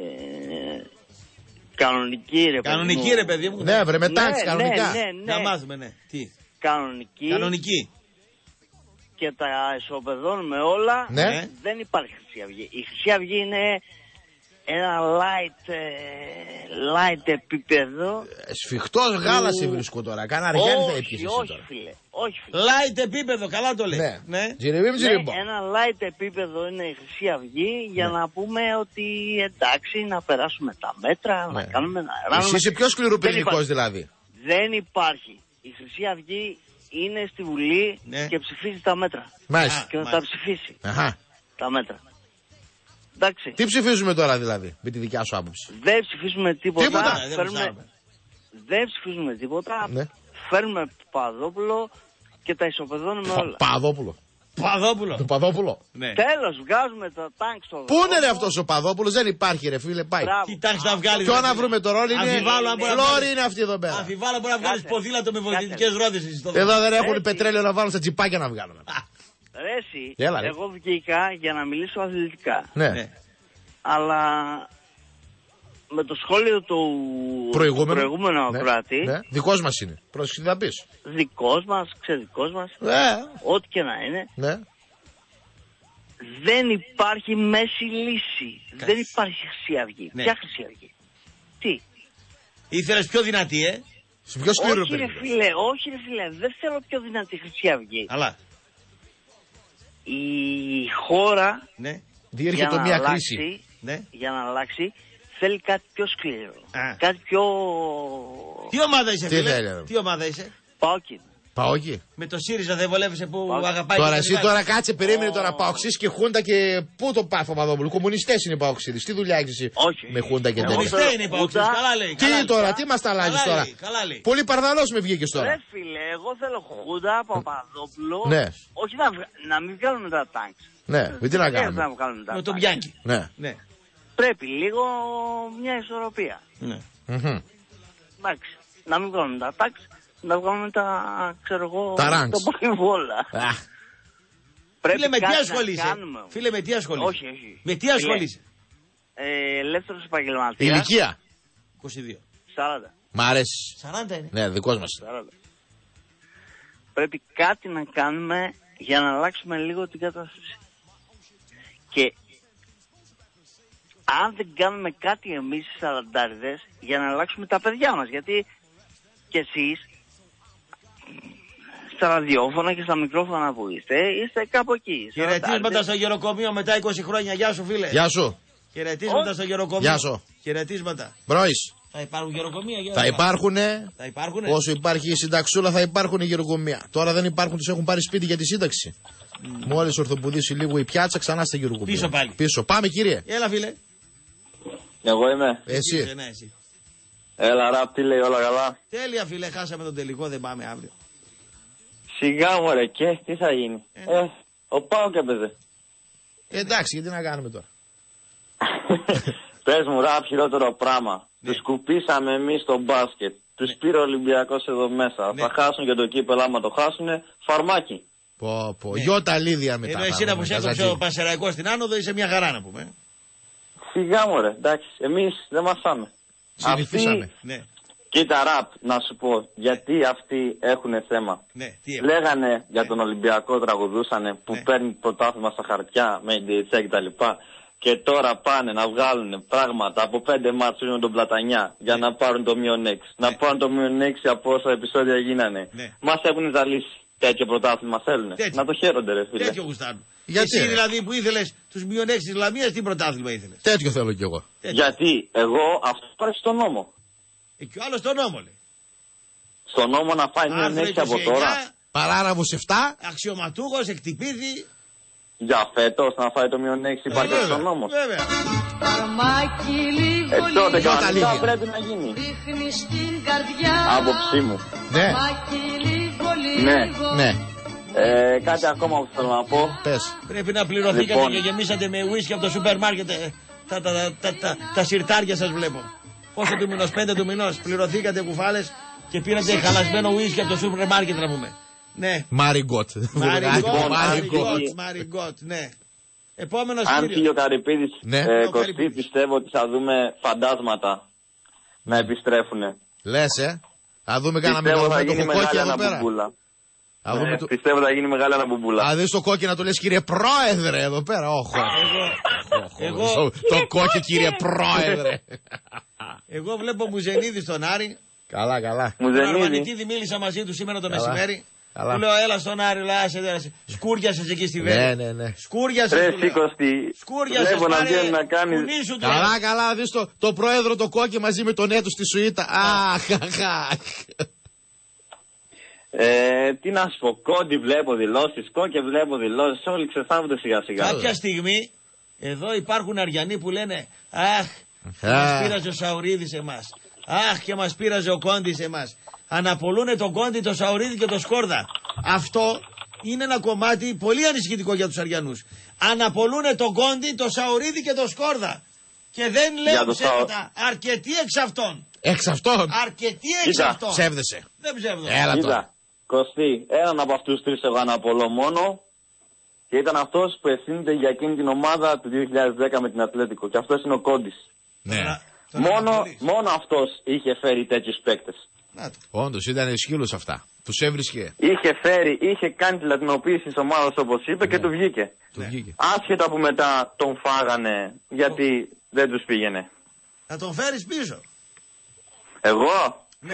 κανονική ρε παιδί μου.
Κανονική ρε παιδί μου.
Ναι βρε μετά κανονικά.
Να μάθουμε ναι. Τι.
Κανονική. Και τα ισοπεδώνουμε όλα.
Ναι.
Δεν υπάρχει Χρυσή Αυγή. Η Χρυσή Αυγή είναι ένα light επίπεδο.
Σφιχτός γάλα σε βρίσκω τώρα. Κάνα αργάνι θα έπιεσαι εσύ τώρα.
Όχι φίλε.
Light επίπεδο, καλά το λέει.
Ναι. Τζιριμπιμ.
Ένα light επίπεδο είναι η Χρυσή Αυγή για να πούμε ότι εντάξει να περάσουμε τα μέτρα, να κάνουμε να...
Εσύ είσαι πιο σκληροπυρηνικός δηλαδή.
Δεν υπάρχει. Η Χρυσή Αυγή είναι στη Βουλή και ψηφίζει τα μέτρα.
Μάλιστα.
Και θα τα ψηφίσει. Τα μέτρα. Εντάξει.
Τι ψηφίζουμε τώρα δηλαδή, με τη δικιά σου άποψη?
Δεν ψηφίζουμε τίποτα. Δεν ψηφίζουμε τίποτα.
Ναι.
Φέρνουμε Παπαδόπουλο και τα ισοπεδώνουμε όλα.
Το Παδόπουλο.
Ναι.
Τέλος, βγάζουμε τα τάγκ στο δρόμο.
Πού είναι ρε αυτός ο Παδόπουλος, δεν υπάρχει ρε φίλε, πάει.
Τι τάγκ θα βγάλει.
Ποιο να βρούμε το ρόλο είναι. Φλόρι είναι αυτή εδώ πέρα.
Αμφιβάλλω μπορεί να βγάλεις ποδήλατο με βοηθητικές ρόδες.
Εδώ δεν έχουν πετρέλαιο να βάλουν στα τσιπάκια να βγάλουν.
Ρε εσύ, εγώ βγήκα για να μιλήσω αθλητικά.
Ναι.
Αλλά με το σχόλιο του προηγούμενου ακροατή.
Ναι. Δικός μας είναι. Πρόσεχε τι θα πεις.
Δικός μας, ξεδικός μας. Ό,τι και να είναι.
Ναι.
Δεν υπάρχει μέση λύση. Δεν υπάρχει Χρυσή Αυγή. Ποια Χρυσή Αυγή? Τι?
Ήθελες πιο δυνατή,
Σε πιο σκληρό
όχι ρε φίλε, δεν θέλω πιο δυνατή Χρυσή Αυγή.
Αλλά
η χώρα
διέρχεται μια κρίση.
Για να αλλάξει θέλει κάτι πιο σκληρό. Κάτι πιο...
Τι ομάδα είσαι φίλε? Τι ομάδα είσαι?
Πάοκι.
Με το ΣΥΡΙΖΑ δεν βολεύεσαι που αγαπάει.
Τώρα εσύ τώρα κάτσε, περίμενε τώρα Παοξής και Χούντα και πού το πάει Παπαδόπουλο? Κομμουνιστές είναι οι Παοξίδες. Τι δουλειά έχεις εσύ με Χούντα και τέτοια?
Κομμουνιστές είναι οι Παοξίδες. Καλά λέει.
Τι τώρα, τι μας τα αλλάζεις τώρα? Πολύ παρδαλός με βγήκες τώρα.
Ρε φίλε, εγώ θέλω Χούντα, Παπαδόπουλο.
Ναι.
Όχι να μην βγάλουμε τα τάγκ.
Ναι, με τι να κάνουμε?
Με τον Μπιάνκι.
Ναι.
Πρέπει λίγο μια ισορροπία.
Ναι.
Εντάξει, να μην βγάλουμε τα τάγκ. Να βγάλουμε τα, ξέρω εγώ,
τα
πολυβόλα.
Φίλε, με τι ασχολείσαι? Φίλε, με τι ασχολείσαι?
Όχι.
Με τι ασχολείσαι?
Ελεύθερος επαγγελματίας.
Ηλικία?
22.
40.
Μ' αρέσει.
40 είναι.
Ναι, δικός μας.
40. Πρέπει κάτι να κάνουμε για να αλλάξουμε λίγο την κατάσταση. Και αν δεν κάνουμε κάτι εμείς οι σαραντάριδες για να αλλάξουμε τα παιδιά μας, γιατί και εσείς στα ραδιόφωνα και στα μικρόφωνα που είστε κάπου εκεί.
Χαιρετίσματα στο γεροκομείο μετά 20 χρόνια. Γεια σου φίλε.
Γεια σου.
Χαιρετίσματα στο γεροκομείο.
Γεια σου.
Χαιρετίσματα.
Μπρόης.
Θα υπάρχουν γεροκομεία?
Θα υπάρχουν. Όσο υπάρχει η συνταξούλα θα υπάρχουν οι γεροκομεία. Τώρα δεν υπάρχουν, τους έχουν πάρει σπίτι για τη σύνταξη. Μόλις ορθοπουδήσει λίγο η πιάτσα, ξανά στα γεροκομεία.
Πίσω πάλι.
Πίσω. Πάμε κύριε.
Έλα φίλε.
Εγώ είμαι.
Εσύ.
Έλα ραπ, τι λέει, όλα καλά?
Τέλεια φίλε, χάσαμε τον τελικό, δεν πάμε αύριο.
Σιγά μωρέ, και τι θα γίνει? Ο Πάοκ έπαιζε.
Εντάξει, γιατί να κάνουμε τώρα?
Πες μου ραπ, χειρότερο πράγμα. Τους κουπίσαμε εμείς στο μπάσκετ. Τους πήρε ο Ολυμπιακός εδώ μέσα. Θα χάσουν και το κύπελο, άμα το χάσουνε, φαρμάκι.
Γιώτα λίδια μετά.
Ενώ εσύ να που έκοψε ο Πανσεραϊκός στην άνοδο είσαι μια χαρά να πούμε.
Σιγά μωρέ, εντάξει, εμείς δεν μασάμε.
Συνηθίσαμε.
Κοίτα ραπ, να σου πω, γιατί αυτοί έχουν θέμα. Λέγανε για τον Ολυμπιακό, τραγουδούσανε, που παίρνει πρωτάθλημα στα χαρτιά με εντιετσέ και τα λοιπά. Και τώρα πάνε να βγάλουν πράγματα από 5 μάτσους με τον Πλατανιά για να πάρουν το μείον 6. Να πάρουν το μείον 6 από όσα επεισόδια γίνανε. Μας έχουν ζαλίσει. Τέτοιο πρωτάθλημα θέλουν. Να το χαίρονται ρε φίλε.
Τέτοιο γουστάρουν. Γιατί εσύ δηλαδή που ήθελες τους μείον 6 της Λαμίας, τι πρωτάθλημα ήθελες?
Τέτοιο θέλω κι εγώ.
Γιατί εγώ αυτό πάρει στον νόμο.
Και ο άλλος στον νόμο λέει.
Στον νόμο να φάει μείον 6 από τώρα.
Παράγραφος 7.
Αξιωματούχος, εκτυπίδη.
Για φέτος να φάει το μείον 6 υπάρχει στον νόμο.
Βέβαια.
Τότε κανονικά πρέπει να γίνει. Άποψή μου.
Ναι.
Κάτι ακόμα που θέλω να πω.
Πες.
Πρέπει να πληρωθήκατε και γεμίσατε με ουίσκι από το σούπερ μάρκετ. Τα σιρτάρια σας βλέπω. Πόσο του μηνός, 5 του μηνός. Πληρωθήκατε κουφάλες και πήρατε χαλασμένο ουίσκι από το σούπερ μάρκετ να πούμε. Ναι.
Μάριγκοτ.
Μάριγκοτ, ναι. Επόμενος
αν
κύριος.
φύγει ο Καρυπίδης, Κωστή, πιστεύω ότι θα δούμε φαντάσματα να επιστρέφουνε.
Λες, θα δούμε κανένα μεγαλομέτωχο κόκκι εδώ πέρα.
Πιστεύω θα γίνει μεγάλη αναμπομπούλα.
Θα δεις το κόκκι να το λες κύριε Πρόεδρε εδώ πέρα. Το κόκκι, κύριε Πρόεδρε.
Εγώ βλέπω Μουζενίδη στον Άρη.
Καλά, καλά.
Τον Αρμανικίδη μίλησα μαζί του σήμερα το μεσημέρι. Του λέω, έλα στον Άρη, σκούριασες εκεί στη Βέλη.
Ναι.
Σκούριασες.
Σκούριασες, πάρε
να κάνεις.
Καλά, καλά, δεις το πρόεδρο το κόκκι μαζί με τον έτος στη σουίτα.
Τι να σου πω, Κόντι βλέπω δηλώσεις, Κόκκι βλέπω δηλώσεις, όλοι ξεφάβονται σιγά σιγά.
Κάποια στιγμή, εδώ υπάρχουν Αριανοί που λένε, αχ, μας πήραζε ο Σαουρίδης εμάς. Αχ, και μας πήραζε ο Κόντις εμάς. Αναπολούνε τον Κόντι, τον Σαουρίδη και τον Σκόρδα. Αυτό είναι ένα κομμάτι πολύ ανησυχητικό για τους Αριανούς. Αναπολούνε τον Κόντι, τον Σαουρίδη και τον Σκόρδα. Και δεν λέω ψέματα. Αρκετοί εξ αυτών.
Εξ αυτών.
Αρκετοί εξ αυτών.
Ψεύδεσαι.
Δεν ψεύδω.
Έλα τώρα.
Κωστή, έναν από αυτούς τρεις εγώ αναπολώ μόνο. Και ήταν αυτός που ευθύνεται για εκείνη την ομάδα του 2010 με την Ατλέτικο. Και αυτός είναι ο Κόντις.
Ναι.
Μόνο αυτός είχε φέρει τέτοιους παίκτες.
Όντως ήταν σκύλος αυτά. Τους έβρισκε.
Είχε κάνει τη λατινοποίηση της ομάδας όπως είπε και του βγήκε. Άσχετα που μετά τον φάγανε γιατί δεν τους πήγαινε.
Να τον φέρεις πίσω.
Εγώ?
Ναι.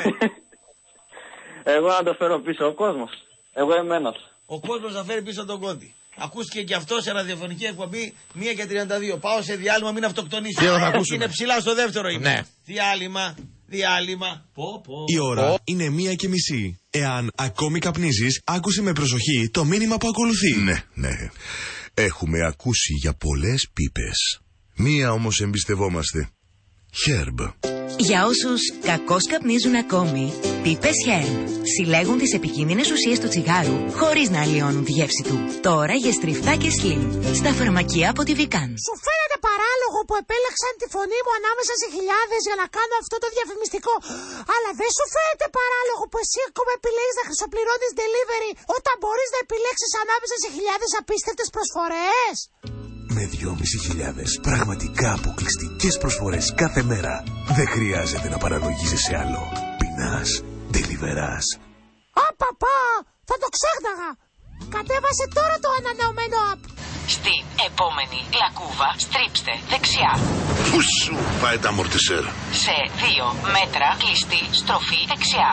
Εγώ να το φέρω πίσω, ο κόσμος. Εγώ εμένας.
Ο κόσμος θα φέρει πίσω τον Κόντι. Ακούστηκε και αυτό σε ραδιοφωνική εκπομπή 1:32. Πάω σε διάλειμμα, μην αυτοκτονήσω. Είναι ψηλά στο δεύτερο ήμι.
Ναι.
Διάλειμμα.
Η ώρα είναι 1:30. Εάν ακόμη καπνίζεις, άκουσε με προσοχή το μήνυμα που ακολουθεί.
Ναι. Έχουμε ακούσει για πολλές πίπες. Μία όμως εμπιστευόμαστε. Herb.
Για όσους κακώς καπνίζουν ακόμη, πίπες Herb συλλέγουν τις επικίνδυνες ουσίες του τσιγάρου χωρίς να αλλοιώνουν τη γεύση του. Τώρα για στριφτά και slim, στα φαρμακεία από τη Vican.
Σου φαίνεται παράλογο που επέλεξαν τη φωνή μου ανάμεσα σε χιλιάδες για να κάνω αυτό το διαφημιστικό. Αλλά δεν σου φαίνεται παράλογο που εσύ ακόμα επιλέγεις να χρυσοπληρώνεις delivery όταν μπορείς να επιλέξεις ανάμεσα σε χιλιάδες απίστευτες προσφορές?
Με 2.500 πραγματικά αποκλειστικές προσφορές κάθε μέρα. Δεν χρειάζεται να παραλογίζεσαι άλλο. Πεινάς, deliverás.
Παπά, θα το ξέχναγα. Κατέβασε τώρα το ανανεωμένο app.
Στην επόμενη λακκούβα στρίψτε δεξιά.
Πού σου πάει τα αμορτισέρ?
Σε 2 μέτρα κλειστή στροφή δεξιά.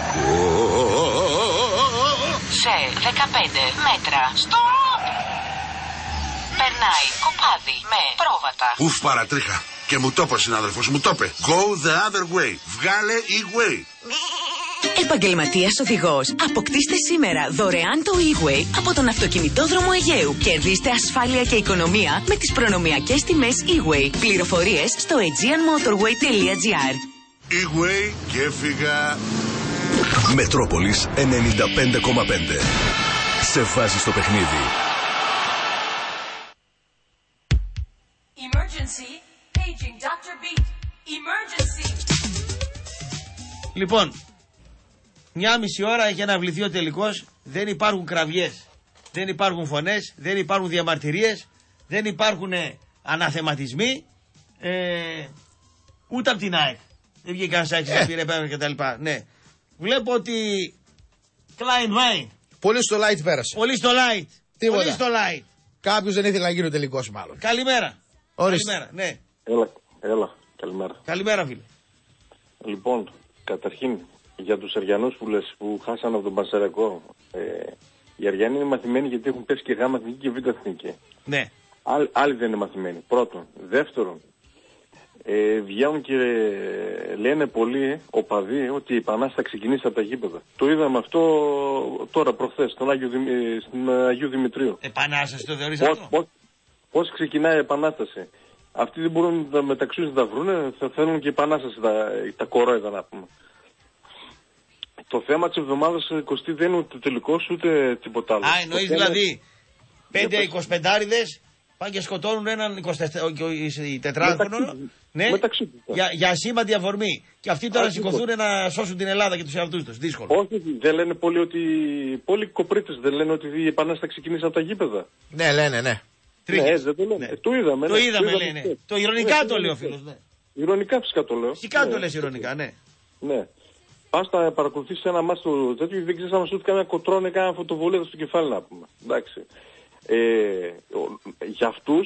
Σε 15 μέτρα stop. Περνάει κοπάδι με πρόβατα.
Ουφ, παρατρίχα. Και μου το είπε ο συνάδελφος, μου το είπε. Go the other way. Βγάλε e-way.
Επαγγελματίας οδηγός. Αποκτήστε σήμερα δωρεάν το e-way από τον αυτοκινητόδρομο Αιγαίου. Κερδίστε ασφάλεια και οικονομία με τις προνομιακές τιμές e-way. Πληροφορίες στο aegeanmotorway.gr.
E-way και έφυγα.
Μετρόπολης 95,5. Σε βάζει στο παιχνίδι.
Emergency, paging Dr. Beat. Emergency.
Λοιπόν, 1,5 ώρα έχει αναβληθεί ο τελικός. Δεν υπάρχουν κραυγές, δεν υπάρχουν φωνές, δεν υπάρχουν διαμαρτυρίες, δεν υπάρχουν αναθεματισμοί, ούτε από την ΑΕΚ. Δεν βγήκε κανένας ΑΕΚ να πήρε πέρα και τα λοιπά. Ναι. Βλέπω ότι Klein Wein.
Πολύ στο light πέρασε.
Πολύ στο light.
Τίποτα.
Πολύ στο light.
Κάποιος δεν ήθελε να γίνει ο τελικός μάλλον.
Καλημέρα.
Ορίστε.
Καλημέρα, ναι.
Έλα, καλημέρα.
Καλημέρα, φίλε.
Λοιπόν, καταρχήν, για τους Αριανούς που λες, που χάσαν από τον Πανσεραϊκό, οι Αριανοί είναι μαθημένοι γιατί έχουν πέσει και γάμα εθνική και β' εθνική.
Ναι.
Άλλοι δεν είναι μαθημένοι. Πρώτον. Δεύτερον, βγαίνουν και λένε πολλοί οπαδοί ότι η Επανάσταση θα ξεκινήσει από τα γήπεδα. Το είδαμε αυτό τώρα προχθές, στην Αγίου Δημητρίου.
Επανάσταση το θεωρείς αυτό?
Πώς ξεκινάει η Επανάσταση? Αυτοί δεν μπορούν μεταξύ τους να τα βρούνε, θα θέλουν και Επανάσταση τα κορόιδα να πούμε. Το θέμα της εβδομάδας, Κωστή, δεν είναι ούτε τελικός ούτε τίποτα άλλο.
Εννοείς δηλαδή 5-25άριδες πάνε και σκοτώνουν έναν 24χρονο. Ναι, για ασήμαντη αφορμή. Και αυτοί τώρα σηκωθούν να σώσουν την Ελλάδα και τους εαυτούς τους. Δύσκολο.
Όχι, δεν λένε πολλοί ότι. Πολλοί κοπρίτες δεν λένε ότι η Επανάσταση θα ξεκινήσει από τα γήπεδα.
Ναι, λένε, ναι.
Ναι, δεν το λένε. Το είδαμε.
Το είδαμε, λένε. Το ηρωνικά το λέει ο φίλος.
Ηρωνικά φυσικά το λέω.
Φυσικά το λες ηρωνικά, ναι.
Ναι. Πας να παρακολουθήσεις ένα μάτσο τέτοιο, δεν ξέρεις αν σου καμιά κοτρώνε, καμιά φωτοβολίδα στο κεφάλι να πούμε. Εντάξει. Για αυτούς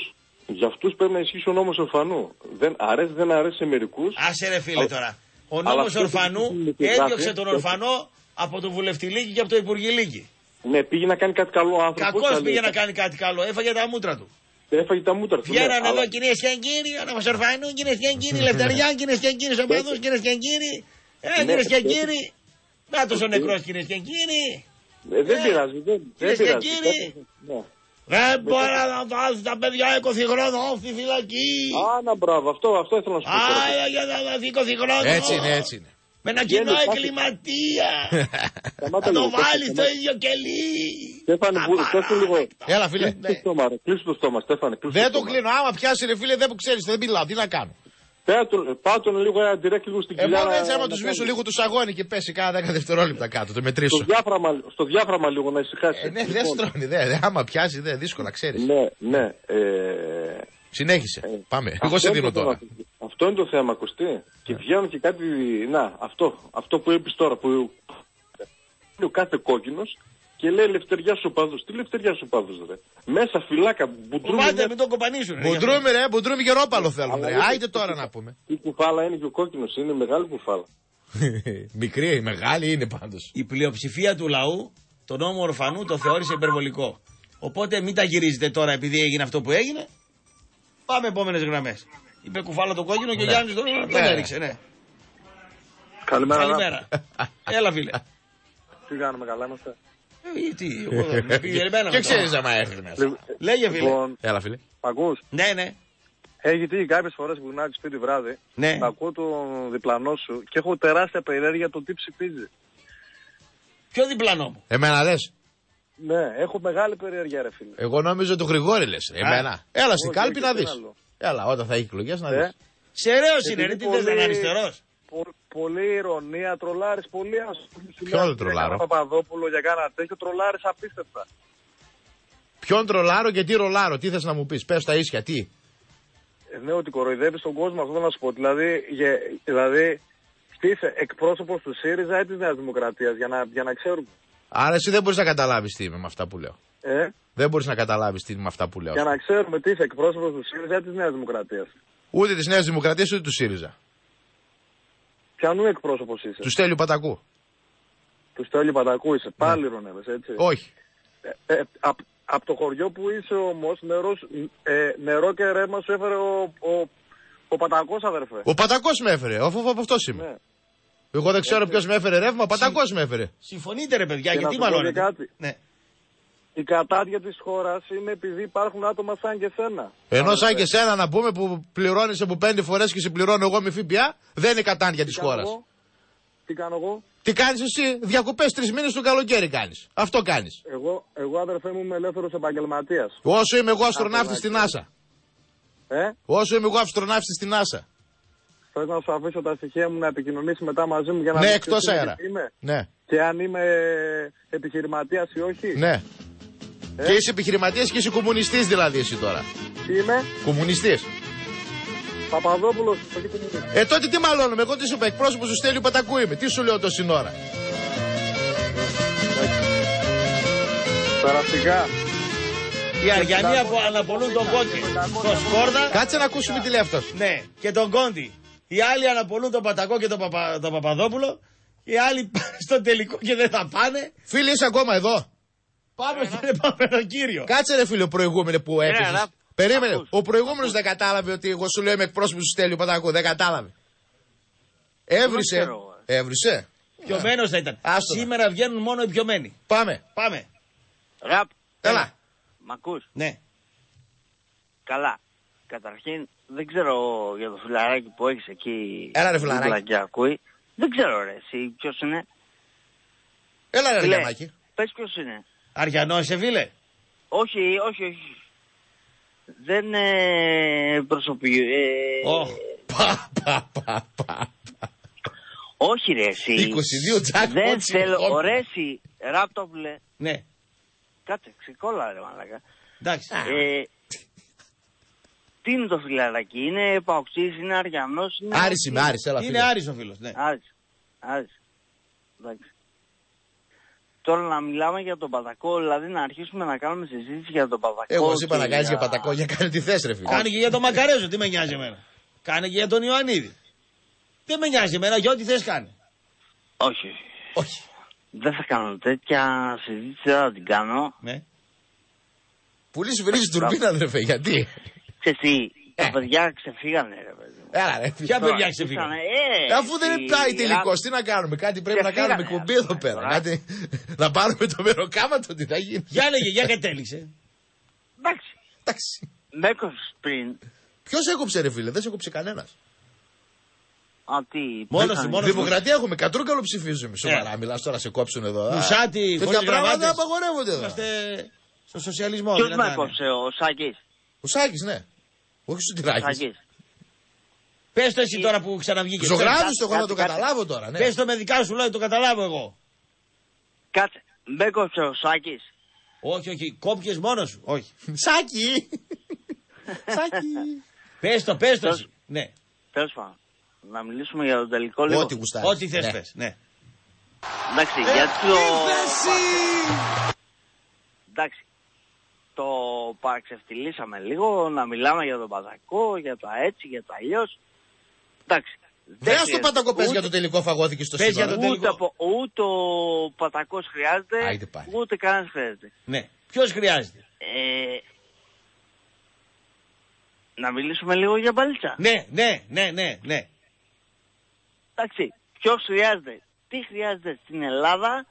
Για αυτούς πρέπει να ισχύσει ο νόμος Ορφανού. Δεν αρέσει σε μερικούς.
Άσε ρε φίλε τώρα. Ο νόμος Ορφανού έδιωξε τον Ορφανό από το Βουλευτηλίκη και από το Υπουργηλίκη.
Ναι, πήγε να κάνει κάτι καλό άνθρωπο.
Κακώς πήγε να κάνει κάτι καλό. Έφαγε τα μούτρα του.
Έφαγε τα μούτρα του.
Βγαίνανε εδώ κυρίες και κύριοι, ο νόμος Ορφανού, κυρίες και κύριοι, Λευτεριά, κυρίες και κύριοι, Σοπαδούς, κυρίες και κύριοι. Κυρίες και κύριοι. Νάτος ο νεκρός, κυρίες και κύριοι.
Δεν πειράζει.
Κυρίες και κύριοι. Δεν μπορεί να βάζει τα παιδιά 20 χρόνων στη φυλακή.
Άνα μπράβο, αυτό ήθελα να σου πω.
Για να δώσει 20 χρόνων.
Έτσι είναι.
Με ένα κοινό εγκληματία. Θα το βάλει στο ίδιο κελί.
Στέφανε, πες λίγο.
Έλα φίλε.
Κλείσου το στόμα, Στέφανε.
Δεν το κλείνω. Άμα πιάσει ρε φίλε, δεν που ξέρεις, δεν μιλάω. Τι να κάνω.
Πάω τον λίγο ένα direct λίγο στην κοιλιά.
Εγώ έτσι άμα του σβήσω λίγο του αγώνι και πέσει κάνα 10 δευτερόλεπτα κάτω, το μετρήσω.
Στο διάφραμα λίγο να ησυχάσει.
Ναι, δεν στρώνει, άμα πιάσει, δύσκολα, ξέρεις.
Ναι.
Συνέχισε. Πάμε. Εγώ σε δίνω τώρα.
Αυτό είναι το θέμα, Κωστή. Και βγαίνουν και κάτι. Να, αυτό που είπες τώρα. Που ο κάθε κόκκινος και λέει Λευτεριά στου οπαδούς. Τι Λευτεριά στου οπαδούς, ρε. Μέσα φυλάκα, μπουντρούμι.
Πάτε, μην τον κοπανίσουν.
Μπουντρούμι γερόπαλο θέλουμε. Άιντε τώρα να πούμε.
Η κουφάλα είναι και ο κόκκινος, είναι μεγάλη κουφάλα.
Μικρή, μεγάλη είναι πάντως.
Η πλειοψηφία του λαού τον νόμο Ορφανού το θεώρησε υπερβολικό. Οπότε μην τα γυρίζετε τώρα επειδή έγινε αυτό που έγινε. Πάμε επόμενες γραμμές. Είπε κουφάλα το κόκκινο και ο Γιάννης τον έριξε, ναι.
Καλημέρα.
Έλα φίλε.
Τι κάνουμε, καλά είμαστε.
Και ξέρεις άμα έρθει μέσα.
Λέγε φίλε.
Έλα φίλε.
Ακούς.
Ναι.
Έχει τύχει κάποιες φορές που γυρνάω σπίτι βράδυ.
Ναι.
Ακούω τον διπλανό σου και έχω τεράστια περιέργεια το τι ψηφίζει.
Ποιο διπλανό μου?
Εμένα λες?
Ναι, έχω μεγάλη περιέργεια ρε φίλε.
Εγώ νόμιζα του Γρηγόρη λες. Εμένα. Έλα στην κάλπη να δεις. Έλα όταν θα έχει εκλογές να δεις.
Σεραίος είναι ρε, τι θες να είναι αριστερός?
Πολύ ηρωνία, τρολάρεις πολύ ασχολή.
Ποιον τρολάρω?
Παπαδόπουλο για κάνα τέτοιο, τρολάρεις απίστευτα.
Ποιον τρολάρω και τι ρολάρω, τι θες να μου πεις, πες τα ίσια, τι?
Ναι, ότι κοροϊδεύεις τον κόσμο, αυτό να σου πω. Δηλαδή είσαι εκπρόσωπος του ΣΥΡΙΖΑ ή της Νέας Δημοκρατίας, για να ξέρουμε.
Άρα εσύ δεν μπορείς να καταλάβεις τι είμαι με αυτά που λέω. Δεν μπορείς να καταλάβεις τι είμαι με αυτά που λέω.
Για να ξέρουμε τι είσαι εκπρόσωπος του ΣΥΡΙΖΑ ή της Νέας Δημοκρατίας.
Ούτε της Νέας Δημοκρατίας ούτε του ΣΥΡΙΖΑ.
Ποιανού εκπρόσωπος είσαι?
Του Στέλιου Πατακού.
Του Στέλιου Πατακού είσαι, πάλι ηρωνεύεσαι έτσι?
Όχι.
Από το χωριό που είσαι όμως, νερό και ρεύμα σου έφερε ο Πατακός, αδερφέ.
Ο Πατακός με έφερε, από αυτός είμαι. Ναι. Εγώ δεν ξέρω ποιος με έφερε ρεύμα, ο Πατακός με έφερε.
Συμφωνείτε ρε παιδιά, γιατί μαλώνετε?
Ναι. Η κατάδια της χώρας είναι επειδή υπάρχουν άτομα σαν και σένα.
Ενώ σαν και σένα να πούμε που πληρώνεις από 5 φορές και σε πληρώνω εγώ με ΦΠΑ, δεν είναι κατάδια της χώρας.
Τι κάνω εγώ?
Τι κάνεις εσύ? Διακοπές 3 μήνες το καλοκαίρι κάνεις. Αυτό κάνεις.
Εγώ αδερφέ μου είμαι ελεύθερος επαγγελματίας.
Όσο είμαι εγώ αστροναύτης στην NASA. Όσο είμαι εγώ αστροναύτης στην NASA.
Θες να σου αφήσω τα στοιχεία μου να επικοινωνήσει μετά μαζί μου για να
ναι, εκτός αέρα.
Ναι. Και αν είμαι επιχειρηματίας ή όχι.
Ναι. Και είσαι επιχειρηματίας και είσαι κομμουνιστής δηλαδή εσύ τώρα.
Τι είμαι?
Κομμουνιστής.
Παπαδόπουλος, όχι κομμουνιστής.
Τότε τι μαλώνουμε, εγώ τι σου είπα, εκπρόσωπος του Στέλιου Πατακού είμαι. Τι σου λέω τόση ώρα?
Περαστικά.
Οι Αριανοί που αναπολούν τον Κόκκι, τον Σκόρδα.
Κάτσε να ακούσουμε τι λέει αυτός.
Ναι, και τον Κόντι. Οι άλλοι αναπολούν τον Πατακό και τον Παπαδόπουλο. Οι άλλοι πάνε στο τελικό και δεν θα πάνε.
Φίλοι, είσαι ακόμα εδώ?
Πάμε στον επόμενο κύριο.
Κάτσε ρε φίλε, ο προηγούμενο που έπαιζε. Περίμενε. Ο προηγούμενος δεν κατάλαβε ότι εγώ σου λέω είμαι εκπρόσωπος του Στέλιου Πατακού. Δεν κατάλαβε. Έβρισε.
Πιωμένος θα ήταν. Σήμερα βγαίνουν μόνο οι πιωμένοι.
Πάμε.
Ραπ.
Έλα.
Μ' ακούς?
Ναι.
Καλά. Καταρχήν δεν ξέρω για το φιλαράκι που έχεις εκεί.
Έλα ρε φιλαράκι.
Και ακούει. Δεν ξέρω ρε εσύ ποιος είναι.
Έλα ρε Αριανάκη.
Πες ποιος είναι.
Αριανό είσαι φίλε?
Όχι. Δεν προσωπεί. Όχι ρε εσύ.
22 τζάκ.
Δεν θέλω. Ωραία εσύ. Ράπτοβλε.
Ναι.
Κάτσε ξεκόλα ρε μαλάκα.
Εντάξει.
Τι είναι το φιλαράκι? Είναι παοξής, είναι αριανός?
Άρης είμαι, Άρης, έλα φίλε.
Είναι Άρης ο φίλος, ναι.
Άρης. Εντάξει. Τώρα να μιλάμε για τον Πατακό, δηλαδή να αρχίσουμε να κάνουμε συζήτηση για τον Πατακό.
Εγώ είπα να κάνεις για Πατακό, για κάνει τι θες ρε φίλε.
Κάνει και για τον Μακαρέζο, τι με νοιάζει εμένα. Κάνει και για τον Ιωαννίδη. Δεν με νοιάζει εμένα, για ό,τι θες κάνει.
Όχι. Δεν θα κάνω τέτοια συζήτηση, δεν θα την κάνω.
Ναι.
Πουλή σου βρίζει τουρμπίνα, αδερφέ, γιατί.
Και εσύ, τα παιδιά ξεφύγανε, ρε παιδί.
Έλα, ρε.
Ποια παιδιά ξεφύγανε.
Αφού δεν πάει τελικώς, τι να κάνουμε. Κάτι πρέπει να κάνουμε κουμπί εδώ πέρα. Κάτι... να πάρουμε το μεροκάματο, τι θα γίνει.
Για λέγε, για κατέληξε.
Εντάξει. Με έκοψε πριν.
Ποιος έκοψε, ρε φίλε, δεν σε έκοψε κανένας.
Μόνος
Δημοκρατία έχουμε, κατρούκαλο ψηφίζουμε. Σοβαρά, μιλάς τώρα, σε κόψουν εδώ.
Μουσάτι,
τέτοια πράγματα απαγορεύονται εδώ.
Είμαστε στο σοσιαλισμό.
Ποιος με έκοψε, ο Σάκης.
Ο Σάκης, ναι. Όχι σου Τυράκης.
Πες το εσύ τώρα που ξαναβγήκες.
Ζωγράφης το έχω να το καταλάβω τώρα. Ναι.
Πες το με δικά σου λόγια, το καταλάβω εγώ.
Κάτσε, με έκοψε ο Σάκης.
Όχι, κόπιες μόνος σου. Όχι.
Σάκη.
Πες το εσύ. Ναι.
Τέλος πάντων. Να μιλήσουμε για τον τελικό λίγο.
Ό,τι γουστάρεις.
Ό,τι θες πες, ναι.
Εντάξει, γιατί εντάξει, το παραξευτιλίσαμε λίγο, να μιλάμε για τον Πατακό, για τα έτσι, για τα αλλιώς. Εντάξει.
Δεν στο Πατακό πες για το τελικό φαγώθηκε στο σύμπαν.
Ούτε ο Πατακός χρειάζεται, ούτε κανένας χρειάζεται.
Ναι. Ποιος χρειάζεται.
Να μιλήσουμε λίγο για μπαλίτσα.
Ναι.
Εντάξει, ποιος χρειάζεται, τι χρειάζεται στην Ελλάδα,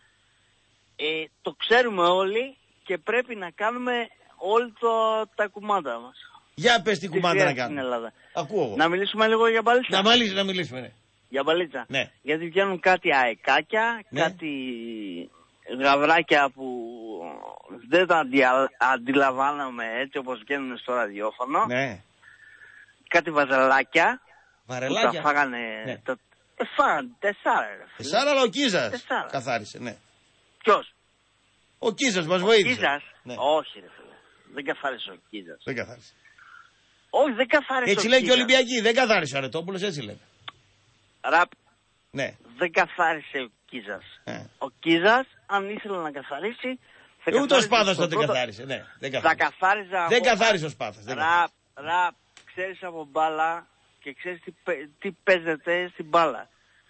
το ξέρουμε όλοι και πρέπει να κάνουμε όλοι τα κουμάντα μας.
Για πες τι κουμάντα να κάνουμε. Ακούω εγώ.
Να μιλήσουμε λίγο για μπαλίτσα.
Να μιλήσουμε, ναι.
Για μπαλίτσα.
Ναι.
Γιατί βγαίνουν κάτι αεκάκια, ναι. Κάτι γαβράκια που δεν τα αντιλαμβάνομαι έτσι όπως βγαίνουν στο ραδιόφωνο.
Ναι.
Κάτι βαζελάκια.
Βαρελάκια.
Που τα φάγανε.
Ναι.
Φάγανε 4.
4, αλλά ο Κίζας καθάρισε, ναι.
Ποιος?
Ο Κίζας μας βοήθησε.
Ο Κίζας.
Ναι.
Όχι ρε φίλε. Δεν καθάρισε ο Κίζας.
Δεν καθάρισε.
Όχι, δεν καθάρισε.
Έτσι λέει και ο Ολυμπιακή. Δεν καθάρισε ο Αρετόπουλος, έτσι λέει.
Ραπ.
Ναι.
Δεν καθάρισε ο Κίζας. Ο Κίζας, αν ήθελε να καθαρίσει.
Ούτε ο Σπάθος τότε καθάρισε. Ναι,
θα καθάριζα.
Δεν καθάρισε ο Σπάθος.
Ραπ, ξέρεις από μπάλα και ξέρεις τι παίζεται στην μπάλα.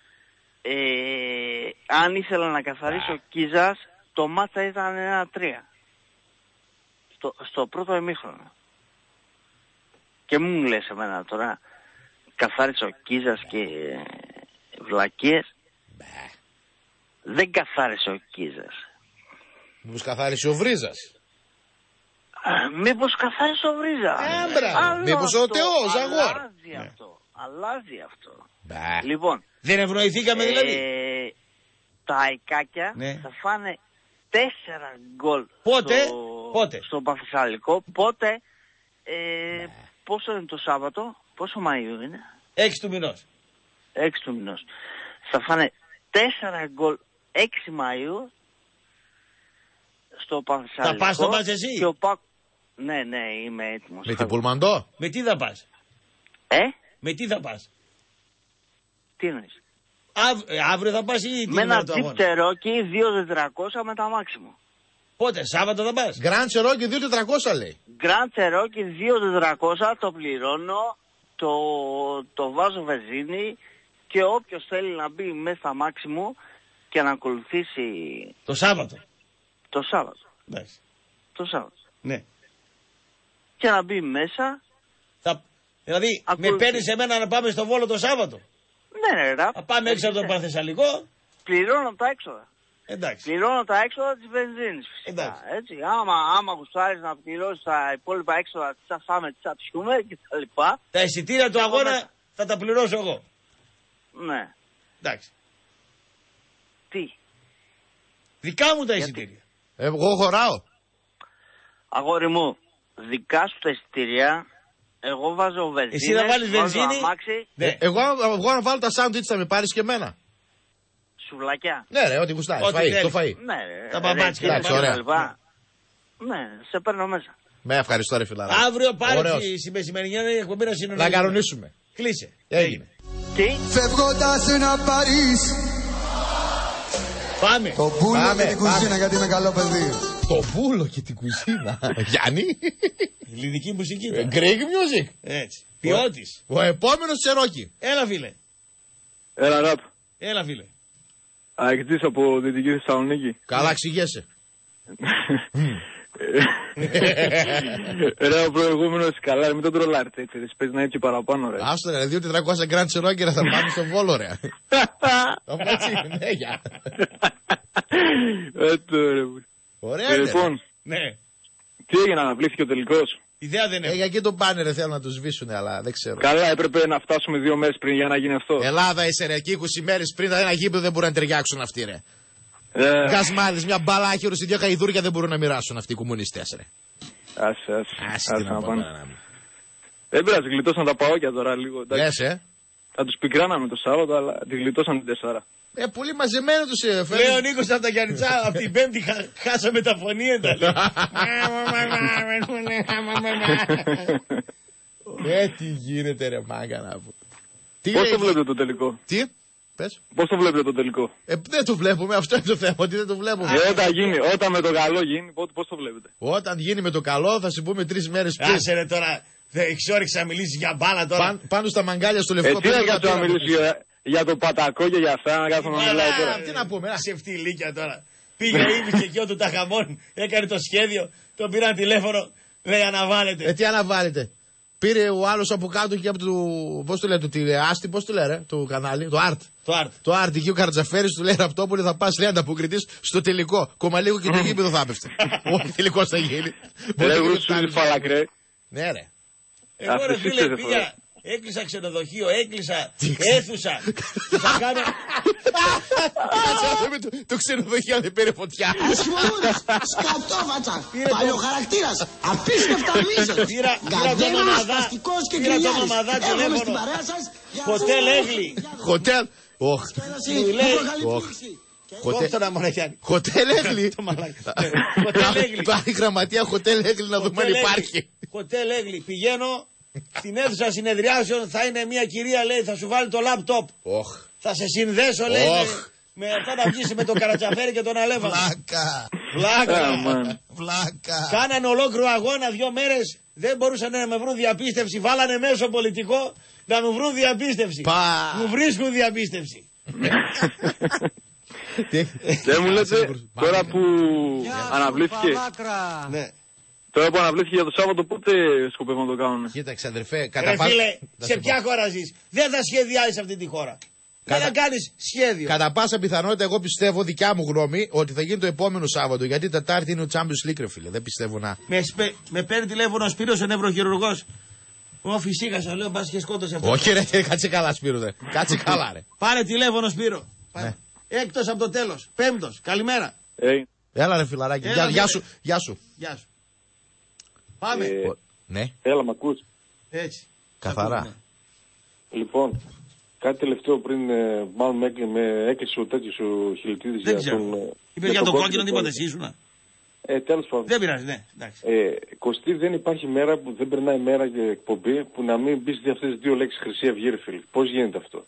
Αν ήθελε να καθαρίσει ο Κίζας, το μάτσα ήταν 1-3. Στο πρώτο ημίχρονο. Και μου λες εμένα τώρα, καθάρισε ο Κίζας και βλακίες. Δεν καθάρισε ο Κίζας.
Μήπως καθάρισε ο Βρίζας.
Μήπως καθάρισε ο Βρίζας.
Μήπως ο Τεός, Ζαγόρ.
Αλλάζει αυτό. Λοιπόν.
Δεν ευνοηθήκαμε δηλαδή.
Τα αικάκια θα φάνε 4 γκολ.
Πότε?
Στο Παφυσσαλικό. Πότε. Πόσο είναι το Σάββατο, πόσο Μαΐου είναι?
6 του μηνός.
6 του μηνός. Θα φάνε 4 γκολ 6 Μαΐου στο Παφυσσαλικό.
Θα πας στο μάτς εσύ?
Ναι, είμαι έτοιμος.
Με την Πουλμαντό?
Με τι θα πας? Με τι θα πας?
Τι εννοείς?
Αύριο θα πας ή
με ένα Jeep Cherokee 2.400 με τα μάξιμο.
Πότε, Σάββατο θα πας?
Grand Cherokee 2.400 λέει.
Grand Cherokee 2.400 το πληρώνω, το βάζω βενζίνη και όποιος θέλει να μπει μέσα στα μάξιμο και να ακολουθήσει...
Το Σάββατο.
Το Σάββατο.
Εντάξει.
Το Σάββατο.
Ναι.
Και να μπει μέσα...
Δηλαδή, με παίρνεις εμένα να πάμε στο Βόλο το Σάββατο?
Ναι, ρε.
Θα πάμε έξω από τον Πανθεσσαλικό.
Πληρώνω τα έξοδα.
Εντάξει.
Πληρώνω τα έξοδα της βενζίνης φυσικά. Έτσι. Άμα γουστάρεις να πληρώσεις τα υπόλοιπα έξοδα, τι θα φάμε, τι θα πιούμε και τα λοιπά.
Τα εισιτήρια του αγώνα θα τα πληρώσω εγώ.
Ναι.
Εντάξει.
Τι?
Δικά μου τα εισιτήρια.
Εγώ χωράω.
Αγόρι μου, δικά σου τα εισιτήρια. Εγώ βάζω βενζίνη.
Εσύ θα βάλεις βενζίνη.
Ναι. Εγώ να βάλω τα σάντουιτς θα με πάρεις και εμένα.
Σουβλάκια.
Ναι ρε, ό,τι γουστάρεις. Το φαΐ.
Ναι,
τα μπαμπάτσια.
Ωραία.
Ναι, σε παίρνω μέσα.
Με ευχαριστώ ρε φιλάρα.
Αύριο πάρει στη μεσημερινή εκπομπή να συνονίζουμε.
Να κανονίσουμε.
Κλείσε.
Έγινε.
Τι?
Φεύγοντας να πάρεις
Πάμε.
Το πούλο και την κουζίνα, γιατί είμαι καλό παιδί.
Το πούλο και την κουζίνα. Γιάννη.
Ελληνική μουσική.
Greek music.
Έτσι. Ποιότης.
Ο επόμενος Τσερόκι.
Έλα φίλε.
Έλα ραπ.
Έλα φίλε.
Αεκτής από Δυτική Θεσσαλονίκη.
Καλά εξηγέσαι.
Ρε ο προηγούμενος καλά, μην τον τρολάρετε έτσι, παίζει να είναι και παραπάνω ρε.
Άστο ρε, 2.400 γκραντ Τσερόκι θα πάμε στο Βόλο ρε. Έτσι, ναι για. Ωραία.
Λοιπόν, τι έγινε, αναβλήθηκε ο τελικός?
Ιδέα δεν έχω.
Για εκεί τον πάνε ρε, θέλουν να το σβήσουν, αλλά δεν ξέρω.
Καλά, έπρεπε να φτάσουμε 2 μέρες πριν για να γίνει αυτό.
Ελλάδα είσαι ρε, εκεί 20 μέρες πριν ένα γήπεδο δεν μπορούν να ταιριάξουν αυτοί ρε. Γκασμάδες, μια μπάλα άχυρος, οι 2 καηδούρια δεν μπορούν να μοιράσουν αυτοί οι κομμουνιστές ρε.
Άσε να πάνε. Δεν πειράζει, γλιτώσαν τα παόκια τώρα λίγο.
Λες,
θα τους πικράναμε το Σάββατο, αλλά τη γλιτώσαν την 4.
Πολύ μαζεμένο τους έφερε.
Λέει ο Νίκος από τα Γιαννιτσά, από την Πέμπτη χάσαμε τα φωνήεντα.
Τι γίνεται ρε μάγκα να πω.
Πώς το βλέπετε το τελικό?
Τι? Πες.
Πώς το βλέπετε το τελικό?
Δεν το βλέπουμε, αυτό είναι το θέμα, ότι δεν το βλέπουμε.
Όταν με το καλό γίνει, πώς το βλέπετε?
Όταν γίνει με το καλό θα σου πούμε 3 μέρες πριν.
Άσε ρε τώρα, δεν εξόριξα να μιλήσεις για μπάλα τώρα.
Πάνω στα μαγκάλια στο λευκό πέρα.
Τι να κάτσω να μιλήσω για το πατακό και για αυτά, να κάτσω να μιλάω τώρα.
Τι να πούμε,
σε αυτή η ηλίκια τώρα. Πήγε ο Ήβης και εκεί ο του Ταχαμών, έκανε το σχέδιο, τον πήραν τηλέφωνο, λέει αναβάλλεται.
Τι αναβάλλεται? Πήρε ο άλλος από κάτω και από το. Πώς το λέει, το τηλεάστη, πώς το λέει, ρε, το κανάλι, το Art. Το Art, εκεί ο Καρτζαφέρης του λέει Ραπτόπουλε θα πας, λέει ανταποκριτής στο τελικό. Κομμαλίγο και το γήπεδο θα έπεφτε. Ο τελικός θα γίνει. Ναι, ρε.
Εγώ ρε φίλε πήγα. Έκλεισα ξενοδοχείο, έκλεισα αίθουσα. Θα κάνω.
Το ξενοδοχείο δεν πήρε φωτιά.
Σκατόβατσα, παλιοχαρακτήρας, απίστευτα μίσος.
Πήρα το μαμαδά τηλέφωνο. Χοτέλ Έγλι.
Χοτέλ. Χοτέλ Έγλι. Υπάρχει γραμματεία Χοτέλ Έγλι να δούμε αν υπάρχει.
Χοτέλ Έγλι. Πηγαίνω. Στην αίθουσα συνεδριάσεων θα είναι μια κυρία, λέει, θα σου βάλει το λάπτοπ. Θα σε συνδέσω, λέει, με αυτά να βγεις με τον Καρατσαφέρη και τον Αλέφανο. Βλάκα. Κάνανε ολόκληρο αγώνα 2 μέρες. Δεν μπορούσαν να με βρουν διαπίστευση. Βάλανε μέσο πολιτικό να μου βρουν διαπίστευση. Μου βρίσκουν διαπίστευση.
Δεν μου λέτε τώρα που αναβλήθηκε. Τώρα που αναβλήθηκε για το Σάββατο, πότε σκοπεύουν να το κάνουν?
Κοίταξε αδερφέ,
φίλε, σε ποια χώρα ζεις? Δεν θα σχεδιάζεις αυτή τη χώρα. Δεν θα κάνεις σχέδιο.
Κατά πάσα πιθανότητα, εγώ πιστεύω, δικιά μου γνώμη, ότι θα γίνει το επόμενο Σάββατο. Γιατί Τετάρτη είναι ο Champions League, ρε φίλε. Δεν πιστεύω να.
Με παίρνει τηλέφωνο ο Σπύρος, ο νευροχειρουργός. Φυσίχασα, λέω, πας και σκότωσε αυτό.
Όχι, ρε, κάτσε καλά, Σπύρο, δε. Κάτσε καλά, ρε.
Πάρε τηλέφωνο, Σπύρο. Έκτος από το τέλος. 5ος. Καλημέρα.
Έλα, ρε φιλαράκι. Γεια σου.
Πάμε.
Ναι.
Έλα, μ' ακούς?
Έτσι.
Καθαρά.
Λοιπόν, κάτι τελευταίο πριν, μάλλον με έκλεισε ο τέτοιος ο Χιλιτίδης για τον.
Είπες για τον κόκκινο, τίποτα εσύ ήσουνα.
Τέλος πάντων.
Δεν πειράζει, ναι.
Κωστή, δεν υπάρχει μέρα που δεν περνάει μέρα και εκπομπή που να μην μπεις αυτές τις 2 λέξεις Χρυσή Αυγή, ρε φίλε. Πώς γίνεται αυτό?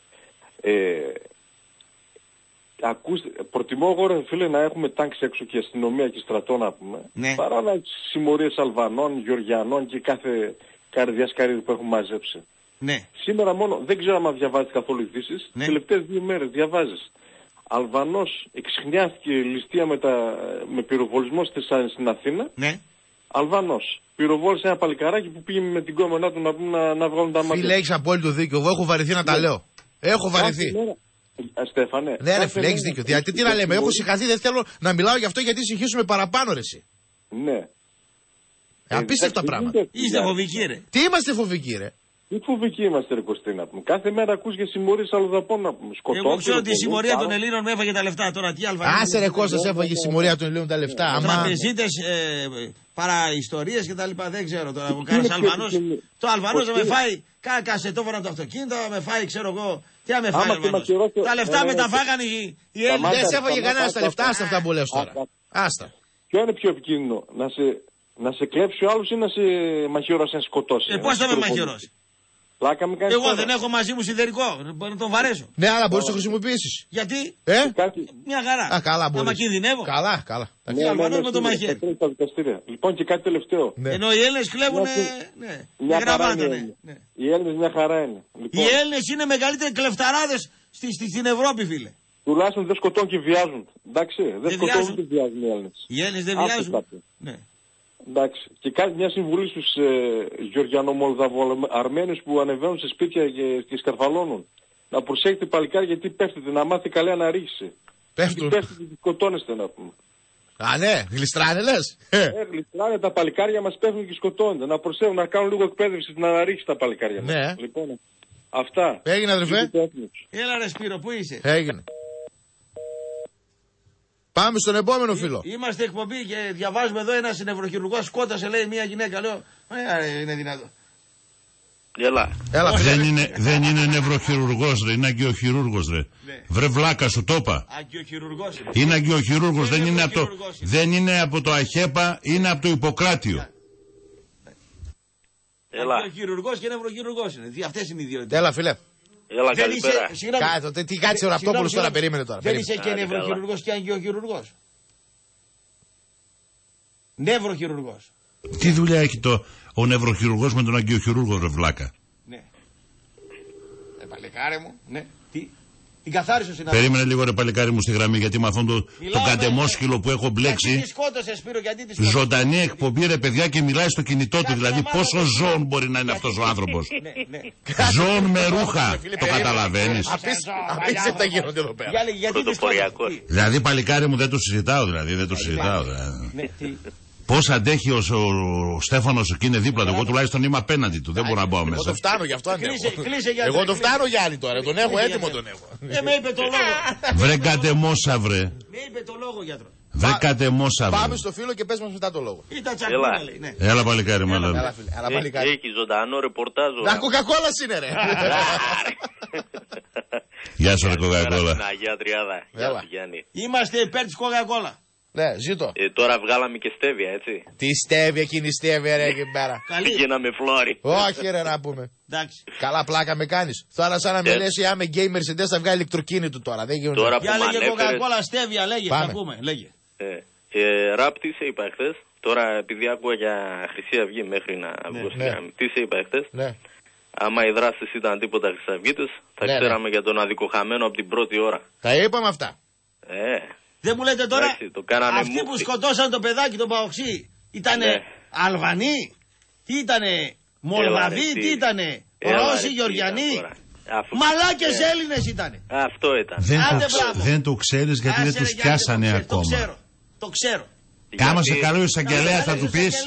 Ακούστε, προτιμώ εγώ, ρε φίλε, να έχουμε τάγκς έξω και αστυνομία και στρατό να πούμε, παρά να συμμορίες Αλβανών, Γεωργιανών και κάθε καρδιασκαρίδι που έχουν μαζέψει. Σήμερα μόνο, δεν ξέρω αν διαβάζεις καθόλου ειδήσεις, τις τελευταίες 2 μέρες διαβάζεις. Αλβανός εξιχνιάστηκε ληστεία με πυροβολισμό στην Αθήνα. Αλβανός πυροβόλησε ένα παλικαράκι που πήγε με την κόμενά του να βγάλουν τα μάτια.
Φίλε, έχεις απόλυτο δίκιο. Εγώ έχω βαρεθεί να τα λέω. Έχω βαρεθεί.
Στέφανε.
Ναι, ρε φίλε, έχεις δίκιο. Γιατί τι να λέμε, έχω συγχαθεί, δεν θέλω να μιλάω γι' αυτό γιατί συγχύσουμε παραπάνω, ρε εσύ.
Ναι.
Απίστευτα πράγματα.
Είστε φοβικοί, ρε.
Τι είμαστε φοβικοί, ρε.
Τι φοβικοί είμαστε, ρε Κωστή, να πούμε. Κάθε μέρα ακούς για συμμορίες αλλοδαπών να πούμε.
Εγώ ξέρω ότι η συμμορία των Ελλήνων με έφαγε τα λεφτά τώρα. Τι Αλβανία.
Άσε ρε Κώστας, έφαγε η συμμορία των Ελλήνων τα λεφτά.
Τραπεζίτες, παραιστορίες κτλ. Δεν ξέρω τώρα. Κανένα Αλβανός. Το Αλβανός να με φάει κασετόφωνα το αυτοκίνητο, με φάει, ξέρω εγώ. Τι να με φάει Αλβανός. Τα λεφτά με τα φάγανε οι Έλληνες.
Δεν σε έφαγε κανένα τα λεφτά, άστα αυτά που λες τώρα. Άστα.
Ποιο είναι πιο επικίνδυνο, να σε κλέψει ο άλλος ή να σε μαχαιρώσει, να σκοτώσει?
Πώς θα με μαχαιρώσει?
Πλάκα με κάνει.
Εγώ δεν έχω μαζί μου σιδερικό. Μπορώ να τον βαρέσω.
Ναι, αλλά μπορεί να το χρησιμοποιήσει.
Γιατί? Μια χαρά.
Καλά, μπορεί.
Άμα κινδυνεύω.
Καλά.
Με το μαχαίρι.
Λοιπόν, και κάτι τελευταίο.
Ενώ οι Έλληνες κλέβουν.
Μια χαρά είναι. Οι Έλληνες μια χαρά είναι.
Οι Έλληνες είναι μεγαλύτεροι κλεφταράδες στην Ευρώπη, φίλε.
Τουλάχιστον δεν σκοτώνουν και βιάζουν. Εντάξει, δεν σκοτώνουν και βιάζουν οι Έλληνες.
Οι Έλληνες δεν βιάζουν.
Ναι. Εντάξει. Και κάνει μια συμβουλή στους Γεωργιανομολδαβοαρμένους που ανεβαίνουν σε σπίτια και σκαρφαλώνουν. Να προσέχετε παλικάρι γιατί πέφτετε, να μάθει καλά να ρίξει.
Πέφτουν.
Πέφτετε και σκοτώνεστε να πούμε.
Α, ναι, γλιστράνε λες.
Γλιστράνε, τα παλικάρια μας πέφτουν και σκοτώνονται. Να προσέχουν να κάνουν λίγο εκπαίδευση να αναρρίξει τα παλικάρια μας.
Ναι.
Λοιπόν, αυτά.
Έγινε, αδερφέ.
Έλα ρε Σπύρο, πού είσαι?
Έγινε. Πάμε στον επόμενο φίλο.
Είμαστε εκπομπή και διαβάζουμε εδώ ένα νευροχειρουργό σκότωσε, λέει, μια γυναίκα. Λέω, είναι δυνατό.
Έλα, δεν είναι νευροχειρουργός, ρε, είναι αγκιοχειρούργος, ρε. Ναι. Βρε βλάκα, σου το είπα.
Αγκιοχειρουργός.
Είναι αγκιοχειρούργος, δεν είναι από το ΑΧΕΠΑ, είναι από το Ιπποκράτιο.
Αγκιοχειρουργός και νευροχειρουργός είναι. Αυτές είναι οι δύο.
Έλα, φίλε.
Έλα, καλησπέρα.
Τι κάτσε ο Ραπτόπουλος τώρα, περίμενε τώρα.
Δεν είσαι και νευροχειρουργός και αγκιοχειρουργός? Νευροχειρουργός.
Τι δουλειά έχει ο νευροχειρουργός με τον αγκιοχειρούργο, ρε βλάκα?
Ναι. Παλικάρι μου, ναι. Την καθάρισε ο συνάδελφος.
Περίμενε λίγο, ρε παλικάρι μου, στη γραμμή, γιατί με αυτόν τον κατεμόσκυλο που έχω μπλέξει.
Γιατί τη σκότωσε, Σπύρο, γιατί τη σκότωσε?
Ζωντανή εκπομπή, ρε παιδιά, και μιλάει στο κινητό του. Δηλαδή, πόσο ζώων μπορεί να είναι αυτός ο άνθρωπος? Ζώων με ρούχα. Το καταλαβαίνεις?
Απίστευτα γίνονται εδώ πέρα.
Δηλαδή, παλικάρι μου, δεν το συζητάω. Πώς αντέχει ο Στέφανος εκεί είναι δίπλα του? Εγώ τουλάχιστον είμαι απέναντι του. Δεν μπορώ να μπω μέσα.
Εγώ το φτάνω γι' αυτό. Εγώ το φτάνω Γιάννη τώρα. Τον έχω έτοιμο, τον έχω.
Με είπε το λόγο.
Βρε κατεμόσα, βρε.
Με είπε το λόγο, γιατρό.
Βρε κατεμόσα, βρε.
Πάμε στο φίλο και πες μας μετά το λόγο.
Έλα παλικάρι μου.
Έχει ζωντανό ρεπορτάζ.
Να κοκακόλα είναι, ρε.
Γεια σου, ρε κοκακόλα.
Είμαστε υπέρ της κοκακόλα.
Ναι, ζήτω.
Τώρα βγάλαμε και στέβια, έτσι.
Τι στέβια, εκείνη η στέβια, ρε, εκεί πέρα.
Γίναμε φλόρι.
Όχι, ρε, να πούμε. Καλά πλάκα με κάνεις. Τώρα, σαν να με λες, άμα γκέι Mercedes θα βγάλει ηλεκτροκίνητο τώρα. Δεν γίνεται.
Τώρα
για λέγε κοκακόλα στέβια, λέγε. Θα πούμε, λέγε.
Ραπ, τι σε είπα χθες. Τώρα, επειδή άκουγα για Χρυσή Αυγή μέχρι να βγω στη γραμμή. Τι σε είπα χθες. Άμα οι δράστες ήταν τίποτα χρυσαυγίτες, θα ξέραμε για τον αδικοχαμένο από την πρώτη ώρα.
Τα είπαμε αυτά.
Δεν μου λέτε τώρα, αυτοί που σκοτώσαν το παιδάκι, τον Παοξή, ήτανε Αλβανοί, τι ήτανε Μολδαβοί, τι ήτανε Ρώσοι, Γεωργιανοί, μαλάκες Έλληνες ήτανε.
Αυτό ήταν.
Δεν το ξέρεις γιατί δεν τους πιάσανε ακόμα.
Το ξέρω.
Κάμα σε καλό εισαγγελέα θα του πεις.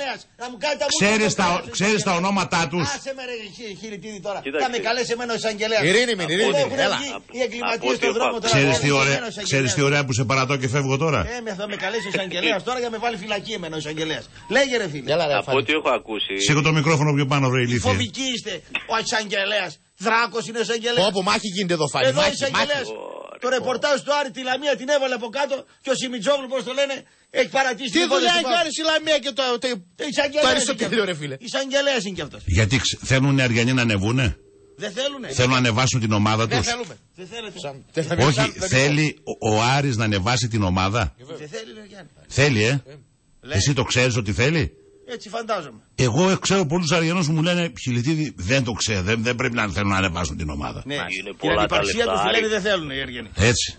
Ξέρεις τα ονόματά τους.
Άσε με ρε χειριτίδη τώρα. Θα με καλέσει εμένα ο εισαγγελέας.
Ειρήνη, έλα.
Οι εγκληματίες στον δρόμο τώρα.
Ξέρεις τι ωραία που σε παρατώ και φεύγω τώρα.
Θα με καλέσει ο εισαγγελέας τώρα για να με βάλει φυλακή εμένα ο εισαγγελέας. Λέγε ρε φίλε.
Από ό,τι έχω ακούσει.
Σήκω το μικρόφωνο πιο πάνω βρε ηλίθεια.
Φοβικοί είστε. Ο εισαγγελέας. Δράκος είναι ο εισαγγελέας.
Όπου μάχη γίνεται εδώ φάνη.
Εδώ εισαγγελέας. Το ρεπορτάζ του Άρη τη Λαμία την έβαλε από κάτω και ο Σιμιτζόγλου, πώς το λένε, έχει παρατήσει.
Τι δουλειά έχει ο Άρης η Λαμία και το Αριστοτέλειο, ρε φίλε.
Εισαγγελέας είναι κι αυτός.
Γιατί θέλουν οι Αριανοί να ανεβούνε?
Δεν θέλουνε.
Θέλουν να ανεβάσουν την ομάδα τους.
Δεν θέλετε.
Όχι, θέλει ο Άρης να ανεβάσει την ομάδα.
Δεν θέλει, ρε Γιάννη.
Θέλει, Εσύ το ξέρεις ότι θέλει?
Έτσι φαντάζομαι.
Εγώ ξέρω πολλούς Αριανούς που μου λένε Ψιλιτίδη, δεν το ξέρω, δεν πρέπει να θέλουν να ανεβάσουν την ομάδα.
Ναι, την αντιπαρξία τους λένε δεν θέλουν οι Αριανοί.
Έτσι.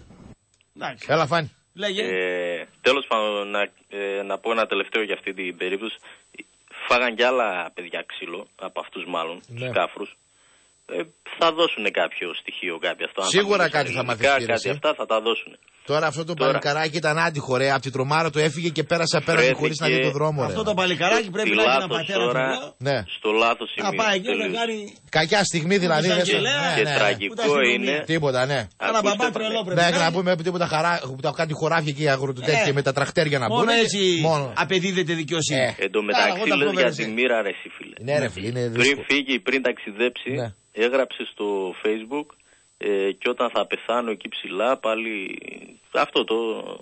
Έλα Φάνη.
Τέλος πάντων, να πω ένα τελευταίο για αυτή την περίπτωση. Φάγαν κι άλλα παιδιά ξύλο, από αυτούς μάλλον, τους κάφρους. Θα δώσουν κάποιο στοιχείο, κάποια αυτό.
Σίγουρα κάτι θα μαθήσει.
Κάτι αυτά θα τα δώσουν.
Τώρα αυτό το παλικαράκι ήταν άτυχο, ρε. Από την τρομάρα του έφυγε και πέρασε απέναντι χωρίς να δει το δρόμο.
Αυτό το παλικαράκι πρέπει να έχει ένα πατέρα.
Ναι. Στο λάθος σημείο.
Να πάει εκεί να κάνει.
Κακιά στιγμή δηλαδή.
Και τραγικό είναι.
Τίποτα, ναι.
Ένα μπαμπά τρελό πρέπει.
Ναι, να πούμε τίποτα χαρά που τα κάνει χωράφια και αγροτοτέτια με τα τρακτέρια να μπουν.
Μόνο έτσι απαιδίδεται δικαιοσύνη.
Εν τω μεταξύ λες για τη μοίρα, ρε φίλε.
Ναι, ρε φίλε.
Πριν φύγει, πριν ταξιδέψει, έγραψε στο Facebook και όταν θα πεθάνω εκεί ψηλά πάλι αυτό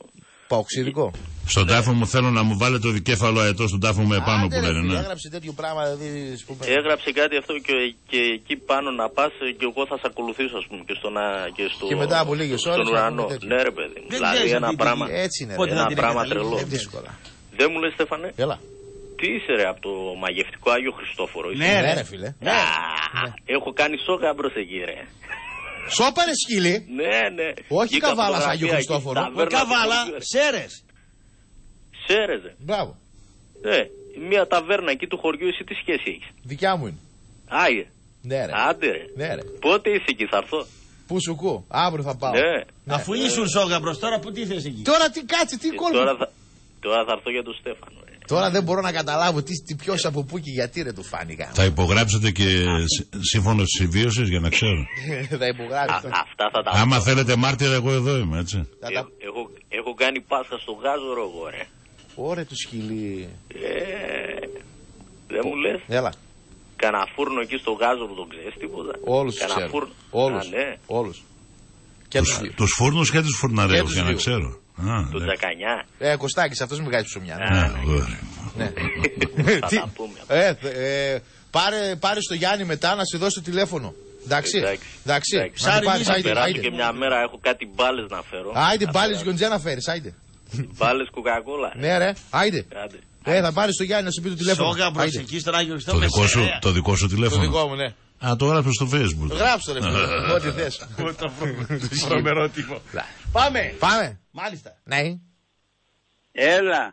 Παοξίδικο.
Στον τάφο μου θέλω να μου βάλετε το δικέφαλο αετό στον τάφο μου επάνω που λένε. Ναι.
Έγραψε τέτοιο πράγμα, δηλαδή.
Έγραψε κάτι αυτό και εκεί πάνω να πας και εγώ θα σε ακολουθήσω, ας πούμε,
και μετά από λίγες ώρες.
Στον ουρανό. Ναι, ρε παιδί. Δηλαδή ένα πράγμα.
Έτσι είναι.
Ένα πράγμα τρελό. Δεν μου λες, Στέφανε.
Έλα.
Τι είσαι, ρε, από το μαγευτικό Άγιο Χριστόφορο?
Ναι, ρε, φίλε.
Έχω κάνει σόκα μπρος εκεί, ρε.
Σόπα, ρε σκύλι.
Ναι.
Όχι Καβάλας Άγιο Χριστόφορο.
Καβάλα, Σέρες.
Σέρες, ρε.
Μπράβο.
Μια ταβέρνα εκεί του χωριού, εσύ τι σχέση έχεις?
Δικιά μου είναι.
Άγιε.
Ναι, ρε.
Άντε, ρε.
Ναι, ρε.
Πότε είσαι εκεί, θα έρθω?
Πού σου κου, αύριο θα πάω.
Ναι.
Αφού ήσουν σόγαμπρος, τώρα που τι θες εκεί?
Τώρα τι κάτσε, τι κόλπο.
Τώρα θα έρθω για τον Στέφανο.
Τώρα δεν μπορώ να καταλάβω τι ποιος από πού και γιατί, ρε, του φάνηκα.
Θα υπογράψετε και σύμφωνο της συμβίωσης για να ξέρω.
Θα υπογράψετε.
Αυτά θα τα
άμα θέλετε μάρτυρα, εγώ εδώ είμαι, έτσι.
Έχω κάνει Πάσχα στο Γάζορο, εγώ, ρε.
Ωρε του σκυλί.
Δεν μου λες?
Έλα.
Κανα φούρνο εκεί στο Γάζορο, τον ξέρεις τίποτα?
Όλους τους ξέρω. Όλους.
Τους φούρνους και τους φουρναρέους, για να ξέρω.
Τον Τζακανιά.
Κωστάκης, αυτός με βγάζει ψωμιά.
Ναι. Θα τα πούμε.
Πάρε στο Γιάννη μετά να σε δώσει το τηλέφωνο. Εντάξει.
Θα περάσω και μια μέρα, έχω κάτι μπάλες να φέρω.
Άιντε, μπάλες Γιοντζέ να φέρεις, άιντε.
Μπάλες Κουκακόλα.
Ναι, ρε, άιντε. Θα πάρει στο Γιάννη να σου πει το τηλέφωνο.
Σόγα προσεκτική στον Άγιο Χριστόφορο.
Το δικό σου τηλέφωνο.
Το δικό μου, ναι.
Α, το γράψω στο Facebook.
Γράψω το, ρε φίλε. Ό,τι θες.
Τρομερό τύπο.
Πάμε.
Μάλιστα.
Ναι.
Έλα.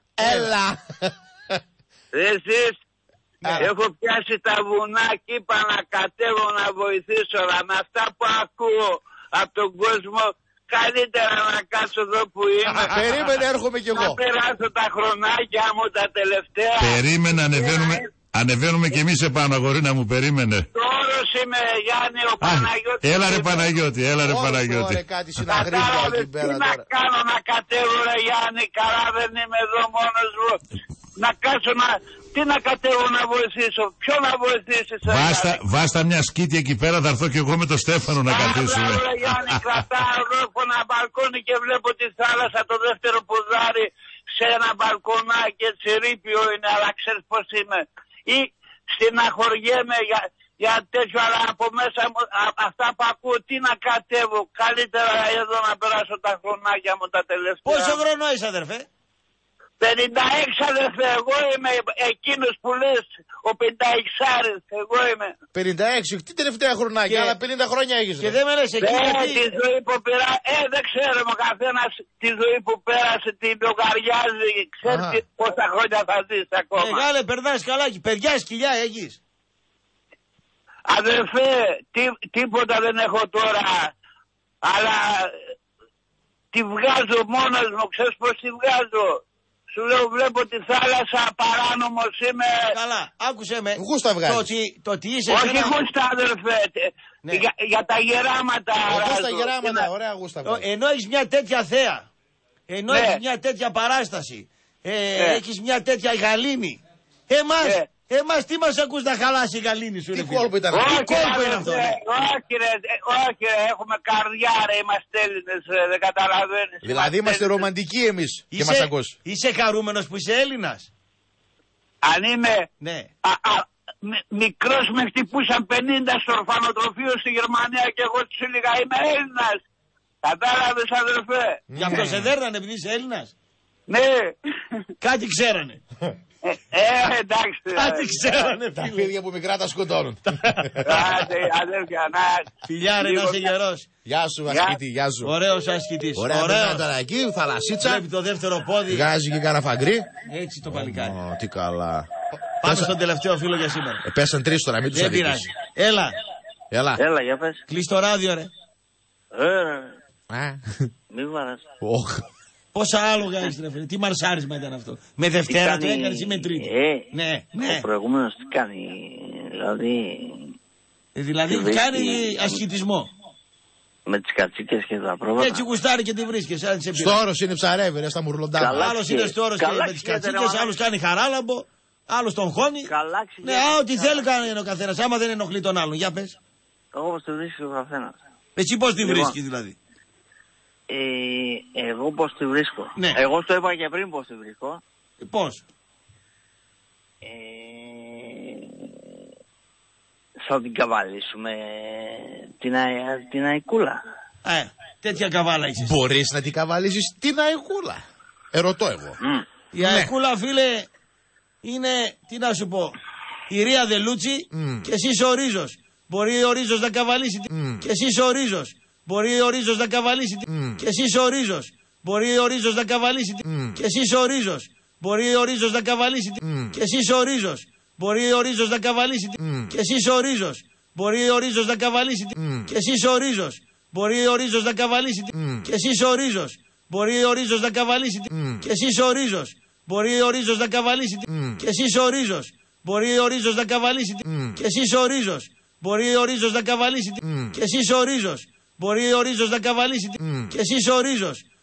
Εσείς, έχω πιάσει τα βουνά και είπα να κατέβω να βοηθήσω, αλλά με αυτά που ακούω από τον κόσμο, καλύτερα να κάτσω εδώ που είμαι.
Περίμενε, έρχομαι κι εγώ.
Να περάσω τα χρονάκια μου τα τελευταία.
Περίμενε, ανεβαίνουμε κι εμείς επάνω, αγορίνα μου, περίμενε.
Τόρος είμαι, Γιάννη, ο Παναγιώτης.
Έλα ρε Παναγιώτη,
Κατάλαβες τι να κάνω, να κατέβω, ρε Γιάννη, καλά δεν είμαι εδώ μόνος μου. Να κάτσω τι να κατέβω να βοηθήσω, ποιο να βοηθήσεις?
Βάστα μια σκήτη εκεί πέρα, θα έρθω κι εγώ με τον Στέφανο να καθίσουμε.
Ρε Γιάννη, κρατάω εδώ από ένα μπαλκόνι και βλέπω τη θάλασσα, το δεύτερο ποδάρι σε ένα μπαλκονάκι, έτσι ρήπιο είναι, αλλά ξέρεις πως είμαι. Ή στεναχωριέμαι για τέτοιο, αλλά από μέσα μου αυτά που ακούω, τι να κατέβω, καλύτερα εδώ να περάσω τα χρονάκια μου τα τελευταία.
Πόσο χρόνο είσαι, αδερφέ?
56, αδερφέ, εγώ είμαι εκείνος που λες, ο 56άρης, εγώ είμαι.
56, τι τελευταία χρονάκια, αλλά 50 χρόνια έχεις.
Και δεν με λες εκεί γιατί...
Τη ζωή που πέρασε, δεν ξέρω, ο καθένας τη ζωή που πέρασε την λογαριάζει, ξέρεις πόσα χρόνια θα ζεις ακόμα.
Μεγάλε, περνάς καλά, παιδιά, σκυλιά έχεις.
Αδερφέ, τίποτα δεν έχω τώρα, αλλά τη βγάζω μόνος μου, ξέρεις πως τη βγάζω. Σου λέω, βλέπω τη θάλασσα, παράνομος είμαι.
Καλά, άκουσε με.
Γούστα βγάζεις.
Το ότι είσαι...
Όχι γούστα, αδερφέ. Ναι. Για τα γεράματα.
Γούστα γεράματα, ωραία γούστα βγάζεις.
Ενώ έχεις μια τέτοια θέα, ενώ έχεις μια τέτοια παράσταση, έχεις μια τέτοια γαλήνη, εμάς τι μας ακούς να χαλάσει η γαλήνη σου?
Τι κόλπο ήταν αυτό?
Όχι ρε, έχουμε καρδιά ρε, είμαστε Έλληνες ρε, δεν καταλαβαίνεις.
Δηλαδή είμαστε ρομαντικοί εμείς και μας ακούς.
Είσαι χαρούμενος που είσαι Έλληνας?
Αν είμαι,
ναι.
Μικρός με χτυπούσαν 50 στο ορφανοτροφείο στη Γερμανία και εγώ τους έλεγα είμαι Έλληνας. Κατάλαβες, αδερφέ?
Γι' αυτό σε δέρνανε επειδή είσαι Έλληνας?
Ναι.
Κάτι ξέρανε.
Εντάξει.
Κάτι ξέρανε.
Τα φίλια που μικρά τα σκοτώνουν.
Αδέρφια, να.
Φιλιά ρε, να είσαι γερός.
Γεια σου ασκητή, γεια σου.
Ωραίος ασκητής.
Ωραία τώρα εκεί, θαλασσίτσα.
Βλέπει το δεύτερο πόδι.
Βγάζει και καραφαγκρί.
Έτσι το παλικάρι.
Τι καλά.
Πάμε στον τελευταίο φίλο για σήμερα.
Πέσαν 3 τώρα, μην τους αδικείς.
Έλα.
Έλα, για πες.
Κλείς το ράδιο ρε.
Μη βάρας.
Πόσα άλογα έχεις ρε φίλε, τι μαρσάρισμα ήταν αυτό? Με Δευτέρα το έκανες ή με Τρίτη? Ναι.
Ο προηγούμενος τι κάνει,
Δηλαδή κάνει ασχητισμό.
Με τις κατσίκες και τα πρόβατα.
Έτσι γουστάρει και τη βρίσκεις.
Στο όρος είναι ψαρεύει ρε, στα μουρλοντάνα.
Άλλος είναι στο όρος και με τις κατσίκες, άλλος κάνει χαράλαμπο, άλλος τον χώνει. Ναι, ό,τι θέλει κάνει ο καθένας, άμα δεν ενοχλεί τον άλλον. Για πες.
Εγώ πώς τη βρίσκεις ο καθένας.
Εσύ πώς τη βρίσκεις δηλαδή?
Εγώ πώς τη βρίσκω.
Ναι.
Εγώ το είπα και πριν πώς τη βρίσκω.
Πώς.
Θα την καβαλήσουμε την Αϊκούλα.
Τέτοια καβάλα είσαι.
Μπορείς να την καβαλήσεις την Αϊκούλα. Ερωτώ εγώ.
Η Αϊκούλα, φίλε, είναι, τι να σου πω, η Ρία Δελούτσι και εσύ είσαι ο Ρίζος. Μπορεί ο Ρίζος να καβαλήσει και εσύ είσαι ο Ρίζος. Μπορεί ο Ρίζος να καβαλήσει και εσύ είσαι ο Ρίζος. Μπορεί ο Ρίζος να καβαλήσει και εσύ είσαι ο Ρίζος. Μπορεί ο Ρίζος να καβαλήσει και εσύ είσαι ο Ρίζος. Μπορεί ο Ρίζος να καβαλήσει και εσύ είσαι ο Ρίζος. Μπορεί ο Ρίζος να καβαλήσει και εσύ είσαι ο Ρίζος. Μπορεί ο Ρίζος να καβαλήσει και εσύ είσαι ο Ρίζος. Μπορεί ο Ρίζος να καβαλήσει και εσύ είσαι ο Ρίζος. Μπορεί ο Ρίζος να καβαλήσει και εσύ είσαι ο Ρίζος. Μπορεί ο Ρίζος να καβαλήσει και εσύ είσαι ο Ρίζος. Μπορεί ο Ρίζος να καβαλήσει και εσύ είσαι ο Ρίζος. Μπορεί ο Ρίζος να καβαλήσει και εσύ είσαι ο Ρίζος.